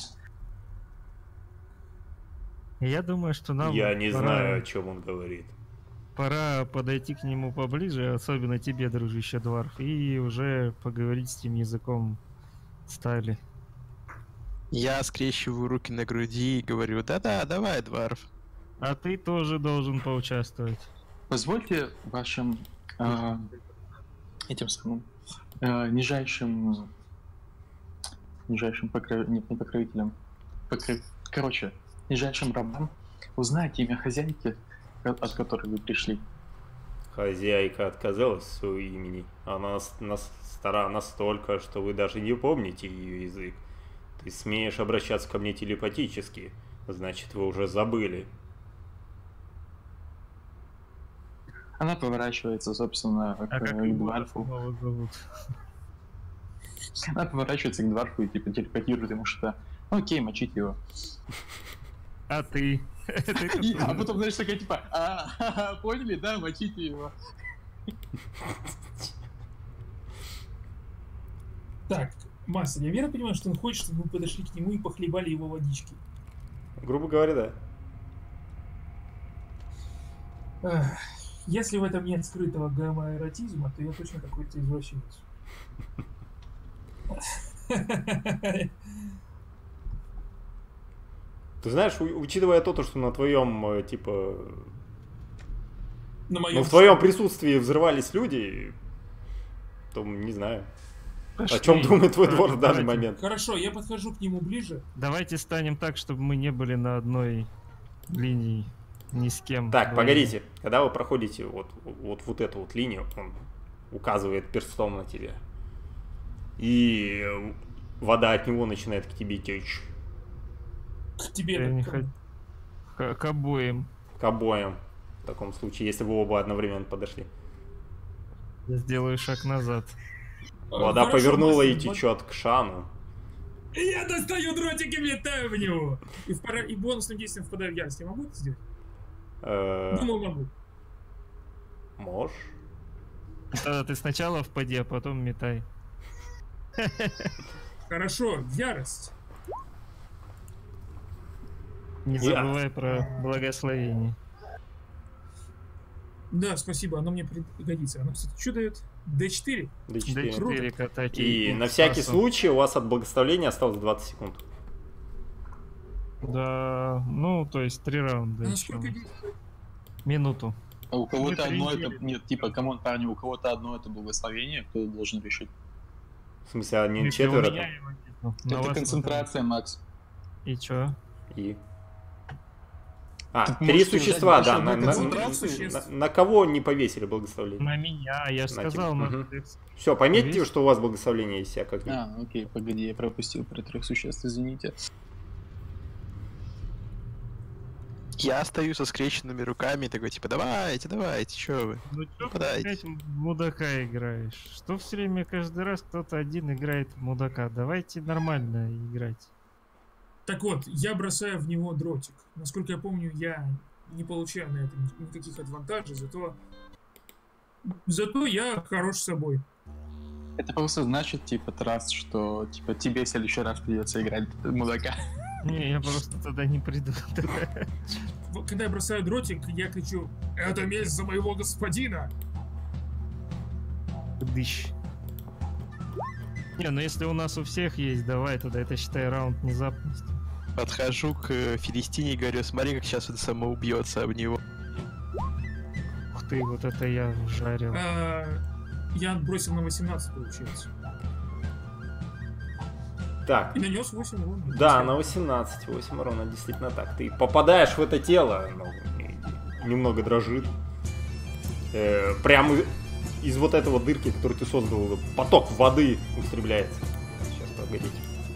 Я думаю, что нам Я не пора, знаю, о чем он говорит. пора подойти к нему поближе, особенно тебе, дружище Дварф, и уже поговорить с тем языком стали. Я скрещиваю руки на груди и говорю: да-да, давай, Дварф. А ты тоже должен поучаствовать. Позвольте вашим э, этим самым э, нижайшим нижайшим покров... нет, не покровителям, покров... короче, нижайшим рабам узнать имя хозяйки, от от которой вы пришли. Хозяйка отказалась от своего имени. Она с- нас- стара настолько, что вы даже не помните ее язык. Ты смеешь обращаться ко мне телепатически, значит, вы уже забыли. Она поворачивается, собственно, А к, как к его Дварфу. снова зовут? Она поворачивается к Дварфу и типа телепатирует ему что-то. Окей, мочить его. А ты? Ты И- тут а потом, знаешь, такая типа, а, ха-ха, поняли, да, мочите его. Так, Мастер, я верно понимаю, что он хочет, чтобы мы подошли к нему и похлебали его водички? Грубо говоря, да. Ах, если в этом нет скрытого гомоэротизма, то я точно какой-то извращенец. Ты знаешь, у- учитывая то, то, что на твоем, э, типа, На ну, моем в твоем присутствии взрывались люди, то не знаю. О пошли. чем думает твой двор в данный Давайте. момент? Хорошо, я подхожу к нему ближе. Давайте станем так, чтобы мы не были на одной линии ни с кем. Так, двоими. погодите. Когда вы проходите вот, вот, вот эту вот линию, он указывает перстом на тебя. И вода от него начинает к тебе течь. К тебе. Я не так, хот- К, к обоим. К обоим. В таком случае, если вы оба одновременно подошли. Я сделаю шаг назад. э, Вода хорошо, повернула и мастер, течет к Шану. вот- Я достаю дротик и влетаю в него. И, в пора... и бонусным действием впадаю в ярость. Я могу это сделать? Э, Думал, могу. Можешь? Тогда ты сначала впади, а потом метай. Хорошо, ярость. Не Я- забывай про благословение. Да, спасибо, оно мне пригодится. Оно, кстати, что дает? дэ четыре. дэ четыре. дэ четыре катать. И на всякий случай у вас от благословения осталось двадцать секунд. Да, ну, то есть три раунда. А на еще. сколько действует? Минуту. А у кого-то Мы одно приняли. это... Нет, типа, камон, парни, у кого-то одно это благословение, кто должен решить. В смысле, они Если у четверо меня там. его нету, на Это вас концентрация, Макс. вот- И чё? И... А, Тут три можете существа, взять да. больше На, одной на- концентрации. на- на кого не повесили благословление? На меня, я же На сказал, тебя. на Мгм. Все, пометьте, Повесь. что у вас благословение есть, а как нет. А, окей, погоди, я пропустил про трех существ, извините. Я стою со скрещенными руками и такой, типа, давайте, давайте, чё вы? Ну чё ты Подайте. опять в мудака играешь? Что все время, каждый раз кто-то один играет в мудака? Давайте нормально играть. Так вот, я бросаю в него дротик. Насколько я помню, я не получаю на этом никаких адвантажей, зато... Зато я хорош собой. Это просто значит, типа, Трас, что, типа, тебе в следующий раз придется играть мудака. Не, я просто тогда не приду. В- Когда я бросаю дротик, я кричу: «Это месть за моего господина!» Дыщ. Не, ну если у нас у всех есть, давай тогда это считай раунд внезапности. Подхожу к э, Филистине и говорю, смотри, как сейчас он самоубьется об него. Ух ты, вот это я жарил. А, я отбросил на восемнадцать, получается. Так, И нанес восемь урона. да, на восемнадцать. восемь урона, действительно так. Ты попадаешь в это тело, ну, и- немного дрожит. Э, прям и- из вот этого дырки, которую ты создал, поток воды устремляется. Сейчас, погодите.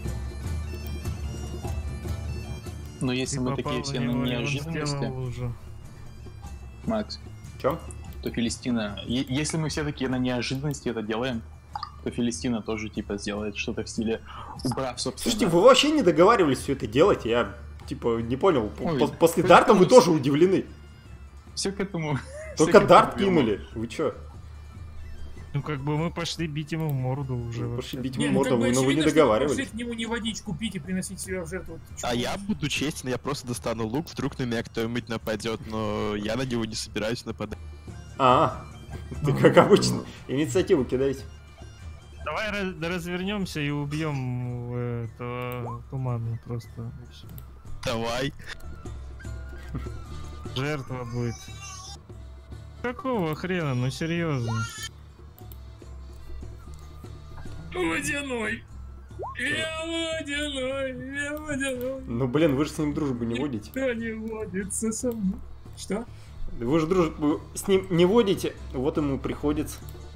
Но если Ты мы попал такие в все на него, и он неожиданности, сделал лужу. Макс, Чем? то Филистина... е- Если мы все такие на неожиданности это делаем, то Филистина тоже типа сделает что-то в стиле убрав, собственно... Слушайте, вы вообще не договаривались все это делать, я типа не понял. П- Ой, по- После это дарта вы просто- тоже удивлены. Все к этому... Только всё к дарт этому кинули. Вы чё? Ну как бы мы пошли бить ему в морду уже. Вы вообще. пошли бить Не, ему ну как морду, бы вы- но вы не очевидно, что вы договаривались. пошли к нему не водичку пить и приносить себя в жертву. А я буду честен, я просто достану лук, вдруг на меня кто-нибудь нападет, но я на него не собираюсь нападать. А, ты как обычно. Инициативу кидайте. Давай раз- да развернемся и убьем э, этого тумана просто. и всё. Давай. Жертва будет. Какого хрена? Ну серьезно. Водяной! Я водяной! Я водяной! Ну блин, вы же с ним дружбу не водите. Никто не водится со мной. Что? Вы же дружбу с ним не водите, вот ему приходится.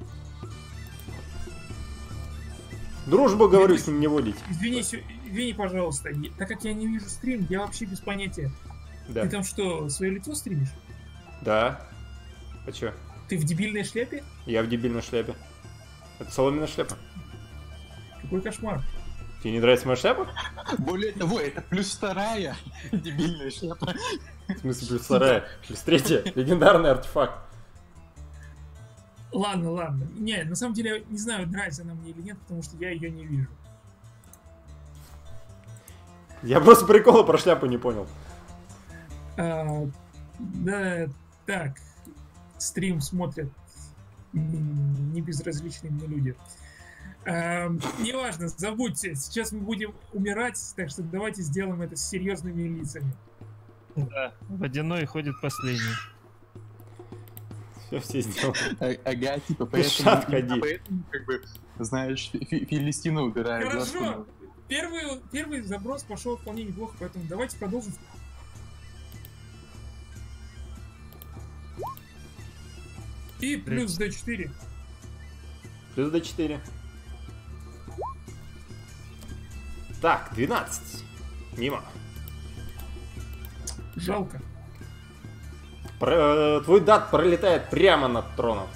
Дружбу, говорю, с ним не водите. Извини, сё- извини, пожалуйста. Я- Так как я не вижу стрим, я вообще без понятия. Да. Ты там что, свое лицо стримишь? Да. А чё? Ты в дебильной шляпе? Я в дебильной шляпе. Это соломенная шляпа. Какой кошмар. Тебе не нравится моя шляпа? Более того, это плюс вторая дебильная шляпа. В смысле, плюс вторая, плюс третья. Легендарный артефакт. Ладно, ладно. Не, на самом деле, я не знаю, нравится она мне или нет, потому что я ее не вижу. Я просто прикола про шляпу не понял. А, да, так. Стрим смотрят м, небезразличные мне люди. А, неважно, забудьте. Сейчас мы будем умирать, так что давайте сделаем это с серьезными лицами. Да. Водяной ходит последний. Все, все сделал. А- Ага, типа, Ты поэтому, шаг ходи. поэтому, как бы, знаешь, Фи- Фи- Филистина убирает. Хорошо. Первый, первый заброс пошел вполне неплохо, поэтому давайте продолжим. И плюс дэ четыре. Плюс дэ четыре. Так, двенадцать. Мимо. Жалко. Про- э, твой дат пролетает прямо над троном.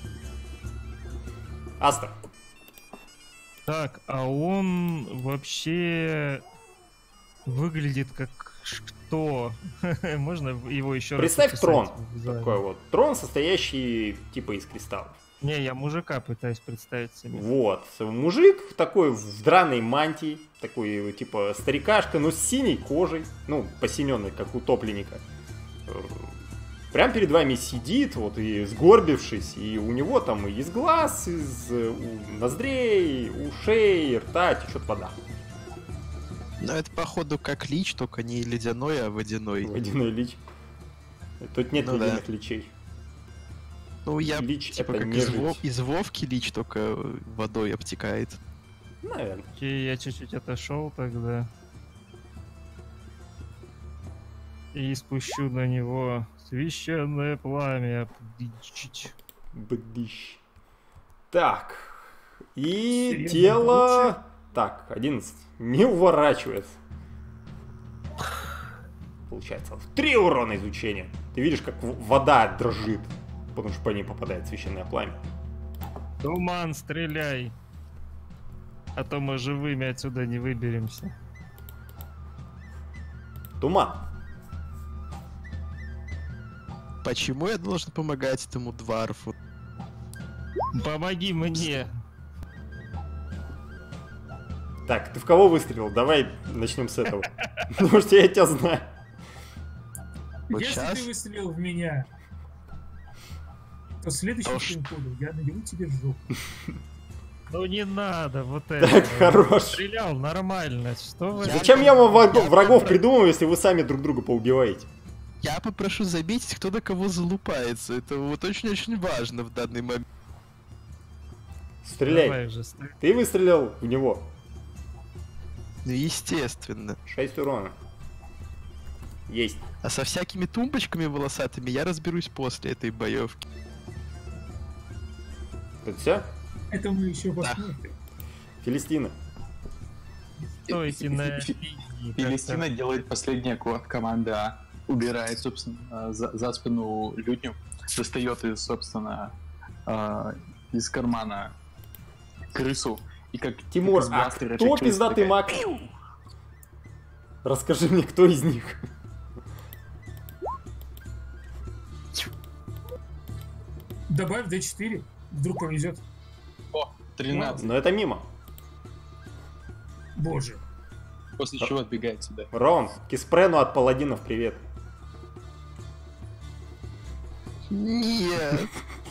Астер. Так, а он вообще выглядит как что? Можно его еще раз Представь описать трон. в зале? Такой вот. Трон, состоящий типа из кристаллов. Не, я мужика пытаюсь представить себе. Вот. Мужик такой в драной мантии. Такой типа старикашка, но с синей кожей. Ну, посиненный, как утопленника. Э, Прям перед вами сидит, вот, и сгорбившись, и у него там и из глаз, из э, у- ноздрей, ушей, рта течет вода. Ну это походу как лич, только не ледяной, а водяной. Водяной лич. Тут нет Ну да. ледяных личей. Ну я Лич типа это как не из, жить. Вов- из Вовки лич, только водой обтекает. Наверное. Окей, я чуть-чуть отошел тогда. И спущу на него священное пламя. Чуть. Бдыщ. Так. И Серьезно, тело... Так, одиннадцать. Не уворачивается. Получается, три урона изучения. Ты видишь, как в- вода дрожит, потому что по ней попадает священное пламя. Туман, стреляй. А то мы живыми отсюда не выберемся. Туман. Почему я должен помогать этому дварфу? Помоги мне. Так, ты в кого выстрелил? Давай начнем с этого. Потому что я тебя знаю. Вот Если щас? ты выстрелил в меня, то следующим То ш- своим ходом я наберу тебе в жопу. Ну не надо, вот это. Так, хорош. Стрелял нормально. Что вы? Зачем я вам врагов, Я врагов попро- придумываю, если вы сами друг друга поубиваете? Я попрошу заметить, кто на кого залупается. Это вот очень-очень важно в данный момент. Стреляй. Давай уже, стреляй. Ты выстрелил в него. Ну естественно. шесть урона. Есть. А со всякими тумбочками волосатыми я разберусь после этой боевки. Это все? Это мы еще посмотрим. Филистина. Стойте на Фи- линии. Палестина как-то. делает последний аккорд, команда А. Убирает, собственно, за, за спину Людню, достает из, собственно, э, из кармана крысу. И как Тимур, из а бластера кто эта крыса пиздатый такая, маг? Расскажи мне, кто из них? Добавь дэ четыре. Вдруг повезет. О, тринадцать. Но это мимо. Боже. После чего отбегает сюда. Ром, Киспрену от паладинов привет. Нет.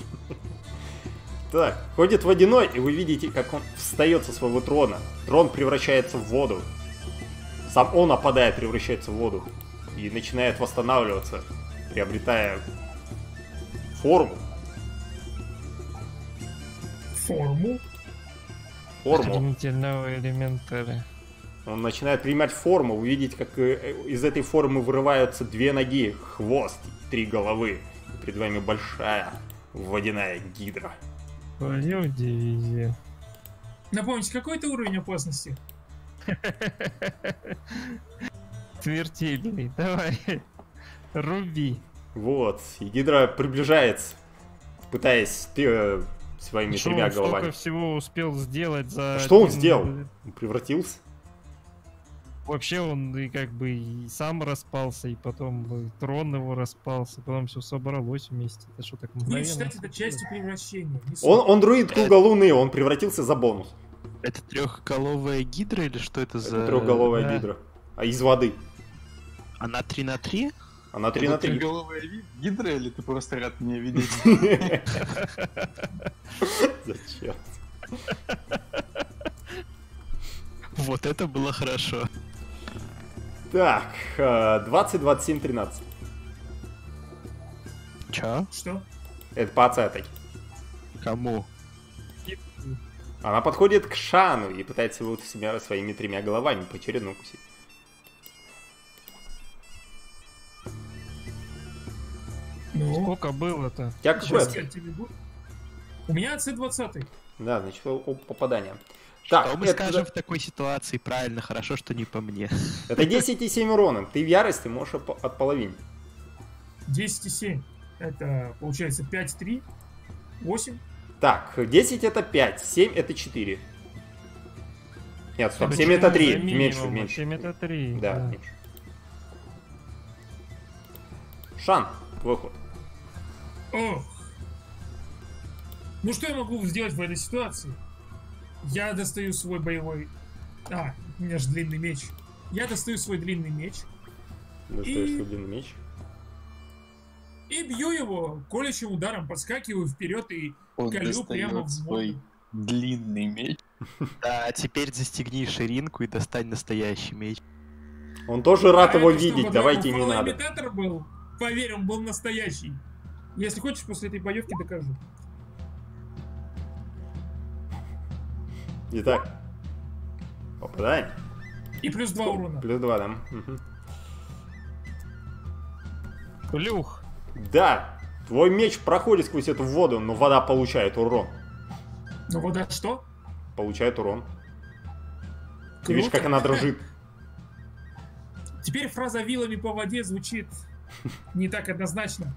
Так, ходит водяной, и вы видите, как он встает со своего трона. Трон превращается в воду. Сам он опадает, превращается в воду. И начинает восстанавливаться, приобретая форму. Форму. Форму. Охренительного элементаря. Он начинает принимать форму. Вы видите, как э, из этой формы вырываются две ноги, хвост, и три головы. И перед вами большая водяная гидра. Твою дивизию. Напомните, какой это уровень опасности? Смертельный. Давай. Руби. Вот. И гидра приближается, пытаясь э, своими Что тремя он столько головами. всего успел сделать за... А что он один- сделал? Он превратился? Вообще он и как бы и сам распался, и потом и трон его распался, потом все собралось вместе. Это что, так Будем мгновенно? считать это частью превращения. Не суть. Он, он друид круга луны, он превратился за бонус. Это трехголовая гидра или что это за... Это трехголовая да. гидра. А из воды. Она три на три? Она три на три. Трехголовая гидра, или ты просто рад меня видеть? Зачем? Вот это было хорошо. Так, э, двадцать, двадцать семь, тринадцать. Чё? Что? Это по атаке. Кому? Она подходит к Шану и пытается его себя своими тремя головами поочередно укусить. Ну, Сколько было-то? У тебя какой сейчас АЦ? я тебе буду. У меня АЦ двадцать. Да, значит, о- о попадания. Так, Что мы это, скажем в такой ситуации? Правильно, хорошо, что не по мне. это десять и семь урона. Ты в ярости можешь опо- отполовинить. десять и семь. Это получается пять, три, восемь. Так, десять это пять, семь это четыре. Нет, стоп, семь Почему это три. за минимум? Меньше, меньше. семь это три. Да, меньше. Шан, твой ход. Ох. Ну что я могу сделать в этой ситуации? Я достаю свой боевой... А, у меня же длинный меч. Я достаю свой длинный меч Достаешь И- свой длинный меч. и бью его колющим ударом, подскакиваю вперед и Он колю прямо в достает свой воду. длинный меч. Да, теперь застегни ширинку и достань настоящий меч. Он тоже рад А его это видеть, чтобы давайте не Dragonfall надо. имитатор был? Поверь, он был настоящий. Если хочешь, после этой боевки докажу. Итак, попадание. И плюс два урона. Плюс два, да. Мгм. Плюх. Да, твой меч проходит сквозь эту воду, но вода получает урон. Ну вода что? Получает урон. Ты Круто. видишь, как она дрожит. Теперь фраза вилами по воде звучит не так однозначно.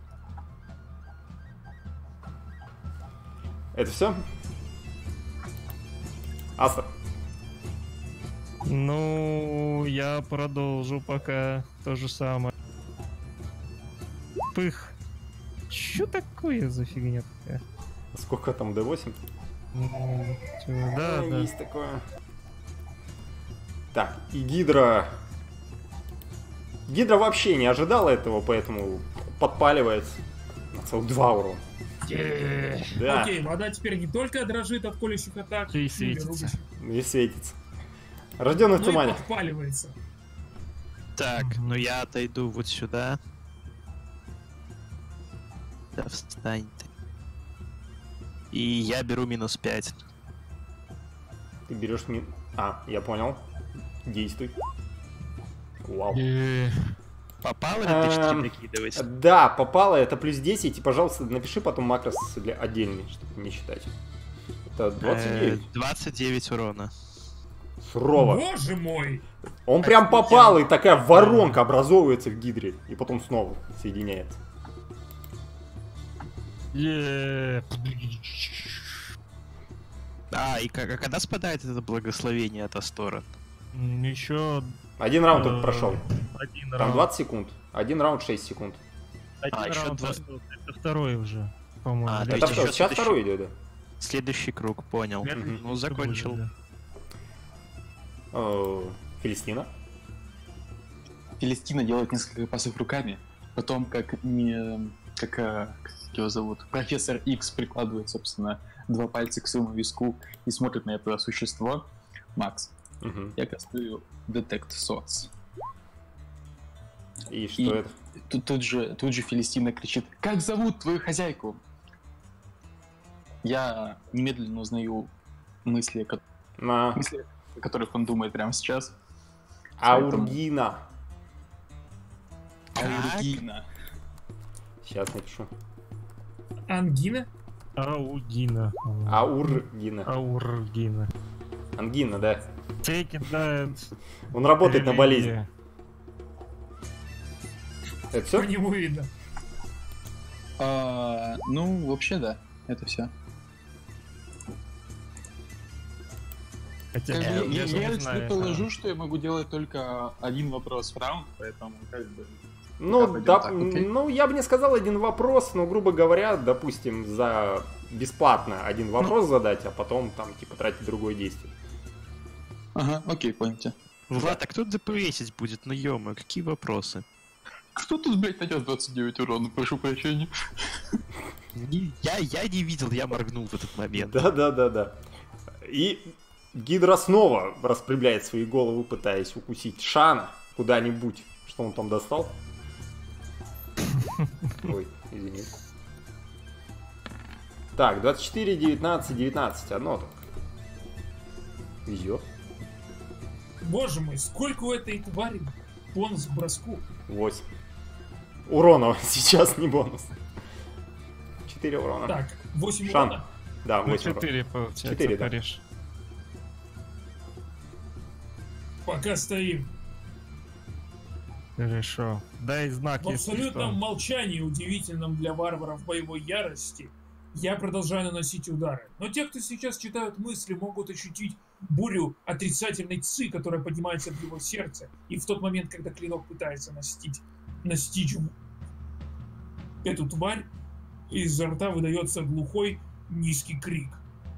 Это все? Астер. Ну, я продолжу пока то же самое. Пых. Чё такое за фигня такая? Сколько там, дэ восемь? Ну, чё, да, А, да. Есть такое. Так, и Гидра... Гидра вообще не ожидала этого, поэтому подпаливается. На целых два урона. Э, Да, Окей, вода теперь не только дрожит от колющих атак, И или светится. рубящих, и светится. Рожденный в но и тумане. подпаливается. Так, ну я отойду вот сюда. Да встань ты. И я беру минус пять. Ты берешь мин... А, я понял. Действуй. Вау. э, Попало на д четыре Эм, накидывать? Да, попало, это плюс десять. И, пожалуйста, напиши потом макрос для отдельный, чтобы не считать. Это двадцать девять. Э, двадцать девять урона. Сурово. Боже мой! Он прям попал, и такая воронка образовывается в гидре. И потом снова соединяется. Е. А, и как- а когда спадает это благословение от Астора? Еще Один раунд только прошел. один Там раунд. двадцать секунд. Один раунд шесть секунд. Один А, еще раунд два- остался. Это второй уже, по-моему. А, или то Это есть что, еще сейчас следующий- второй идет, да? Следующий круг, понял. Следующий Ну, закончил. будет, да. Э, Филистина. Филистина делает несколько пасов руками, потом как не как, э, как его зовут, профессор Икс прикладывает, собственно, два пальца к своему виску и смотрит на это существо. Макс, Мгм. я кастую Detect Source. И что И- это? Тут, тут же, тут же Филистина кричит: «Как зовут твою хозяйку?» Я немедленно узнаю мысли, ко- На мысли, о которых он думает прямо сейчас. Аургина. Аургина. Сейчас напишу. Ангина? Аудина. Аургина. Аургина. Ангина, да. Take it that. Он работает на болезнь. религия. Это По все? нему видно. А, ну, вообще, да. Это все. Хотя Как бы, я, я даже я не тебе знаю, положу, а. что я могу делать только один вопрос в раунд, поэтому как бы... Ну, пойдем да, так, окей? ну, я бы не сказал один вопрос, но, грубо говоря, допустим, за бесплатно один вопрос задать, а потом там, типа, тратить другое действие. Ага, окей, понял тебя. Влад, а кто ДПСить будет? Ну ё какие вопросы? Кто тут, блядь, найдет двадцать девять урона, прошу прощения? Не- Я, я не видел, я моргнул в этот момент. Да-да-да-да. И Гидра снова распрямляет свои головы, пытаясь укусить Шана куда-нибудь. Что он там достал? Ой, извини. Так, двадцать четыре, девятнадцать, девятнадцать. Одно только. Везет. Боже мой, сколько у этой твари бонус к броску. восемь. Урона сейчас не бонус. четыре урона. Так, восемь Шан. урона. Да, Ну, восемь урона. четыре, получается, Четыре, да. Париж. Пока стоим. Хорошо. Дай знак, В если абсолютном что. молчании, удивительном для варваров боевой ярости, я продолжаю наносить удары. Но те, кто сейчас читают мысли, могут ощутить бурю отрицательной ци, которая поднимается в его сердце. И в тот момент, когда клинок пытается настичь, настичь эту тварь, изо рта выдается глухой низкий крик.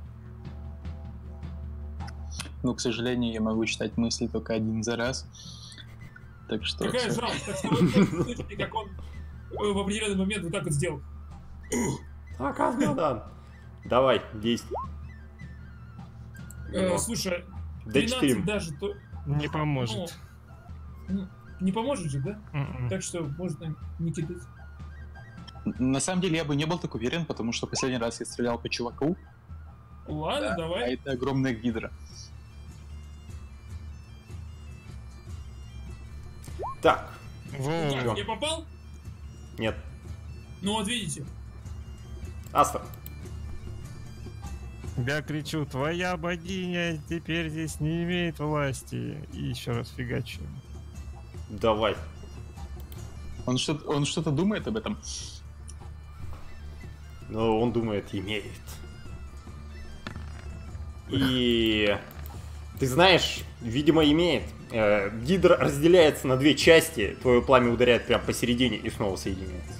Ну, к сожалению, я могу читать мысли только один за раз. Так что... Какая всё. жалость, так что вы слышите, как он э, в определенный момент вот так вот сделал. А, Казмодан. Давай, действуй. Э, слушай, Д четыре. тринадцать даже то... Не поможет. Ну, не поможет же, да? М-м. Так что можно не кидать. На самом деле я бы не был так уверен, потому что последний раз я стрелял по чуваку, Ладно, а давай. это огромная гидра. Так, Во. Как, я попал? нет. Ну вот видите. Астер. Я кричу, твоя богиня теперь здесь не имеет власти. И еще раз фигачу. Давай. Он что-то, он что-то думает об этом? Но он думает, имеет. И... Ты знаешь, видимо, имеет. Э, Гидра разделяется на две части. Твое пламя ударяет прямо посередине и снова соединяется.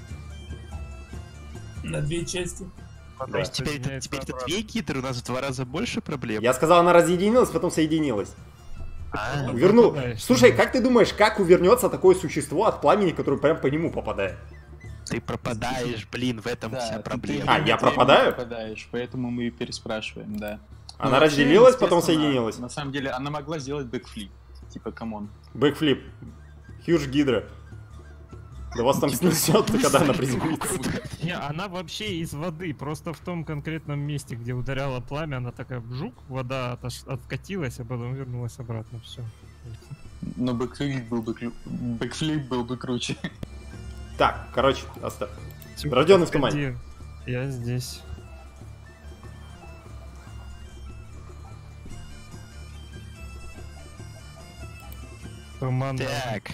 На две части. То есть теперь, это, Соединяется теперь это обратно. две гидры, у нас в два раза больше проблем. Я сказал, она разъединилась, потом соединилась. А, Увернул. попадаешь, Слушай, да. как ты думаешь, как увернется такое существо от пламени, которое прям по нему попадает? ты пропадаешь, блин, в этом вся ты- проблема. А, ты я время пропадаю? пропадаешь, поэтому мы и переспрашиваем, да. Она Ну, вообще, разделилась, потом естественно, соединилась. На самом деле, она могла сделать бэкфлип. Типа, камон. Бэкфлип. Хьюж Гидра. Да вас там снесет, когда она приземлится. Не, она вообще из воды, просто в том конкретном месте, где ударяла пламя, она такая бжук, вода отош- откатилась, а потом вернулась обратно, все. Но бэкфлип был бы, кру- бэкфлип был бы круче. Так, короче, оставь. Рожденный в тумане. Я здесь. Туман. Так.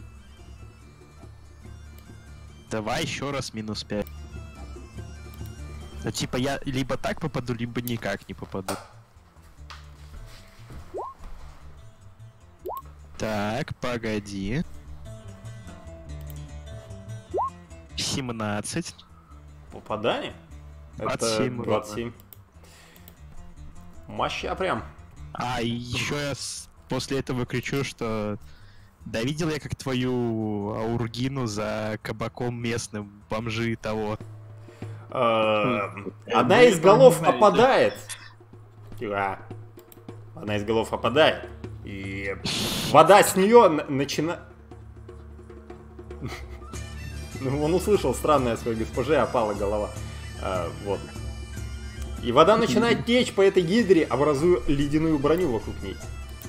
Давай еще раз минус пять. Ну, типа, я либо так попаду, либо никак не попаду. Так, погоди. семнадцать. Попадание? двадцать семь Это двадцать семь. Моща прям. А, и еще я с- после этого кричу, что... Да видел я, как твою аургину за кабаком местным, бомжи того. Э, Хм. Одна Вы из этого не голов знаете. опадает. А. Одна из голов опадает. И вода с нее начинает... Ну, он услышал странное о своей госпоже, опала голова. А, вот. И вода начинает течь по этой гидре, образуя ледяную броню вокруг ней.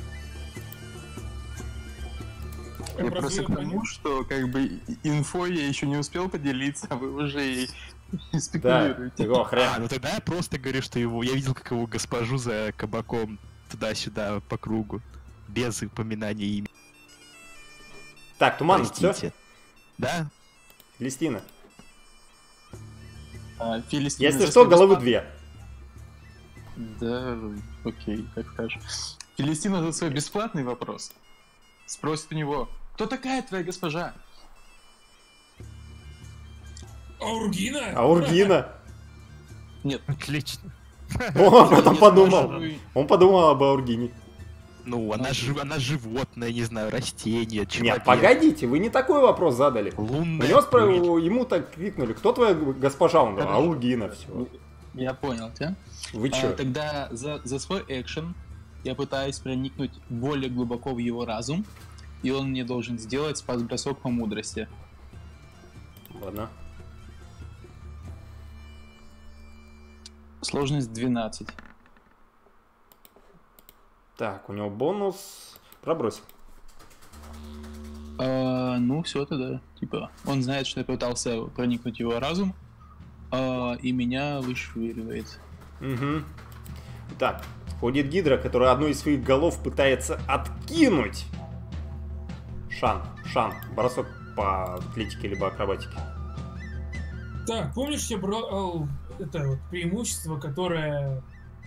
Я просто к тому, что как бы и- инфой я еще не успел поделиться, а вы уже и Да, спекулируете. его А, хрен. ну тогда я просто говорю, что его... Я видел, как его госпожу за кабаком туда-сюда по кругу. Без упоминания имени. Так, Туман, все? Простите. Да? Листина. А, Филистина Если за что, свой головы бесплат- две. Да, окей, как скажешь. Филистина за свой бесплатный вопрос спросит у него, кто такая твоя госпожа? Аургина? Аургина. Нет. Отлично. Он об этом Я подумал. спрашиваю, Он подумал об Аургине. Ну, она, жив... она животное, не знаю, растение, человек. Нет, погодите, вы не такой вопрос задали. У Лунная него спро- пыль. ему так крикнули, кто твоя госпожа? Он говорит, Хорошо. Аургина, все. Я понял тебя. Вы А, че? тогда за, за свой экшен я пытаюсь проникнуть более глубоко в его разум, и он мне должен сделать спас-бросок по мудрости. Ладно. Сложность двенадцать. Так, у него бонус. Пробрось. А, ну, все тогда. Типа, он знает, что я пытался проникнуть в его разум, а, и меня вышвыривает. Угу. Так, ходит Гидра, которая одну из своих голов пытается откинуть. Шан, Шан, бросок по атлетике либо акробатике. Так, помнишь, я брал это вот преимущество, которое...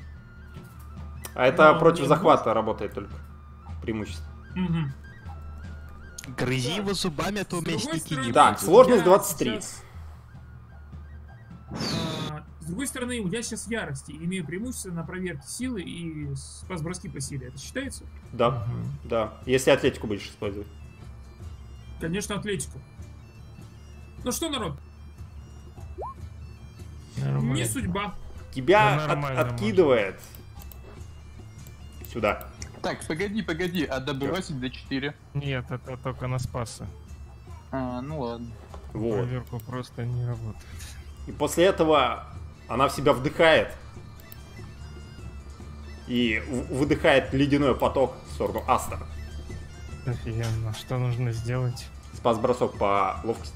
А это Ну, против мне захвата работает только. Преимущество. Мгм. Грызи его зубами, а то у С меня другой снеги не стороны, Так, будут. сложность я двадцать три. сейчас, а, С другой стороны, я сейчас в ярости, и имею преимущество на проверке силы и спас-броски по силе. Это считается? Да, Мгм. да. Если атлетику будешь использовать. Конечно, атлетику. Ну что, народ, Нормально. не судьба. Тебя Да от- нормально, откидывает сюда. Так, погоди, погоди, а добросить до четыре? Нет, это только на спаса. А, ну ладно. Вот. Проверку просто не работает. И после этого она в себя вдыхает. И в- выдыхает ледяной поток в сторону Астера. Офигенно. Что нужно сделать? Спас-бросок по ловкости.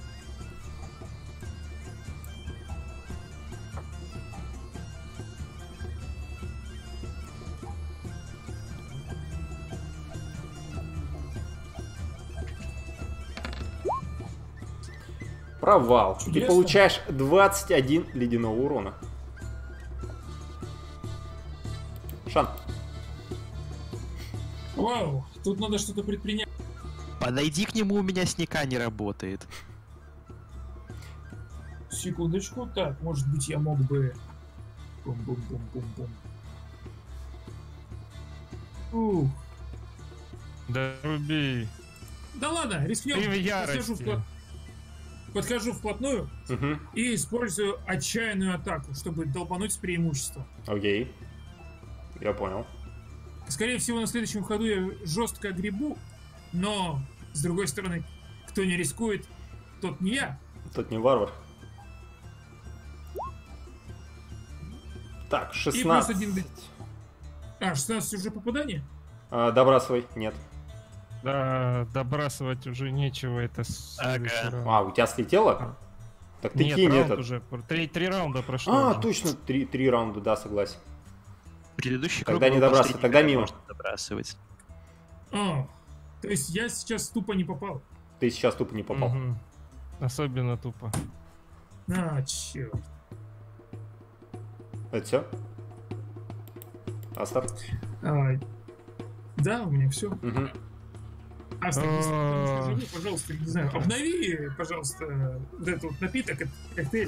Провал. Ты Чудесно. получаешь двадцать один ледяного урона. Шан. Вау, тут надо что-то предпринять. Подойди к нему, у меня снега не работает. Секундочку. Так, может быть, я мог бы... Бум-бум-бум-бум-бум. Ух. Да руби. Да ладно, рискнем. Ты в Подхожу, ярости. вплот- Подхожу вплотную Угу. и использую отчаянную атаку, чтобы долбануть с преимуществом. Окей. Я понял. Скорее всего, на следующем ходу я жестко гребу, но, с другой стороны, кто не рискует, тот не я. Тут не варвар. Так, И плюс шестнадцать. один... д- А, шестнадцать уже попадание? А, добрасывай. Нет. Да, добрасывать уже нечего, это следующий Ага. раунд. А, у тебя слетело? Так ты Нет, кинь раунд этот. уже. Три, три раунда прошло. А, уже. точно, три, три раунда, да, согласен. Предыдущий Тогда круг не был добрасывай, последний, тогда когда мимо. можно добрасывать. А, То есть я сейчас тупо не попал. Ты сейчас тупо не попал. Мгм. Особенно тупо. А, черт. Это все? Астар? А, да, у меня все. Угу. Астер, если ты А. не живу, пожалуйста, не знаю, обнови, пожалуйста, вот этот вот напиток, этот коктейль.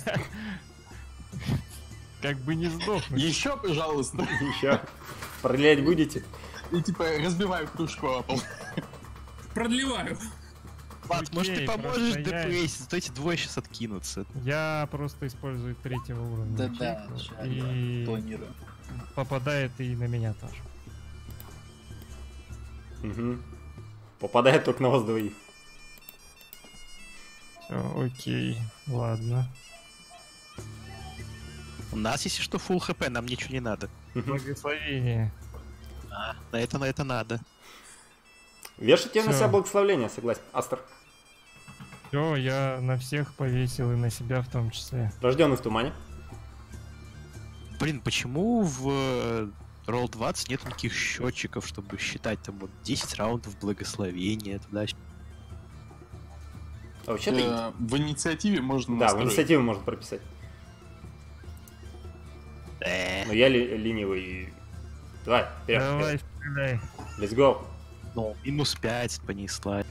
Как бы не сдохнуть. Еще, пожалуйста. Еще. Продлять будете? И типа разбиваю кружку о пол. Продлеваю. Влад, может ты Окей, поможешь просто я- ДПС, то эти двое сейчас откинутся. Я просто использую третьего уровня. Да-да, ячейку, сейчас и планирую. попадает и на меня тоже. Угу. Попадает только на вас двоих. Все, окей, ладно. У нас, если что, full хп, нам ничего не надо. Благословение. А, на это, на это надо. Вешайте на Всё. себя благословление, согласен. Астер. Все, я на всех повесил и на себя в том числе. Рожденный в тумане. Блин, почему в ролл двадцать нет никаких счетчиков, чтобы считать там вот десять раундов благословения туда? А вообще-то... Э, В инициативе можно Да, в настроить. инициативу можно прописать. Э, Но я ли- ленивый. Давай, вперед. Давай, вперед. стреляй. Let's go. ну, минус пять понесла.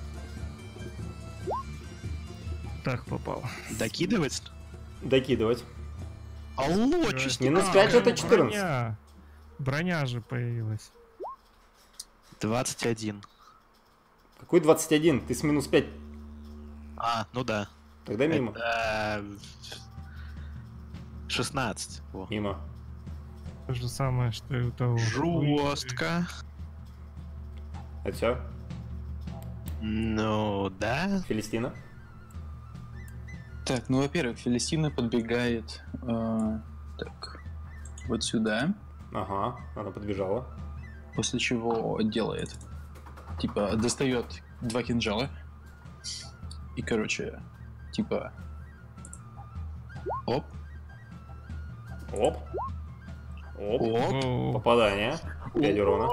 Так попал. Докидывать? Докидывать. Алло, Да. чё Минус а, пять это Броня. четырнадцать. Броня же появилась. двадцать один. Какой двадцать один? Ты с минус пять. А, ну да. Тогда мимо. Это шестнадцать. Во. Мимо. То же самое, что и у того. Жестко. Это все. Ну да. Филистина. Так, ну, во-первых, Фелисина подбегает э, так, вот сюда, Ага, она подбежала. после чего делает, типа, достает два кинжала и, короче, типа, оп, Оп. Оп. Оп. О, Попадание. пять урона.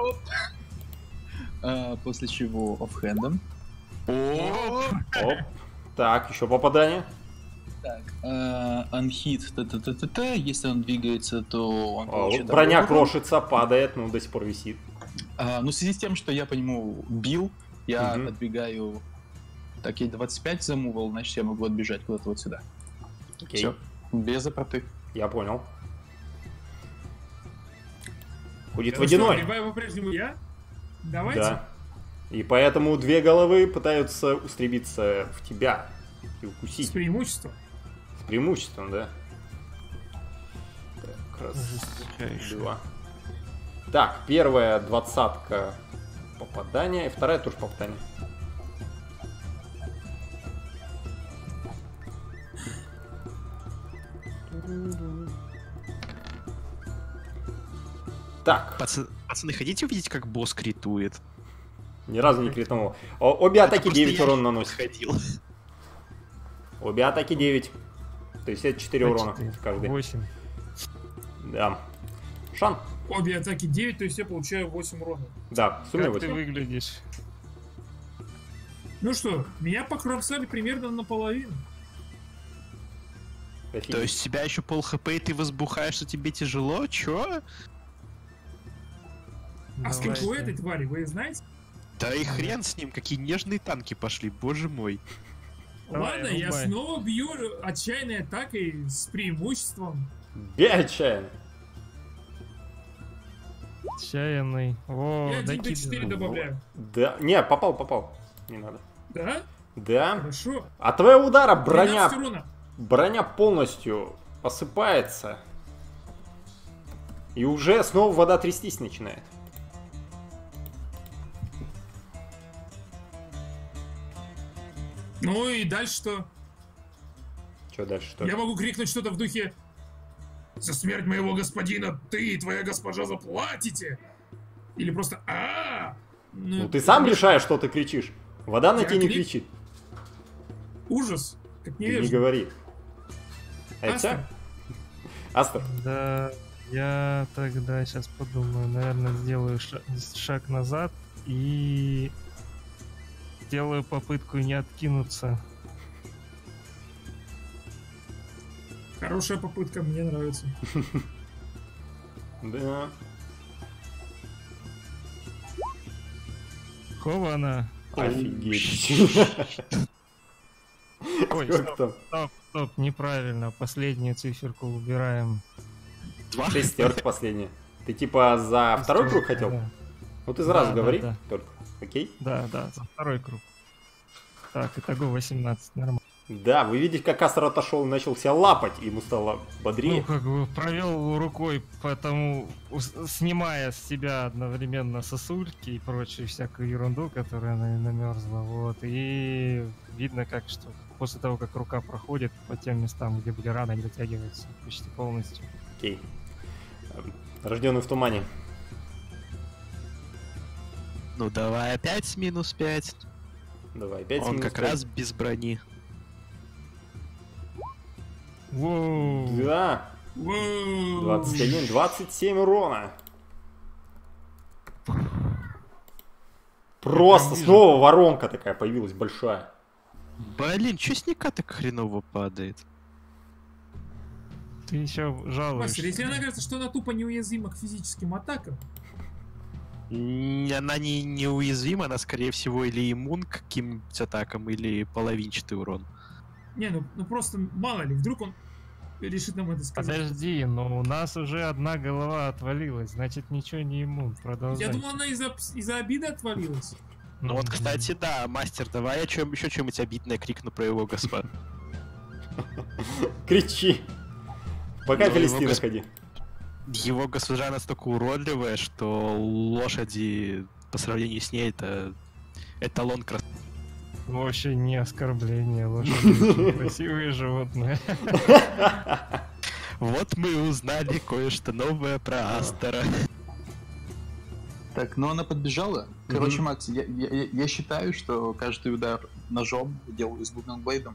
а, после чего оффхендом. Оп. Оп. Так, еще попадание. Так, анхит, та-та-та-та-та, если он двигается, то он А, получит броня добро. крошится, падает, но до сих пор висит. А, ну, в связи с тем, что я по нему бил, я Мгм. отбегаю. Так, я двадцать пять замувал, значит, я могу отбежать куда-то вот сюда. Окей. Все, без опроты. Я понял. Будет Ну что, водяной. ревайв по-прежнему я? Давайте. Да. И поэтому две головы пытаются устребиться в тебя и С укусить. преимуществом. С преимуществом, да. Так, раз, два. Так, первая двадцатка попадания, и вторая тоже попадание. Так, Пац- Пацаны, хотите увидеть, как босс критует? ни разу не кританул. О- Обе атаки просто девять я урона наносит. Ходил. Обе атаки девять. То есть это четыре урона каждый. восемь. Да. Шан. Обе атаки девять, то есть я получаю восемь урона. Да, в сумме Как ты восемь. выглядишь? Ну что, меня покромсали примерно наполовину. То есть у тебя еще пол хп, и ты возбухаешь, что тебе тяжело? Чё? А сколько у Давайте. этой твари, вы знаете? Да и хрен с ним, какие нежные танки пошли, боже мой. Давай, Ладно, я рубай. снова бью отчаянной атакой с преимуществом. Бей отчаянно. Отчаянный. О, Я один до докидывай. четыре добавляю. Да. Не, попал, попал. Не надо. Да? Да. Хорошо. От твоего удара броня, тринадцать урона. броня полностью посыпается. И уже снова вода трястись начинает. Ну и дальше что? Что дальше? Что? Я могу крикнуть что-то в духе: «За смерть моего господина ты и твоя госпожа заплатите!» Или просто а Ну ты сам решаешь, что ты кричишь. Вода на Я тебя не крик- кричит. Ужас. Как Ты не невежливо. говори. Это всё? Астер, Астер. Да, я тогда сейчас подумаю. Наверное, сделаю ша- шаг назад и Делаю попытку не откинуться. Хорошая попытка, мне нравится. Да. Хована. Офигеть. Ой, Как стоп, там? стоп, стоп, неправильно. Последнюю циферку убираем. Два. Шестерка последняя. Ты типа за второй круг хотел? Да, Ну ты сразу Да, да, говори да. только. Окей? да, да, за второй круг. Так, итого восемнадцать, нормально. Да, вы видите, как Астер отошел и начал себя лапать, и ему стало Ну, бодрее. как бы провел рукой, потому ус- снимая с себя одновременно сосульки и прочую всякую ерунду, которая на- намерзла, вот, и видно, как что после того, как рука проходит по тем местам, где были раны, они дотягиваются почти полностью. Окей. Рожденный в тумане. Ну давай опять минус пять. Давай, пять Он минус как пять. раз без брони. Воу! Да, Воу. двадцать один, двадцать семь урона. Просто вижу. снова воронка такая появилась большая. Блин, чё с Ника так хреново падает? Ты еще жалуешься. Мастер, если она кажется, что она тупо неуязвима к физическим атакам, М, Она не неуязвима, она скорее всего или иммун к каким-нибудь атакам, или половинчатый урон. не, ну, ну просто мало ли, вдруг он решит нам это сказать. Подожди, но у нас уже одна голова отвалилась, значит ничего не иммун. Продолжай. Я думал, она из-за из-за обиды отвалилась. Ну вот, кстати, да, мастер, давай я чем, еще что-нибудь обидное крикну про его господ. Кричи. Пока Ну, Филистина его гос- ходи. Его госпожа настолько уродливая, что лошади по сравнению с ней это эталон крас... Вообще не оскорбление, лошади очень красивые животные. Вот мы узнали кое-что новое про Астера. Так, ну она подбежала. Короче, Макс, я, я, я считаю, что каждый удар ножом я делаю с бумингблейдом.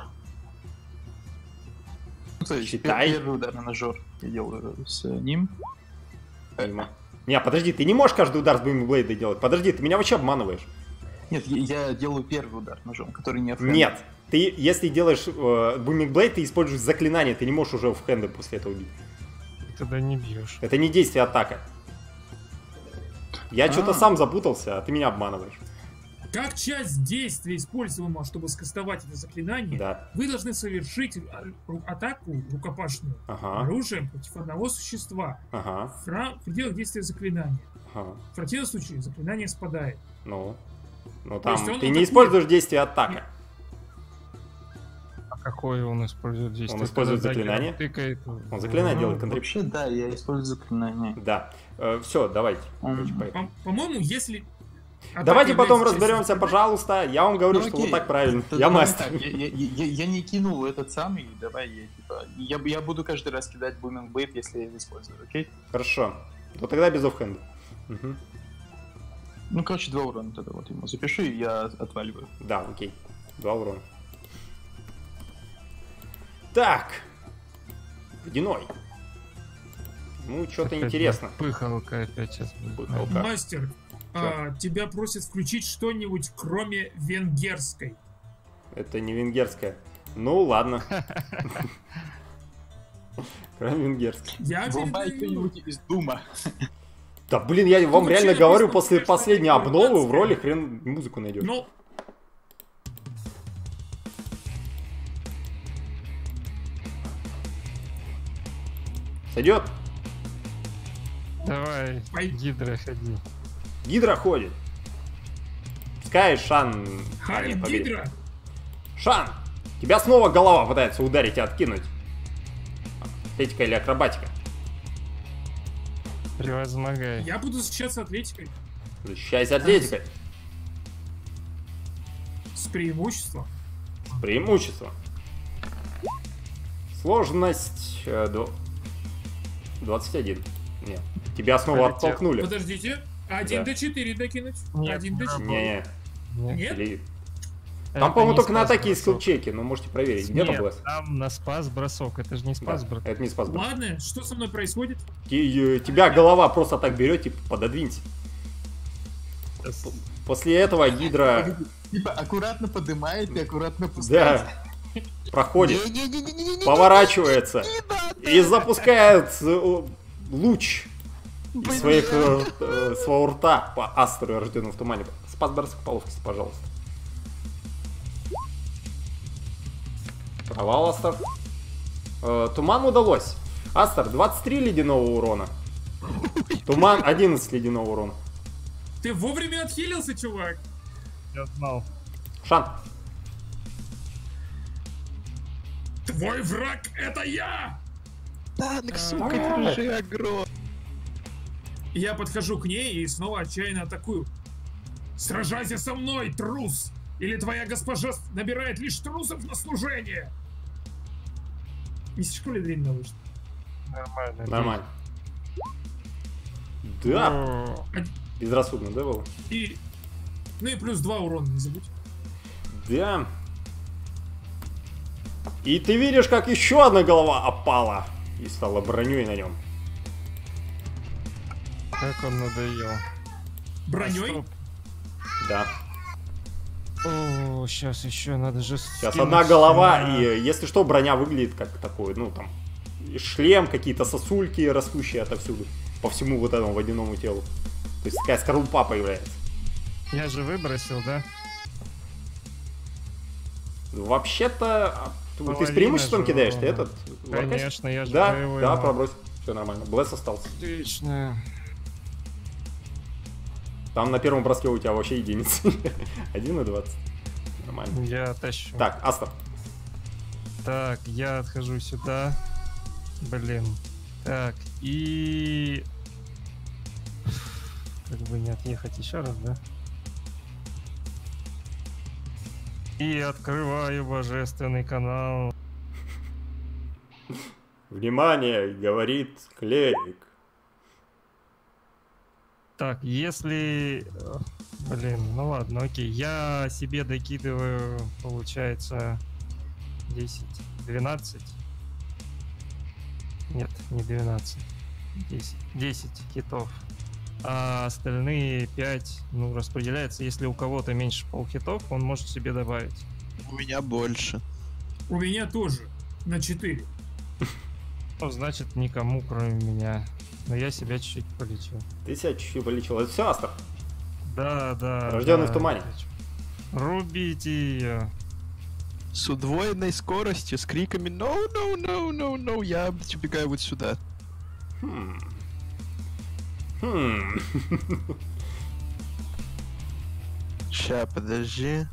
Ну, то есть, Считай. пер- первый удар на ножор я делаю с ним. Мимо. Не, подожди, ты не можешь каждый удар с Бумиблейда делать. Подожди, ты меня вообще обманываешь. Нет, я, я делаю первый удар ножом, который не оффенд. Нет. Ты, если делаешь э, Бумиблейд, ты используешь заклинание, ты не можешь уже в хенды после этого бить. Ты тогда не бьешь. Это не действие, а атака. Я А. что-то сам запутался, а ты меня обманываешь. Как часть действия, используемого, чтобы скастовать это заклинание, Да. вы должны совершить а, ру- атаку рукопашную Ага. оружием против одного существа Ага. в ра- в пределах действия заклинания. Ага. В противном случае заклинание спадает. Ну. Ну То есть там он ты не атакует. используешь действие атака. А какое он использует здесь? Он Ты использует когда заклинание? даггером тыкает, Он заклинание ну, делает контр. Вообще, да, я использую заклинание. Да. все, давайте. М. Короче, поехали. По- По-моему, если... атака Давайте потом является частью разберемся, заклинания, пожалуйста. Я вам говорю, Ну, что окей. вот так правильно. Да Я давай мастер. так, Я, я- я- я не кинул этот самый, давай я типа. Я, б- я буду каждый раз кидать бумингблейд, если я его использую, окей? Хорошо. То тогда без оффхенда. Мгм. Ну, короче, два урона тогда вот ему запиши, и я отваливаю. Да, окей. Два урона. Так. Водяной. Ну, что-то опять интересно. Пыхалка опять сейчас будет. Пыхалка. Мастер, а, тебя просят включить что-нибудь, кроме венгерской. Это не венгерская. Ну, ладно. Кроме венгерской. Я Врубай передаю. кто-нибудь из Дума. Да, блин, я вам вообще реально написано, говорю, после что последней это обновы в венгерская. роли хрен музыку найдешь. Ну, Сойдет? Давай, Пой- Гидра, ходи. Гидра ходит. Пускай Шан... Харит правильно победит. Гидра. Шан! Тебя снова голова пытается ударить и откинуть. Атлетика или акробатика? Превозмогай. Я буду защищаться атлетикой Защищайся атлетикой. с преимуществом. Преимущество. Сложность... э, дв- двадцать один. Нет. Тебя снова Полетел. оттолкнули. Подождите. один Да. до четыре докинуть. Нет, один до не четыре. Не-не. Нет, Нет? Или- это Там, по-моему, не только на спас атаке и бросок. скиллчеки, но можете проверить. Где там Нет, было? там на спас бросок, это же не Да, спас бросок. это не спас. брат. Ладно, что со мной происходит? Ти- э, Тебя голова просто так берет, типа, пододвинься. Сейчас. После этого Гидра, Типа аккуратно поднимает и аккуратно пускает. да, проходит, Не-не-не-не-не-не-не. поворачивается Не надо. и запускает э, луч из своих, э, э, своего рта по Астеру, рожденному в тумане. Спас Барсик по ловкости, пожалуйста. Провал, Астер. Э, туман удалось. Астер, двадцать три ледяного урона. Туман, одиннадцать ледяного урона. Ты вовремя отхилился, чувак. Я знал. Шан. Твой враг — это я! Танк, сука, давай. держи агро. Я подхожу к ней и снова отчаянно атакую. Сражайся со мной, трус! Или твоя госпожа набирает лишь трусов на служение? Не слишком ли длинно вышло? Нормально. Нормально. Да, О, безрассудно, да, было? И... Ну и плюс два урона, не забудь. Да. И ты видишь, как еще одна голова опала и стала броней на нем. как он надоел. Броней? А, стоп. Да. О, сейчас еще надо же. Сейчас скинуть одна голова, на- и если что, броня выглядит как такой, ну там, шлем, какие-то сосульки растущие отовсюду, по всему вот этому водяному телу. То есть такая скорлупа появляется. Я же выбросил, да? Вообще-то, а, ты Половина с преимуществом же кидаешь, ты урона. этот? ларкач? Конечно, я же Да, боевой да, маг. пробрось. Все нормально. Блэс остался. Отлично. Там на первом броске у тебя вообще единицы. один и двадцать. Нормально. Я тащу. Так, Астер. Так, я отхожу сюда. Блин. Так, и... Как бы не отъехать еще раз, да? И открываю божественный канал. Внимание, говорит клерик. Так, если... э, Блин, ну ладно, окей. Я себе докидываю, получается, десять, двенадцать. Нет, не двенадцать. десять. десять хитов. А остальные пять, ну, распределяется. Если у кого-то меньше полхитов, он может себе добавить. У меня больше. У меня тоже. На четыре. Ну, значит, никому, кроме меня. Но я себя чуть-чуть полечу. Ты себя чуть-чуть полечил. Это все, Астер? Да, да. Рожденный да, в тумане. Рубите ее. С удвоенной скоростью, с криками «No, no, no, no, no», я убегаю вот сюда. Хм. Хм. Ща, подожди.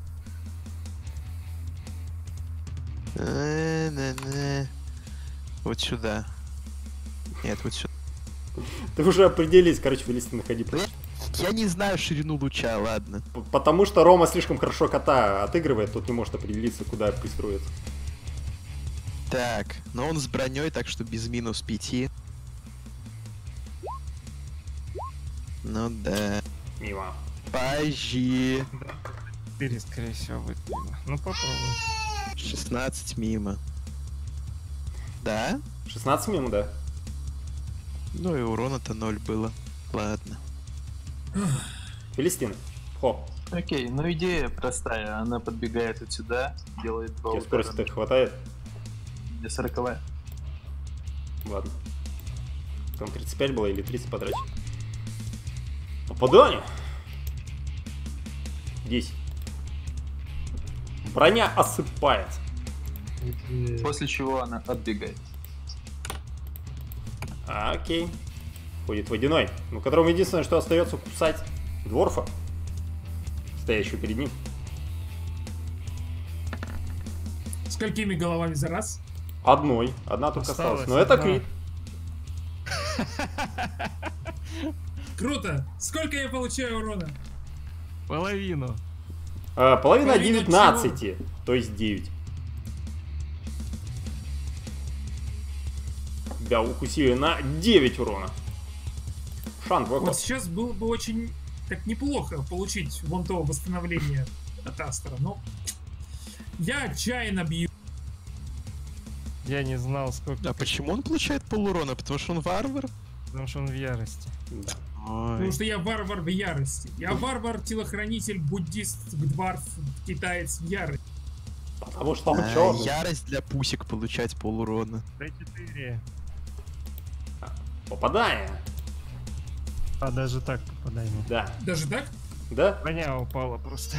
Э-э-э. Вот сюда. Нет, вот сюда. Ты уже определись, короче, Велисти, находи. Я не знаю ширину луча, ладно. П- Потому что Рома слишком хорошо кота отыгрывает, тут не может определиться, куда пристроиться. Так, но он с броней, так что без минус пяти. Ну да. Мимо. Пожи. четыре, скорее всего, будет мимо. Ну, попробуй. шестнадцать мимо. Да? шестнадцать мимо, да. Ну и урона-то ноль было. Ладно. Филистин. Хоп. Окей, ну идея простая. Она подбегает вот сюда, делает два Тебе скорости удара. так хватает? Мне сороковая. Ладно. Там тридцать пять было или тридцать потрачено? Попадание. десять. Броня осыпается. И- После чего она отбегает. А, окей. Ходит водяной, ну которому единственное, что остается, кусать дворфа, стоящего перед ним. Сколькими головами за раз? Одной. Одна только осталась. Осталась Но это одна. крит. Круто! Сколько я получаю урона? Половину. А, половина Половина девятнадцати, то есть девять. Тебя укусили на девять урона. Шан, твой Вот ход. сейчас было бы очень так неплохо получить вон то восстановление от Астера, но я отчаянно бью. Я не знал, сколько. А почему он получает полурона? Потому что он варвар? Потому что он в ярости. Да. Потому Ой. что я варвар в ярости. Я варвар, телохранитель, буддист, дворф, китаец в ярости. Потому что он А, черный. ярость для пусик получать полурона. Д четыре. Попадание. А даже так попадаем. Да. Даже так? Да? Броня упала просто.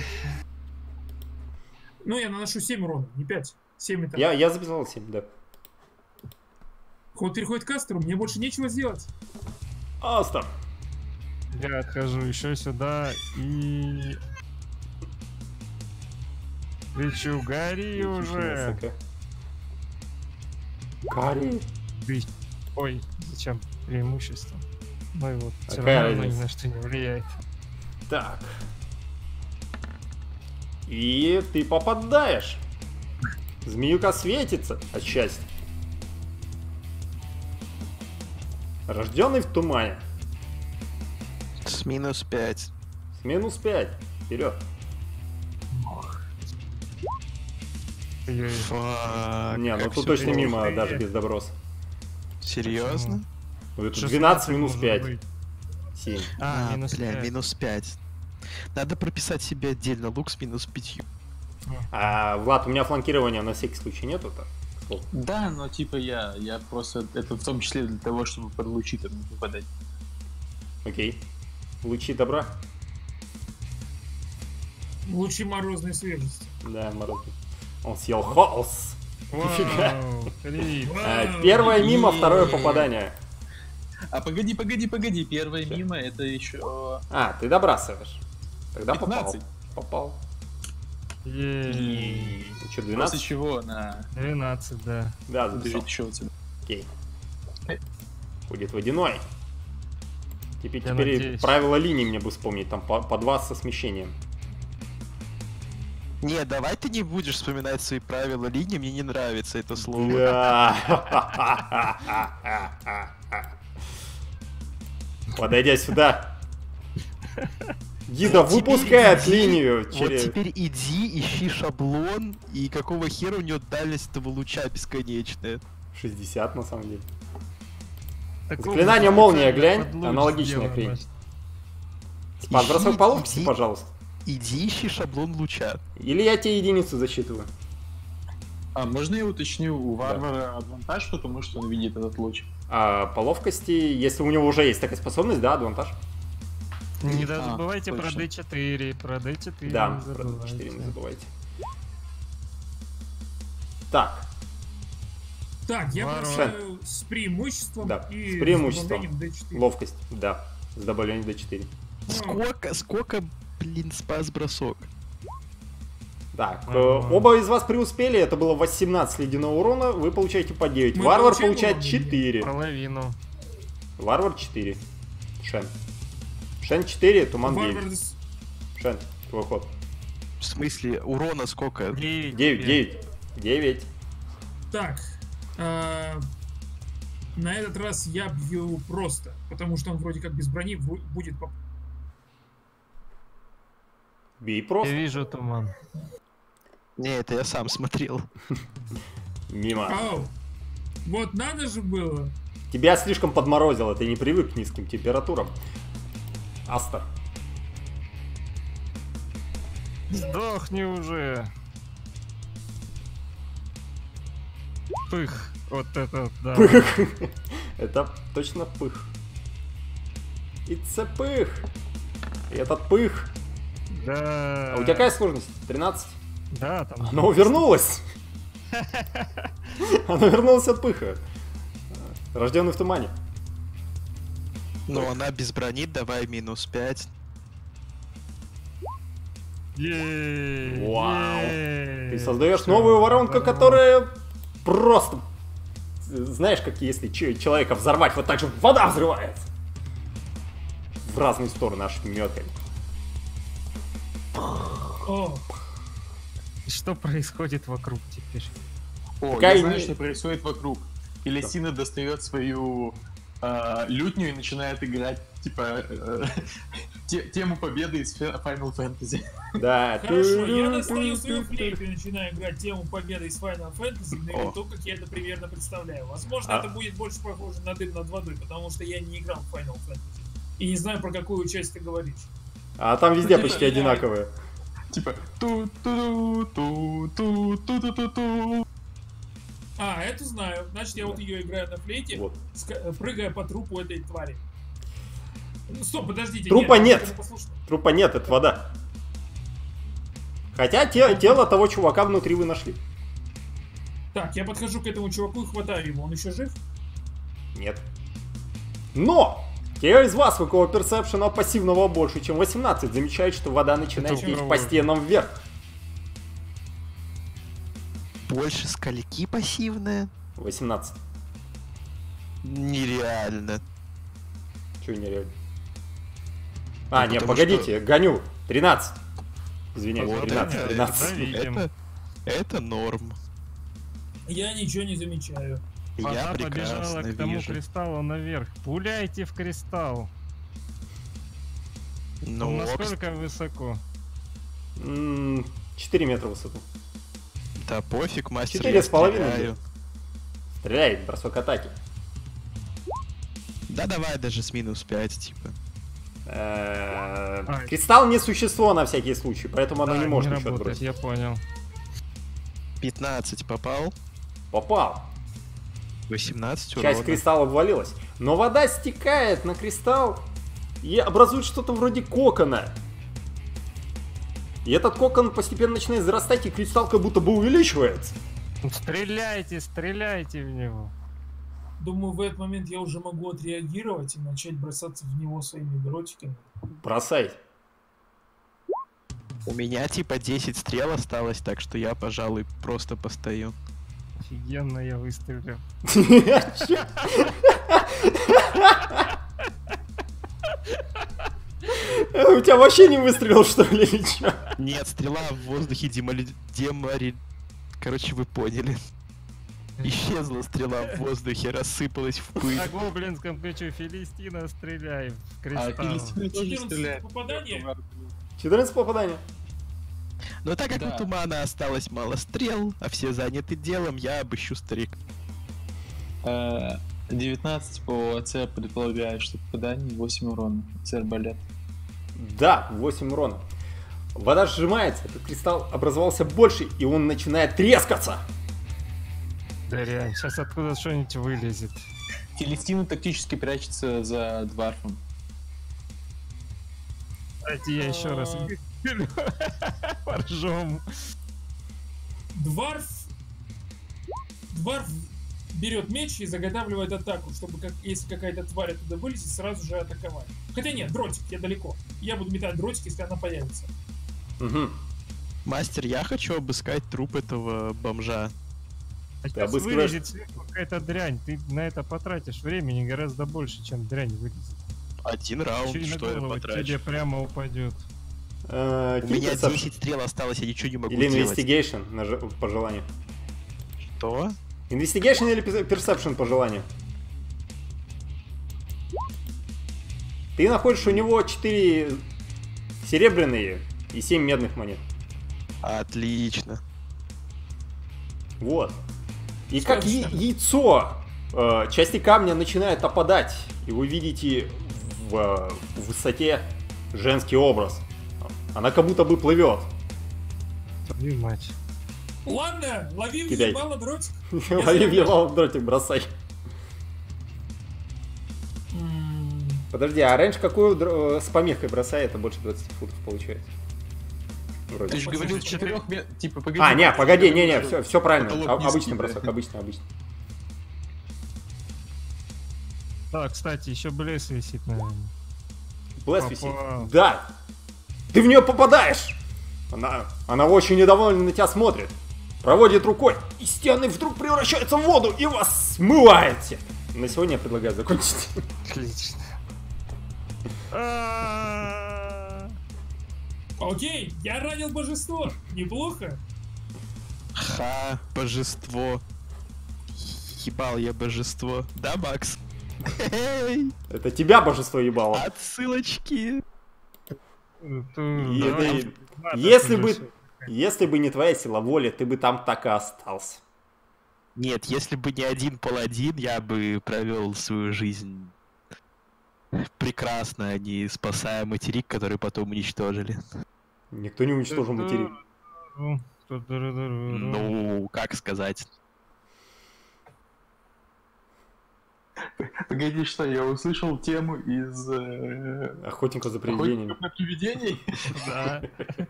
Ну, я наношу семь урона, не пять. семь это. Я, я записал семь, да. Ход переходит к Кастеру, мне больше нечего сделать. Астер. Я отхожу еще сюда и... Лечу, гори уже. Кари. Ты- Ой, зачем? Преимущество. Ну и вот, все Какая равно оно ни разница? на что не влияет. Так. И ты попадаешь. Змеюка светится от счастья. Рожденный в тумане. С минус пять. С минус пять. Вперед. Ой-ой. Фак. Не, ну как тут всё точно было. мимо, плохо. даже без доброса. Серьезно? Вот это шестнадцать двенадцать минус может пять. быть. семь. А, минус бля, пять. минус пять. Надо прописать себе отдельно лук с минус пятью. А, Влад, у меня фланкирования на всякий случай нету так? к слову? Да, но типа я, я просто, это в том числе для того, чтобы под лучи там не попадать. Окей. Лучи добра? Лучи морозной свежести. Да, морозный. Он съел хаос. Нифига. Вау, крит. А, первое мимо, второе попадание. А погоди, погоди, погоди, первое мимо это еще... А, ты добрасываешь. Тогда попал. пятнадцать. Попал. Ей. Ну что, После двенадцать? чего на... двенадцать, да. Да, записал. Бежит еще отсюда. Окей. Будет водяной. Теперь, Я теперь надеюсь. правила линии мне бы вспомнить. Там по, по два со смещением. Не, давай ты не будешь вспоминать свои правила линии, мне не нравится это слово. Бля. Подойдя сюда. Гида Вот теперь выпускает иди- линию Вот через... теперь иди, ищи шаблон, и какого хера у него дальность этого луча бесконечная. шестьдесят на самом деле. Такого Заклинание же молния, специально глянь, под луч аналогичная сделано. хрень. Спас, бросок Иди, по ловкости, иди. пожалуйста. Иди, ищи шаблон луча. Или я тебе единицу засчитываю. А можно я уточню, у варвара адвантаж, потому что он видит этот луч? А по ловкости, если у него уже есть такая способность, да, адвантаж. Не А, забывайте про точно. д четыре, про д четыре Да, не про забывайте. четыре не забывайте. Так, Так, я Варвар. бросаю с преимуществом Да, и с преимуществом. добавлением д четыре. ловкость, да, с добавлением до четыре. Ну, Сколько, сколько, блин, спас бросок? Так, э, Ага. оба из вас преуспели, это было восемнадцать ледяного урона, вы получаете по девять. Мы Варвар получаем получает урон? четыре. Половину. Варвар четыре. Шен. Шен четыре, Туман Варвар девять. с- Шен, твой ход. В смысле, урона сколько? девять. девять, девять. девять. Так, а, на этот раз я бью просто, потому что он вроде как без брони ву- будет по... Бей Я просто. вижу туман. Не, это я сам смотрел. Мимо. Ау! Вот надо же было! Тебя слишком подморозило, ты не привык к низким температурам. Астер. Сдохни уже. Пых. Вот это, да. Пых. Это точно пых. It's a пых. И этот пых. Да. А у тебя какая сложность? тринадцать? Да, там. Оно вернулось. Оно вернулось от пыха. Рожденный в тумане. Но она без брони, давай минус пять. Ей, Вау. ей. Ты создаешь Всё, новую воронку, здорово. которая просто... Знаешь, как если че- человека взорвать, вот так же вода взрывается. В разные стороны аж метает. О, Что происходит вокруг теперь? О, Такая я знаю, не- что происходит вокруг. Элисина достает свою э, лютню и начинает играть, типа, э, те- тему победы из Фе- Final Fantasy. Да. хорошо, я достаю свою флейту и начинаю играть тему победы из Final Fantasy, но О. то, как я это примерно представляю. Возможно, А. это будет больше похоже на дым над водой, потому что я не играл в Final Fantasy. И не знаю, про какую часть ты говоришь. А там везде Ну, почти типа, одинаковые. Типа ту-ту-ту-ту-ту-ту-ту. А, эту знаю. Значит, я вот ее играю на флейте, Вот. ска- прыгая по трупу этой твари. Ну, стоп, подождите. Трупа нет. это послушно. Трупа нет, это вода. Хотя те- тело того чувака внутри вы нашли. Так, я подхожу к этому чуваку и хватаю его. Он еще жив? Нет. Но! Те из вас, у кого персепшена пассивного больше, чем восемнадцать, замечают, что вода начинает Это течь по уровень. стенам вверх. Больше скольки пассивная? восемнадцать. Нереально. Чего нереально? А, Ну, не, потому погодите, гоню. тринадцать. Извиняюсь, Вот тринадцать, это- тринадцать. да, видим. Это, это норм. Я ничего не замечаю. Я Вода побежала прекрасно к тому вижу. кристаллу наверх. Пуляйте в кристалл. Ну, Он ок, насколько высоко? М, четыре метра в высоту. да пофиг, мастер. Четыре я с половиной стреляю. Стреляет, бросок атаки. Да давай даже с минус пять, типа. Э, А. Кристалл не существо на всякий случай, поэтому оно Да, не может ничего работает, отбросить. я понял. пятнадцать попал, Попал. восемнадцать урона. Часть кристалла обвалилась. Но вода стекает на кристалл и образует что-то вроде кокона. И этот кокон постепенно начинает зарастать, и кристалл как будто бы увеличивается. Стреляйте, стреляйте в него. Думаю, в этот момент я уже могу отреагировать и начать бросаться в него своими дротиками. Бросай. У меня типа десять стрел осталось, так что я, пожалуй, просто постою. Офигенно я выстрелил. У тебя вообще не выстрелил, что ли, или чё? Нет, стрела в воздухе демоли... демори... Короче, вы поняли. Исчезла стрела в воздухе, рассыпалась в пыль. На гоблинском ключу Филистина стреляй в А кристалл. Филистины тоже четырнадцать стреляют. попаданий? четырнадцать попаданий. Но так как Да. у тумана осталось мало стрел, а все заняты делом, я обыщу старик. Э, девятнадцать по АЦ предполагаю, что попадание восемь урона с арбалет. Да, восемь урона. Вода сжимается, этот кристалл образовался больше, и он начинает трескаться. Да реально, сейчас откуда что-нибудь вылезет. Филистина тактически прячется за дварфом. Давайте я еще раз поржем. Дварф... Дварф берет меч и заготавливает атаку, чтобы как, если какая-то тварь оттуда вылезет, сразу же атаковать. Хотя нет, дротик, я далеко. Я буду метать дротик, если она появится. Угу. Мастер, я хочу обыскать труп этого бомжа. А сейчас обыскиваешь? вылезет сверху какая-то дрянь. Ты на это потратишь времени гораздо больше, чем дрянь вылезет. Один раунд, Еще и на что я голову потрачу? тебе прямо упадет. Э, У меня Perception. десять стрел осталось, я ничего не могу Или делать. Investigation, наж- по желанию. Что? Investigation или pe- Perception по желанию? Ты находишь у него четыре серебряные и семь медных монет. Отлично. Вот. И как я- Точно. яйцо, э, части камня начинают опадать, и вы видите в, э, в высоте женский образ. Она как будто бы плывет. Твою мать. Ладно, лови в Кидай. ебало дротик. Лови в ебало дротик, бросай. М, Подожди, а раньше какую др- э, с помехой бросай, это больше двадцати футов получается. Вроде. Ты же говорил четырех мет... Типа, погоди. А, не, погоди, не, не, все, все правильно. Потолок А- низкий, обычный да. бросок, обычный, обычный. Да, кстати, еще Блесс висит, наверное. Блэс Попал. висит. Да! Ты в нее попадаешь! Она, она очень недовольна на тебя смотрит. Проводит рукой, и стены вдруг превращаются в воду, и вас смываете. На сегодня я предлагаю закончить. Отлично. А-а-а. Окей, я ранил божество. Неплохо. Ха, божество. Ебал я божество. Да, Макс? Эй, Это тебя божество ебало. отсылочки. Ту- И давай, это- надо если уже бы- всё. Если бы не твоя сила воли, ты бы там так и остался. Нет, если бы не один паладин, я бы провел свою жизнь Прекрасно, они спасая материк, который потом уничтожили. Никто не уничтожил материк. Ну, как сказать? Погоди, что, я услышал тему из... Э... Охотника за привидениями. Охотника на привидений? Да.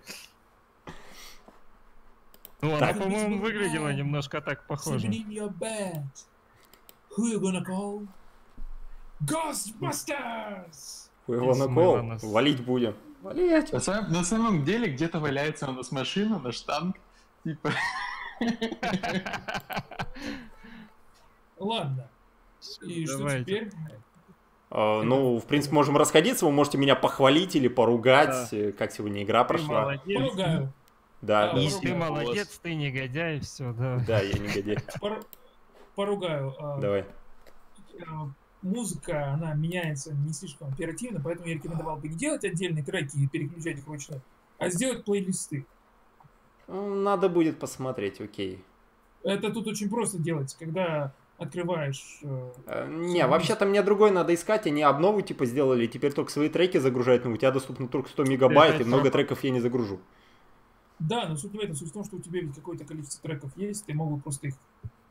Ну, она, по-моему, выглядела немножко так похоже. Sleeping in your bed. Who you gonna call? Ghostbusters! Его на кол, валить будем. Валить! На самом, на самом деле где-то валяется у нас машина, наш танк. Типа... Ладно. И что теперь? Uh, ну, в принципе, можем расходиться, вы можете меня похвалить или поругать, да. Как сегодня игра прошла. Поругаю. Да, а, да. Ты молодец, ты негодяй, все, да. Да, я негодяй. Пор... Поругаю. Давай. Музыка, она меняется не слишком оперативно, поэтому я рекомендовал бы не делать отдельные треки и переключать их вручную, а сделать плейлисты. Надо будет посмотреть, окей. Это тут очень просто делать, когда открываешь... Э, не, вообще-то мне другой надо искать, они обнову типа сделали, теперь только свои треки загружают, но у тебя доступно только сто мегабайт, и много треков я не загружу. Да, но суть не в этом, суть в том, что у тебя ведь какое-то количество треков есть, ты мог бы просто их...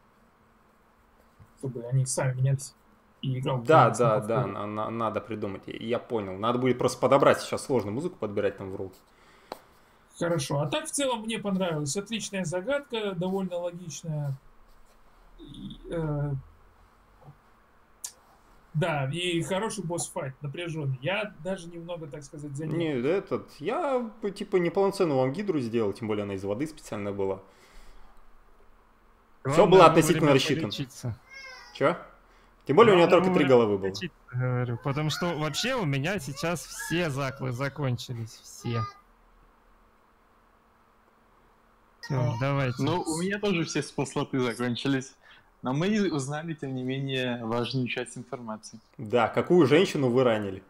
чтобы они сами менялись. И играл. Да, да, да, на, на, надо придумать, я понял. Надо будет просто подобрать сейчас сложную музыку, подбирать там в руки. Хорошо, а так в целом мне понравилось. Отличная загадка, довольно логичная. И, э, да, и хороший босс-файт, напряженный. Я даже немного, так сказать, занят. Не, этот, я типа неполноценную вам гидру сделал, тем более она из воды специально была. Все было относительно рассчитано. Че? Тем более у меня только три головы было. Говорю, потому что вообще у меня сейчас все заклы закончились, все. Все, давайте. Ну, у меня тоже все спослоты закончились. Но мы узнали, тем не менее, важную часть информации. Да, какую женщину вы ранили?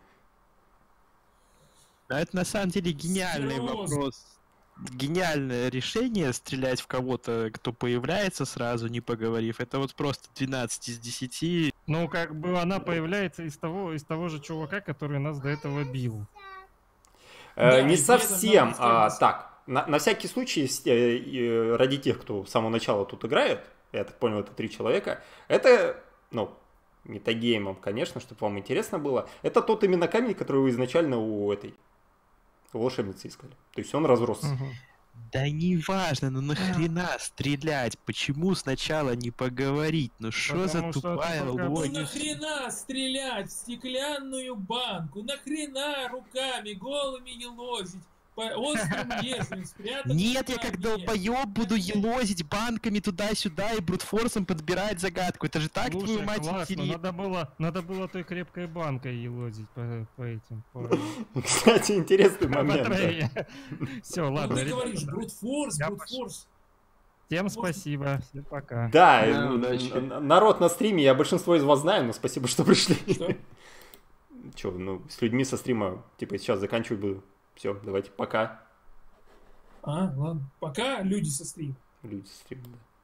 Да, это на самом деле гениальный Серьезно? вопрос. Гениальное решение стрелять в кого-то, кто появляется сразу, не поговорив. Это вот просто двенадцать из десяти. Ну, как бы она появляется из того, из того же чувака, который нас до этого бил. Э, Да, не и совсем. при этом надо А, так, на, на всякий случай, э, э, ради тех, кто с самого начала тут играет, я так понял, это три человека, это, ну, метагеймом, конечно, чтобы вам интересно было, это тот именно камень, который вы изначально у этой у волшебницы искали. То есть он разросся. Угу. Да не важно, ну нахрена стрелять? Почему сначала не поговорить? Ну что за Потому что тупая это пока- Ну логика? нахрена стрелять в стеклянную банку? Нахрена руками голыми не лозить? По острым лезвием спрятать. Нет, я как долбоёб буду елозить банками туда-сюда и брутфорсом подбирать загадку. Это же так, твою Слушай, мать, классно, интересно. надо было, надо было той крепкой банкой елозить по, по этим. По... Кстати, интересный момент. Все, Ну ладно. ты ребята, говоришь, брутфорс, Я брутфорс. Всем спасибо, всем пока. Да, Да, э, удачи. н- народ на стриме, я большинство из вас знаю, но спасибо, что пришли. Что? Че, ну, с людьми со стрима, типа, сейчас заканчивать буду. Все, давайте, пока. А, ладно. Пока люди со стрима. Люди со стрима, да.